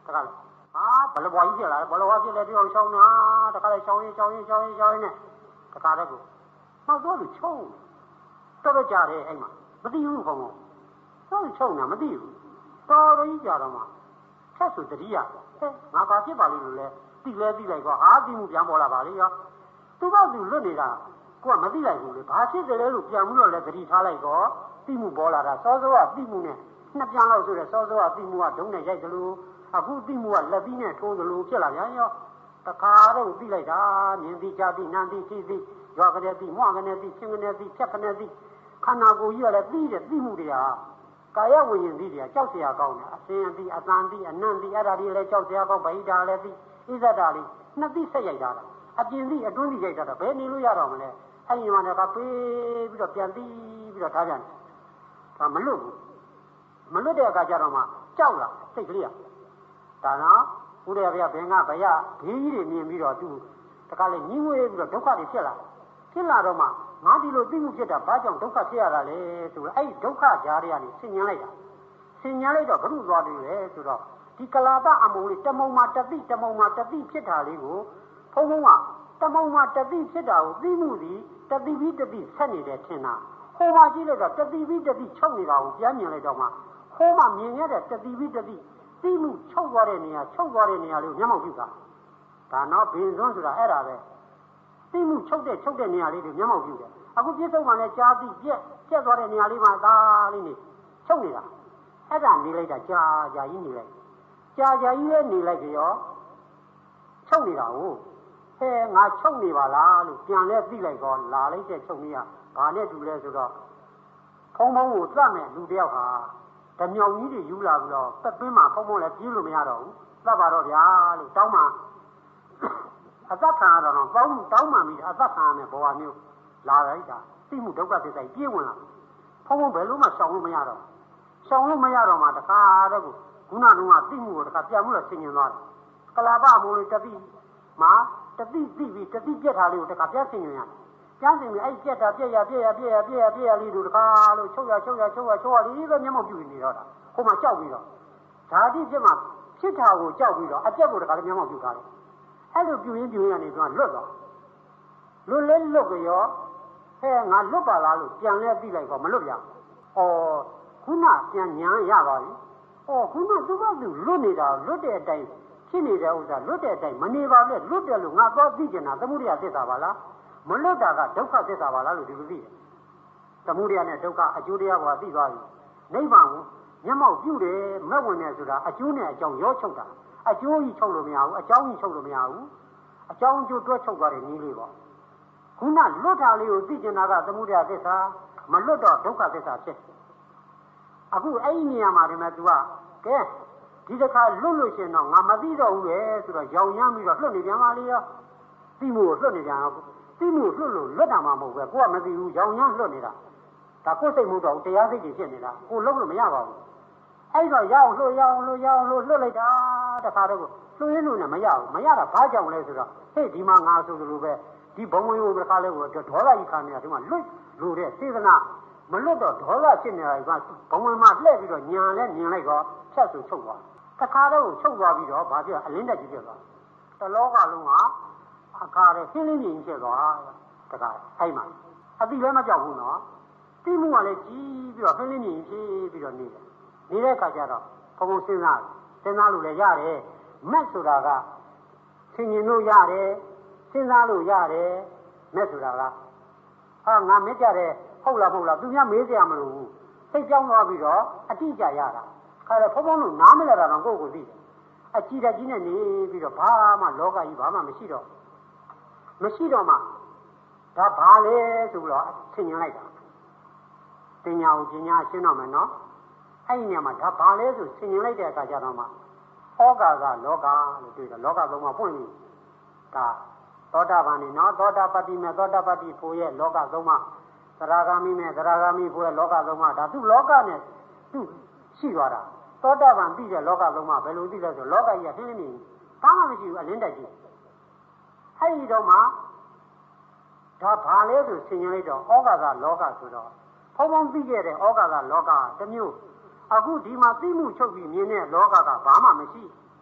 S1: တခါလေဘလဘွားကြီးဖြစ်လာတယ်ဘလဘွားဖြစ်လဲတယောက်ရှောင်းတာတခါလေရှောင်းရင်နဲ့တခါတည်းကိုမှောက်တော့လို့ချုံတော်ကြတယ်အဲ့မှာမသိဘူးခေါင်းတော့ချုံတာမသိဘူးတော်တော်ကြီးကြတော့မှဆက်ဆိုတတိယငါဘာဖြစ်ပါလိမ့်လို့လဲသိလိုက်ကောအာသိမှုပြန်ပေါ်လာပါလေရောသူ့ဘောက်သူလွတ်နေတာကိုကမသိလိုက်ဘူးလေဘာဖြစ်တယ်လဲလို့ပြန်မှုတော့လဲတတိထားလိုက်ကောသိမှုပေါ်လာတာစောစောကသိမှုနဲ့နှစ်ပြန်လောက်ဆိုတဲ့စောစောကသိမှုကဒုံနဲ့ရိုက်တယ်လို့အခုသိမှုကလက်ပြီးနဲ့ထိုးတယ်လို့ဖြစ်လာပြန်ရောတခါတော့သိလိုက်တာမြင်သိကြားသိနာသိသိသိရွာကလေးသိမွားကလေးသိချင်းကလေးသိဖြတ်ကလေးသိခန္ဓာကိုယ်ကြီးကလည်းသိတယ်သိမှုတွေကကာယဝိညာဉ်သိတွေကကြောက်เสียကောင်းတယ်အစင်အသိအတန်သိအနံ့သိအဲ့ဒါတွေလည်းကြောက်เสียကောင်းဗိဓာလည်းသိဣဇဒာလေးနှစ်သိဆက်ရိုက်တာအပြင်သိအတွင်းသိရိုက်တာဘယ်နေလို့ရတော့မလဲအဲ့ဒီမှာကပေးပြီးတော့ပြန်သိပြီးတော့ထားပြန်ဒါမလွတ်တဲ့အခါကျတော့မှကြောက်လာစိတ်ကလေးဒါနော်ဦးရဗျာဘင်္ဂဘယဘေးကြီးတွေမြင်ပြီးတော့သူတခါလေညှင်းဝေးပြီးတော့ဒုက္ခတွေဖြစ်လာတော့မှငါဒီလိုသိမှုဖြစ်တာဘာကြောင့်ဒုက္ခဖြစ်ရတာလဲဆိုတော့အဲ့ဒီဒုက္ခကြားတွေကနေဆင်ញံလိုက်တော့ဘုရုသွားတယ်လေဆိုတော့ဒီကလာပအမုံလေးတမုံမှာတတိဖြစ်တာလေးကိုဘုံကတမုံမှာတတိဖြစ်တာကိုသိမှုသည်တတိပြီးတတိဆက်နေတယ်ထင်တာဟိုမှာကြည့်လိုက်တော့တတိပြီးတတိချုပ်နေတာကိုပြန်မြင်လိုက်တော့မှဟိုမှာမြင်ရတဲ့တတိပြီးတတိသိမှုချုပ်သွားတဲ့နေရာလေးကိုမျက်မှောက်ပြုတာဒါတော့ဘင်စွန်းဆိုတာအဲ့ဒါပဲသိမှုချုပ်တဲ့နေရာလေးတွေမျက်မှောက်ပြုတယ်အခုပြစ္ဆုတ်မှလည်းကြားသိပြက်သွားတဲ့နေရာလေးမှာဒါလေးနေချုပ်နေတာအဲ့ဒါနေလိုက်တာကြာကြီးနေလိုက်ကြာကြီးပဲနေလိုက်ကြရောချုပ်နေတာဟုတ်ဟဲငါချုပ်နေပါလားလို့ပြန်လဲသိလိုက်တော့လာလိုက်တဲ့ချုပ်ကြီးကဘာနဲ့တူလဲဆိုတော့ဖုံကိုသတ်မဲ့လူတယောက်ဟာဓမြောင်ကြီးတွေယူလာပြီးတော့သက်ပင်းမှာဖုံလည်းပြေးလို့မရတော့ဘူးသတ်ပါတော့ဗျာလို့တောင်းမှအသက်ခံရတော့တောင်းမှပြီးအသက်ခံရမယ်ဘဝမျိုးလာလိုက်တာသိမှုဒုက္ခသစ္စာပြေးဝင်လာဖုံဘယ်လို့မှရှောင်လို့မရတော့မှတခါတည်းကိုခုနကသိမှုကိုတခါပြန်မှုတော့ဆင်ញင်သွားတယ်ကလာပမိုးလေးတတိမှာတတိသိပြီးတတိပြက်ထားလေးကိုတခါပြန်ဆင်ញင်ရတယ်ပြန်ဆင်ပြီးအဲ့ပြက်တာပြက်ရလေးတို့တခါလို့ချုပ်ရလေးပဲမျက်မှောက်ပြုနေတော့တာဟိုမှာကြောက်ပြီးတော့ဓာတိဖြစ်မှာဖြစ်တာကိုကြောက်ပြီးတော့အပြက်ကိုတခါလည်းမျက်မှောက်ပြုထားတယ်အဲ့လိုပြုရင်းကနေတော့လွတ်သွားလွတ်ကြရောဟဲ့ငါလွတ်ပါလားလို့ပြန်လဲသိလိုက်တော့မလွတ်ပြန်ခုနပြန်ညာရပါပြီခုနသူကသူလွတ်နေတာလွတ်တဲ့အတိုင်းဖြစ်နေတဲ့ဥစ္စာလွတ်တဲ့အတိုင်းမနေပါနဲ့လွတ်တယ်လို့ငါတော့သိကျင်တာသမုဒိယသစ္စာပါလားမလွတ်တာကဒုက္ခသစ္စာပါလားလို့ဒီလိုသိတယ်သမုဒိယနဲ့ဒုက္ခအကျိုးတရားကသိသွားပြီနိဗ္ဗာန်ကိုမျက်မှောက်ပြုတယ်မက်ဝင်တယ်ဆိုတာအကျိုးနဲ့အကြောင်းရောချုပ်တာအကျိုးကြီးချုပ်လို့မရဘူးအကြောင်းကြီးချုပ်လို့မရဘူးအကြောင်းအကျိုးတွဲချုပ်သွားတဲ့နည်းလေးပေါ့ခုနလွတ်တာလေးကိုသိကျင်တာကသမုဒိယသစ္စာမလွတ်တော့ဒုက္ခသစ္စာဖြစ်အခုအဲ့ဒီနေရာမှာဒီမဲ့ तू ကကဲဒီတစ်ခါလွတ်လို့ရှင်တော့ငါမသိတော့ဘူးလေဆိုတော့ရောင်ရမ်းပြီးတော့လွတ်နေပြန်ပါလေရောသိမှုကိုလွတ်နေပြန်တော့သိမှုလွတ်လို့လွတ်တာမှမဟုတ်ပဲကိုကမသိဘူးရောင်ရမ်းလွတ်နေတာဒါကိုယ်စိတ်မဟုတ်တော့တရားစိတ်ကြီးဖြစ်နေတာကိုလုံးလို့မရပါဘူးအဲ့တော့ရအောင်လွတ်လိုက်တာတခါတော့လွတ်ရင်းလို့လည်းမရတာဘာကြောင့်လဲဆိုတော့ဟဲ့ဒီမှာငါဆိုသလိုပဲဒီဘုံဝင်ကိုတစ်ခါလဲကိုဒေါသကြီးခံနေတာဒီမှာလွတ်လို့တဲ့စေတနာမလွတ်တော့ဒေါသဖြစ်နေတာကဘုံဝင်မှာလှည့်ပြီးတော့ညာလဲမြင်လိုက်တော့ဖြတ်ဆိုချုပ်သွားတခါတော့ချုပ်သွားပြီးတော့ဘာဖြစ်အလင်းတက်ကြီးဖြစ်သွားတလောကလုံးကအခါတဲ့ရှင်းလင်းကြီးဖြစ်သွားတခါအဲ့မှာအတိလည်းမကြောက်ဘူးနော်သိမှုကလည်းကြီးပြီးတော့ရှင်းလင်းကြီးဖြစ်ပြီးတော့နေတဲ့အခါကျတော့ဘုံစဉ်းစားလို့လည်းရတယ်မက်ဆိုတာကဆင်ញင်လို့ရတယ်စဉ်းစားလို့ရတယ်မက်ဆိုတာကငါမက်ကြတယ်ဟုတ်လားသူများမေးကြရမလို့ဘူးစိတ်ကြောင်းသွားပြီးတော့အတိအကျရတာခါတော့ဘုံလို့နားမလဲတာတော့ကိုယ့်ကိုသိတယ်အကြည်တကြီးနဲ့နေပြီးတော့ဘာမှလောကကြီးဘာမှမရှိတော့မှဒါဘာလဲဆိုတော့ဆင်ញင်လိုက်တာပညာကိုပညာရှင်းတော့မယ်နော်အဲ့ဒီနေရာမှာဒါဘာလဲဆိုဆင်ញင်လိုက်တဲ့အခါကျတော့မှဩကာကလောကလို့တွေ့တော့လောကသုံးပါပွင့်ပြီဒါသောတာပန်နေနော်သောတာပတ္တိမဲ့သောတာပတ္တိဖို့ရဲ့လောကသုံးပါသရဂါမိမဲ့သရဂါမိဖို့ရဲ့လောကသုံးပါဒါသူ့လောကနဲ့သူ့ရှိသွားတာသောတာပန်ပြီးတဲ့လောကသုံးပါဘယ်လိုသိလဲဆိုလောကကြီးကတင်းနေဘာမှမရှိဘူးအလင်းတက်ကြီးအဲ့ဒီတော့မှဒါဘာလဲဆိုဆင်ញင်လိုက်တော့ဩကာကလောကဆိုတော့ဖုံသိခဲ့တဲ့ဩကာကလောကတစ်မျိုးအခုဒီမှာသိမှုချုပ်ပြီးမြင်တဲ့လောကကဘာမှမရှိ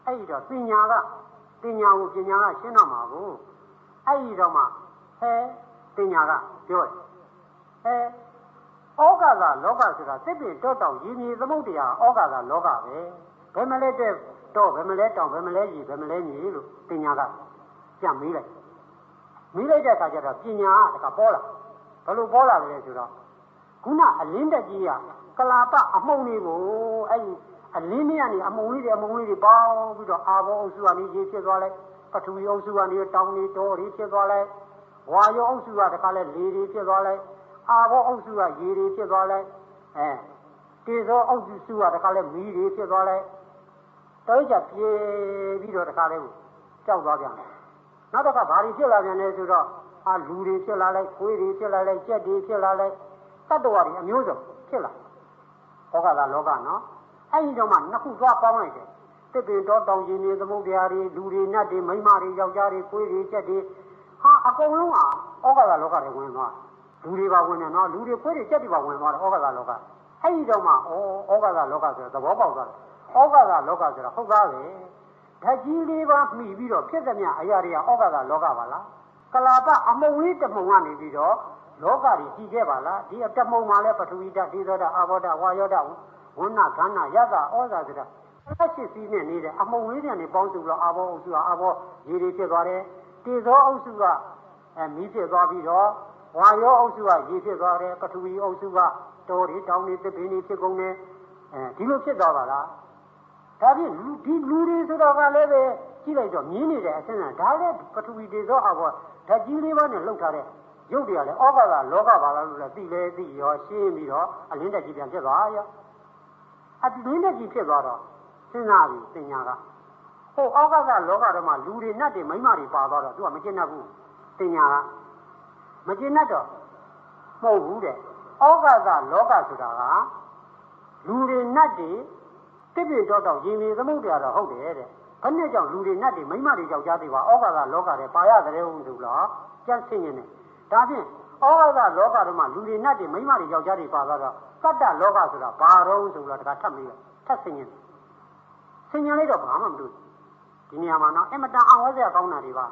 S1: အဲ့တော့ပညာကိုပညာကရှင်းတော့မှာကိုအဲ့ဒီတော့မှဟဲပညာကပြောတယ်ဩဃာကလောကဆိုတာသစ်ပင်တောတောင်ရေမြေသမုဒ္ဒရာဩဃာကလောကပဲဘယ်မလဲတဲ့တော့ဘယ်မလဲတောင်ဘယ်မလဲရေဘယ်မလဲမြေလို့ပညာကပြန်မေးလိုက်တဲ့အခါကျတော့ပညာကတခါပေါ်လာဘယ်လိုပေါ်လာလဲဆိုတော့ခုနအလင်းတက်ကြီးကကလာပအမှုန်လေးကိုအဲ့ဒီအလင်းလေးကနေအမှုန်လေးတွေပေါင်းပြီးတော့အာဘောအုပ်စုကနေရေဖြစ်သွားလိုက်ပထဝီအုပ်စုကနေတောင်တွေတော်တွေဖြစ်သွားလိုက်ဝါယောအုပ်စုကတခါလဲလေတွေဖြစ်သွားလိုက်အာဘောအုပ်စုကရေတွေဖြစ်သွားလိုက်တေဇောအုပ်စုကတခါလဲမီးတွေဖြစ်သွားလိုက်တောကြပြေပြီးတော့တခါလဲကိုကြောက်သွားပြန်တယ်နောက်တစ်ခါဘာတွေဖြစ်လာပြန်လဲဆိုတော့လူတွေဖြစ်လာလိုက်ခွေးတွေဖြစ်လာလိုက်ကြက်တွေဖြစ်လာလိုက်တတ္တဝါတွေအမျိုးစုံဖြစ်လာဩဃာကလောကနော်အဲ့ဒီတော့မှနှစ်ခုသွားပေါင်းလိုက်တယ်တစ်ပင်တော်တောင်ကြီးနေသမုဒ္ဒရာတွေလူတွေနတ်တွေမိန်းမတွေယောက်ျားတွေခွေးတွေကြက်တွေအကုန်လုံးကဩဃာကလောကတွေဝင်သွားလူတွေပါဝင်တယ်နော်လူတွေခွေးတွေကြက်တွေပါဝင်သွားတယ်ဩဃာကလောကအဲ့ဒီတော့မှဩဃာကလောကဆိုတော့သဘောပေါက်သွားတယ်ဩဃာကလောကဆိုတော့ဟုတ်သားပဲဓာတ်ကြီးလေးပါမှီပြီးတော့ဖြစ်သမျှအရာတွေကဩဃာကလောကပါလားကလာပအမုံလေးတမုံကနေပြီးတော့လောကကြီးကြည့်ခဲ့ပါလားဒီတမုံမှာလဲပထဝီဓာတ်ဒေဇောဓာတ်အာဘောဓာတ်ဝါယောဓာတ်ဝဏ္ဏခန္ဓာယတဩဇာဆိုတာဆက်ရှိစီးနဲ့နေတဲ့အမုံလေးတွေနဲ့ပေါင်းစုတော့အာဘောအုပ်စုကအာဘောရေတွေဖြစ်သွားတယ်တေဇောအုပ်စုကမီးဖြစ်သွားပြီးတော့ဝါယောအုပ်စုကရေဖြစ်သွားတယ်ပထဝီအုပ်စုကတောတွေတောင်တွေသစ်ပင်တွေဖြစ်ကုန်တယ်ဒီလိုဖြစ်သွားပါလားဒါဖြင့်ဒီလူတွေဆိုတော့ကလည်းပဲကြည့်လိုက်တော့မြင်နေတဲ့အဆင့်ကဒါလည်းပထဝီတေဇောအာဘောဓာတ်ကြီးလေးပါးနဲ့လှုပ်ထားတဲ့ရုပ်တွေကလည်းဩဃာကလောကပါလားလို့လည်းသိရောရှင်းပြီးတော့အလင်းတက်ကြီးပြန်ဖြစ်သွားရောအလင်းတက်ကြီးဖြစ်သွားတော့စဉ်းစားပြီးပညာကဟိုဩဃာကလောကတော့မှလူတွေနတ်တွေမိန်းမတွေပါသွားတော့သူကမကျင့်တတ်ဘူးပညာကမကျင့်တတ်တော့မဟုတ်ဘူးတဲ့ဩဃာကလောကဆိုတာကလူတွေနတ်တွေတစ်ပြည့်တော့တော့ရင်မြေသမုဒ္ဒရာတော့ဟုတ်တယ်တဲ့ဘယ်နဲ့ကြောင့်လူတွေနတ်တွေမိန်းမတွေယောက်ျားတွေပါဩဃာကလောကတဲ့ပါရတယ်ဟုတ်လို့လားကြမ်းဆင်းနေတယ်ဒါဖြင့်ဩဃာကလောကတော့မှလူတွေနတ်တွေမိန်းမတွေယောက်ျားတွေပါသွားတော့တတ္တလောကဆိုတာဘာတော့ဆိုတော့တခါထပ်ပြီးထပ်ဆင်းနေဆင်းရဲလိုက်တော့ဘာမှမတွေ့ဒီနေရာမှာနော်အမတန်အောင်ဝဲစရာကောင်းတာတွေပါ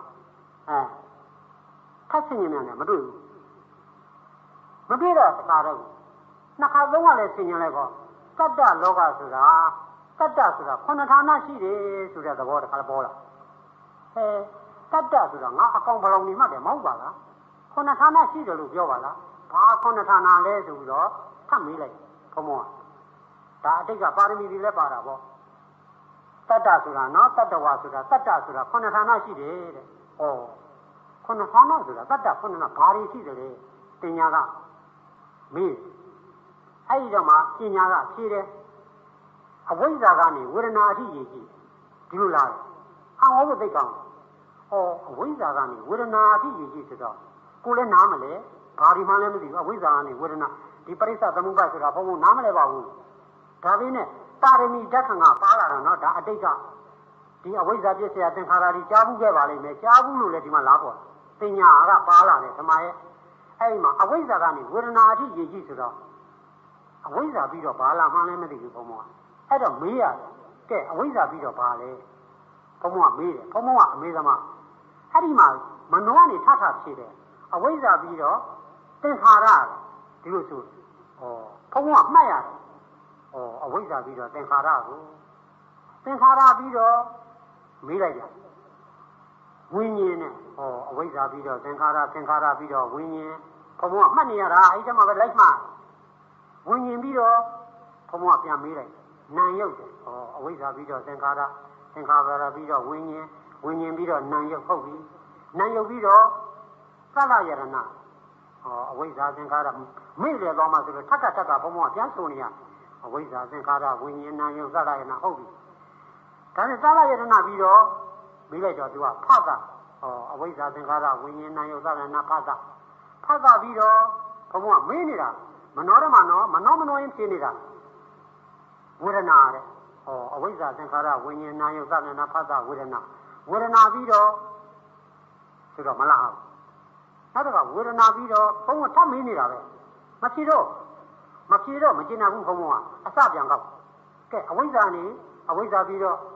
S1: ထပ်ဆင်းနေတယ်မတွေ့ဘူးမတွေ့တော့တခါတော့နှစ်ခါသုံးခါလဲဆင်းရဲလိုက်တော့တတ္တလောကဆိုတာခုနှစ်ဌာနရှိတယ်ဆိုတဲ့သဘောတခါပေါ်လာတတ္တဆိုတာငါအကောင်ဘလောင်နေမှတယ်မဟုတ်ပါလားခုနှစ်ဌာနရှိတယ်လို့ပြောပါလားဘာခုနှစ်ဌာနလဲဆိုပြီးတော့ထပ်မေးလိုက်ဘုံမောဒါအတိတ်ကပါရမီတွေလည်းပါတာပေါ့တတ္တဆိုတာနော်တတ္တဝါဆိုတာတတ္တဆိုတာခုနှစ်ဌာနရှိတယ်တဲ့ခုနှစ်ဌာနဆိုတာတတ္တခုနှစ်ဌာနဘာတွေရှိတယ်လဲပညာကမေးအဲ့ဒီတော့မှပညာကဖြေတယ်အဝိဇ္ဇာကနေဝေဒနာအထိရည်ကြည့်ဒီလိုလားဟောဖို့သိကောင်းအဝိဇ္ဇာကနေဝေဒနာအထိရည်ကြည့်ဆိုတော့ကိုလည်းနားမလဲဘာဒီမှလည်းမသိဘူးအဝိဇ္ဇာကနေဝေဒနာဒီပရိစ္ဆသမုပ္ပါဆိုတာဘုံဘုံနားမလဲပါဘူးဒါပေမဲ့ပါရမီဓာတ်ခံကပါလာတာနော်ဒါအတိတ်ကဒီအဝိဇ္ဇာပြည့်စရာသင်္ခါရတွေကြားဘူးခဲ့ပါလိမ့်မယ်ကြားဘူးလို့လည်းဒီမှာလားပေါ့ပညာကပါလာတယ်ဓမ္မရဲ့အဲ့ဒီမှာအဝိဇ္ဇာကနေဝေဒနာအထိရည်ကြည့်ဆိုတော့အဝိဇ္ဇာပြီးတော့ဘာလာမှလည်းမသိဘူးဘုံဘုံကအဲ့တော့မေးရတယ်ကဲအဝိဇ္ဇာပြီးတော့ဘာလဲဘုံဘုံကမေးတယ်ဘုံဘုံကအမေးသမားအဲ့ဒီမှာမနှောကနေထထဖြေတယ်အဝိဇ္ဇာပြီးတော့သင်္ခါရဒီလိုဆိုဘုံဘုံကမှတ်ရတယ်အဝိဇ္ဇာပြီးတော့သင်္ခါရကိုသင်္ခါရပြီးတော့မေးလိုက်တယ်ဝိညာဉ်နဲ့အဝိဇ္ဇာပြီးတော့သင်္ခါရပြီးတော့ဝိညာဉ်ဘုံဘုံကမှတ်နေရတာအဲ့ဒီမှာပဲလိုက်မှဝိညာဉ်ပြီးတော့ဘုံဘုံကပြန်မေးလိုက်နာမ်ရုပ်တယ်အဝိဇ္ဇာပြီးတော့သင်္ခါရပြီးတော့ဝိညာဉ်ပြီးတော့နာမ်ရုပ်ဟုတ်ပြီနာမ်ရုပ်ပြီးတော့သလယရဏအဝိဇ္ဇာသင်္ခါရမေ့လေသွားမှဆိုလို့ထက်ကဘုံဘုံကပြန်ဆိုနေရအဝိဇ္ဇာသင်္ခါရဝိညာဉ်နာမ်ရုပ်သလယရဏဟုတ်ပြီဒါနဲ့သလယရဏပြီးတော့မေးလိုက်တော့သူကဖတ်တာအဝိဇ္ဇာသင်္ခါရဝိညာဉ်နာမ်ရုပ်သလယရဏဖတ်တာပြီးတော့ဘုံဘုံကမေးနေတာမနှောတော့မှနော်မနှောရင်ဖြစ်နေတာဝေဒနာတဲ့အဝိဇ္ဇာသင်္ခါရဝိညာဉ်နာယုသလနာဖတ်တာဝေဒနာပြီးတော့ဆိုတော့မလားနောက်တော့ဝေဒနာပြီးတော့ဘုံကထပ်မေးနေတာပဲမဖြေတော့မကျင်နာဘူးဘုံကအစပြန်ကောက်ကဲအဝိဇ္ဇာပြီးတော့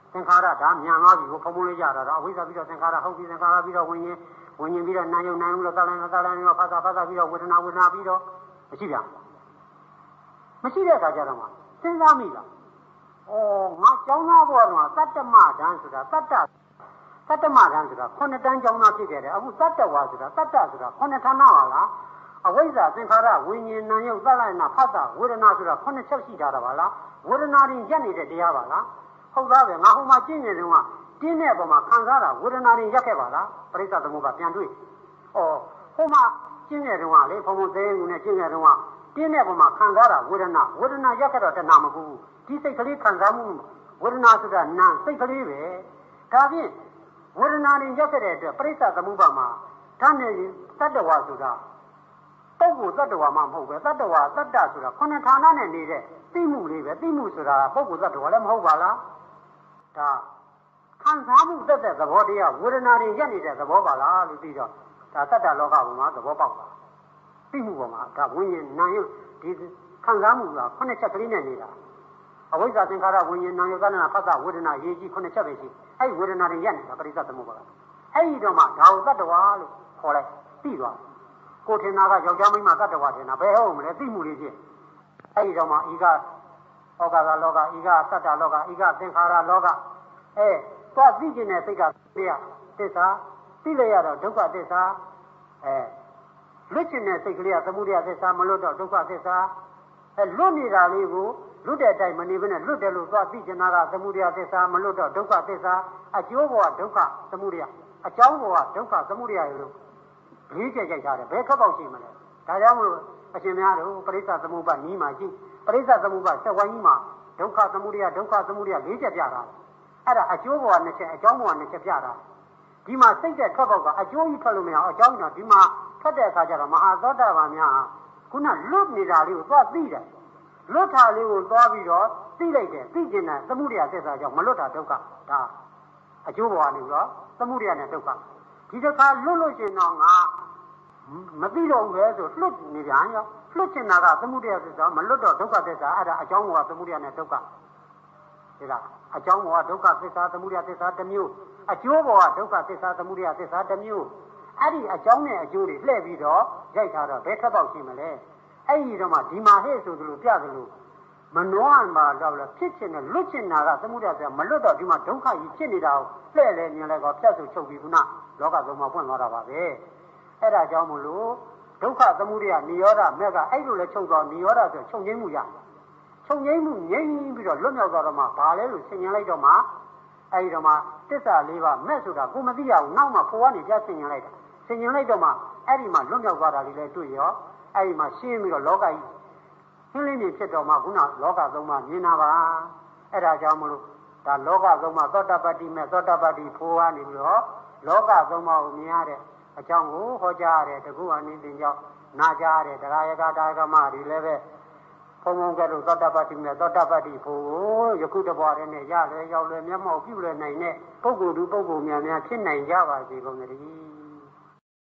S1: င်္ခါရဒါမြန်သွားပြီကိုဖုံဖုံလေးကြတာတော့အဝိဇ္ဇာပြီးတော့သင်္ခါရဟုတ်ပြီသင်္ခါရပြီးတော့ဝိညာဉ်ပြီးတော့နာယုံပြီးတော့သလန်ပြီးတော့ဖသပြီးတော့ဝေဒနာပြီးတော့မရှိပြန်မရှိတဲ့အခါကျတော့မှစဉ်းစားမိတာငါကျောင်းသားဘဝတော့သတ္တမဒန်းဆိုတာသတ္တမဒန်းဆိုတာ9တန်းကျောင်းသားဖြစ်ခဲ့တယ်အခုသတ္တဝါဆိုတာသတ္တဆိုတာ9ဌာနပါလားအဝိဇ္ဇာသင်္ခါရဝိညာဉ်နာယုသလန်ဖသဝေဒနာဆိုတာ9ချက်ရှိတာပါလားဝေဒနာရင်ရက်နေတဲ့တရားပါလားဟုတ်သားပဲငါဟိုမှာကျင့်နေတုန်းကတင်းတဲ့ပုံမှာခံစားတာဝေဒနာရင်ရက်ခဲ့ပါလားပရိစ္ဆသမုပ္ပါပြန်တွေ့ဟိုမှာကျင့်နေတုန်းကလေဘုံဘုံသေးကူနဲ့ကျင့်နေတုန်းကတင်းတဲ့ပုံမှာခံစားတာဝေဒနာရက်ခဲ့တော့တဏှာမကူဘူးဒီစိတ်ကလေးခံစားမှုဝေဒနာဆိုတာနာစိတ်ကလေးပဲဒါဖြင့်ဝေဒနာရင်ရက်ခဲ့တဲ့အတွက်ပရိစ္ဆသမုပ္ပါမှာဓာတ်နဲ့တတ္တဝါဆိုတာပုဂ္ဂိုလ်တ attva မှမဟုတ်ပဲတ attva တတ္တဆိုတာခုနှစ်ဌာနနဲ့နေတဲ့သိမှုလေးပဲသိမှုဆိုတာပုဂ္ဂိုလ်တ attva လည်းမဟုတ်ပါလားဒါခံစားမှုသက်သက်သဘောတရားဝေဒနာတွေရက်နေတဲ့သဘောပါလားလို့သိတော့ဒါတတ္တလောကဘုံမှာသဘောပေါက်တာသိမှုပေါ်မှာဒါဝိညာဉ်နာယုဒီခံစားမှုကခုနှစ်ချက်ကလေးနဲ့နေတာအဝိဇ္ဇာသင်္ခါရဝိညာဉ်နာယုသလနာဖသဝေဒနာရေးကြီးခုနှစ်ချက်ပဲရှိအဲ့ဝေဒနာတွေရက်နေတာပရိစ္ဆသမုပ္ပါဒအဲ့ဒီတော့မှဒါကိုတ attva လို့ခေါ်လိုက်သိသွားကိုထင်တာကယောက်ျားမိန်းမတ attva ထင်တာဘယ်ဟုတ်မလဲသိမှုလေးဖြစ်အဲ့ဒီတော့မှဤကဩကာသလောကဤကသတ္တလောကဤကသင်္ခါရလောကသွားသိကျင်တဲ့စိတ်ကတရားသစ္စာသိလိုက်ရတော့ဒုက္ခသစ္စာလွတ်ကျင်တဲ့စိတ်ကလေးကသမုဒယသစ္စာမလွတ်တော့ဒုက္ခသစ္စာလွတ်နေတာလေးကိုလွတ်တဲ့အတိုင်းမနေဘဲနဲ့လွတ်တယ်လို့သွားသိကျင်တာကသမုဒယသစ္စာမလွတ်တော့ဒုက္ခသစ္စာအကျိုးဘောကဒုက္ခသမုဒယအကြောင်းဘောကဒုက္ခသမုဒယလို့လေးကျက်ကြိုက်ထားတယ်ဘယ်ခက်ပေါက်ရှိမလဲဒါကြောင့်မလို့အရှင်များတို့ပရိစ္ဆသမုပ္ပါနီးမှာရှိပရိစ္ဆသမုပ္ပါဆက်ဝိုင်းကြီးမှာဒုက္ခသမုဒယလေးချက်ပြတာအဲ့ဒါအကျိုးဘောကနှစ်ချက်အကြောင်းဘောကနှစ်ချက်ပြတာဒီမှာစိတ်တဲ့ထွက်ပေါက်ကအကျိုးကြီးထွက်လို့မရအောင်အကြောင်းတော့ဒီမှာထွက်တဲ့အခါကျတော့မဟာသောတာပန်များခုနလွတ်နေတာလေးကိုသွားသိတယ်လွတ်တာလေးကိုသွားပြီးတော့သိလိုက်တယ်သိကျင်တဲ့သမုဒယသစ္စာကြောင့်မလွတ်တာဒုက္ခဒါအကျိုးဘောကနေပြီးတော့သမုဒယနဲ့ဒုက္ခဒီတစ်ခါလွတ်လို့ရှင်တော့ငါမသိတော့ဘူးပဲဆိုလွတ်နေပြန်ရောလွတ်ချင်တာကသမုဒယသစ္စာမလွတ်တော့ဒုက္ခသစ္စာအဲ့ဒါအကြောင်းဘောကသမုဒယနဲ့ဒုက္ခဒါအကြောင်းဘောကဒုက္ခသစ္စာသမုဒယသစ္စာတစ်မျိုးအကျိုးဘောကဒုက္ခသစ္စာသမုဒယသစ္စာတစ်မျိုးအဲ့ဒီအကြောင်းနဲ့အကျိုးတွေလှည့်ပြီးတော့ရိုက်ထားတော့ဘယ်ထက်ပေါက်ရှိမလဲအဲ့ဒီတော့မှဒီမှာဟဲ့ဆိုသလိုပြသလိုမနှောမှာတော့ဖြစ်ချင်တယ်လွတ်ချင်တာကသမုဒယသစ္စာမလွတ်တော့ဒီမှာဒုက္ခကြီးဖြစ်နေတာကိုလှည့်လဲမြင်လဲကောဖြတ်ဆိုချုပ်ပြီးခုနလောကသုံးမှာပွင့်သွားတာပါပဲအဲ့ဒါကြောင့်မလို့ဒုက္ခသမုဒယနိရောဓမဲ့ကအဲ့လိုလဲချုပ်သွားနိရောဓဆိုချုပ်ငိမ့်မှုရချုပ်ငိမ့်မှုငြိမ့်ပြီးတော့လွတ်မြောက်သွားတော့မှဘာလဲလို့ဆင်ញင်လိုက်တော့မှအဲ့ဒီတော့မှတစ္ဆာလေးပါမဲ့ဆိုတာကိုမသိရဘူးနောက်မှဖိုးကနေပြဆင်ញင်လိုက်တာဆင်ញင်လိုက်တော့မှအဲ့ဒီမှာလွတ်မြောက်သွားတာလေးလဲတွေ့ရောအဲ့ဒီမှာရှင်းပြီးတော့လောကကြီးရှင်းလင်းနေဖြစ်တော့မှခုနလောကသုံးပါမြင်တာပါအဲ့ဒါကြောင့်မလို့ဒါလောကသုံးပါသောတပတ္တိမဲ့သောတပတ္တိဖိုးကနေပြီးတော့လောကသုံးပါကိုမြင်ရတဲ့အကြောင်းကိုဟောကြားရတယ်တကူအနည်းတင်ကြောင့်နာကြားရတယ်တရားယကတာယကမတွေလည်းပဲဖုံဖုံကဲ့သို့သောတပတ္တိမဲ့သောတပတ္တိဖို့ယခုတဘွားတည်းနဲ့ရလွယ်ရောက်လွယ်မျက်မှောက်ပြုလွယ်နိုင်တဲ့ပုဂ္ဂိုလ်သူပုဂ္ဂိုလ်များဖြစ်နိုင်ကြပါစေကုန်သတည်း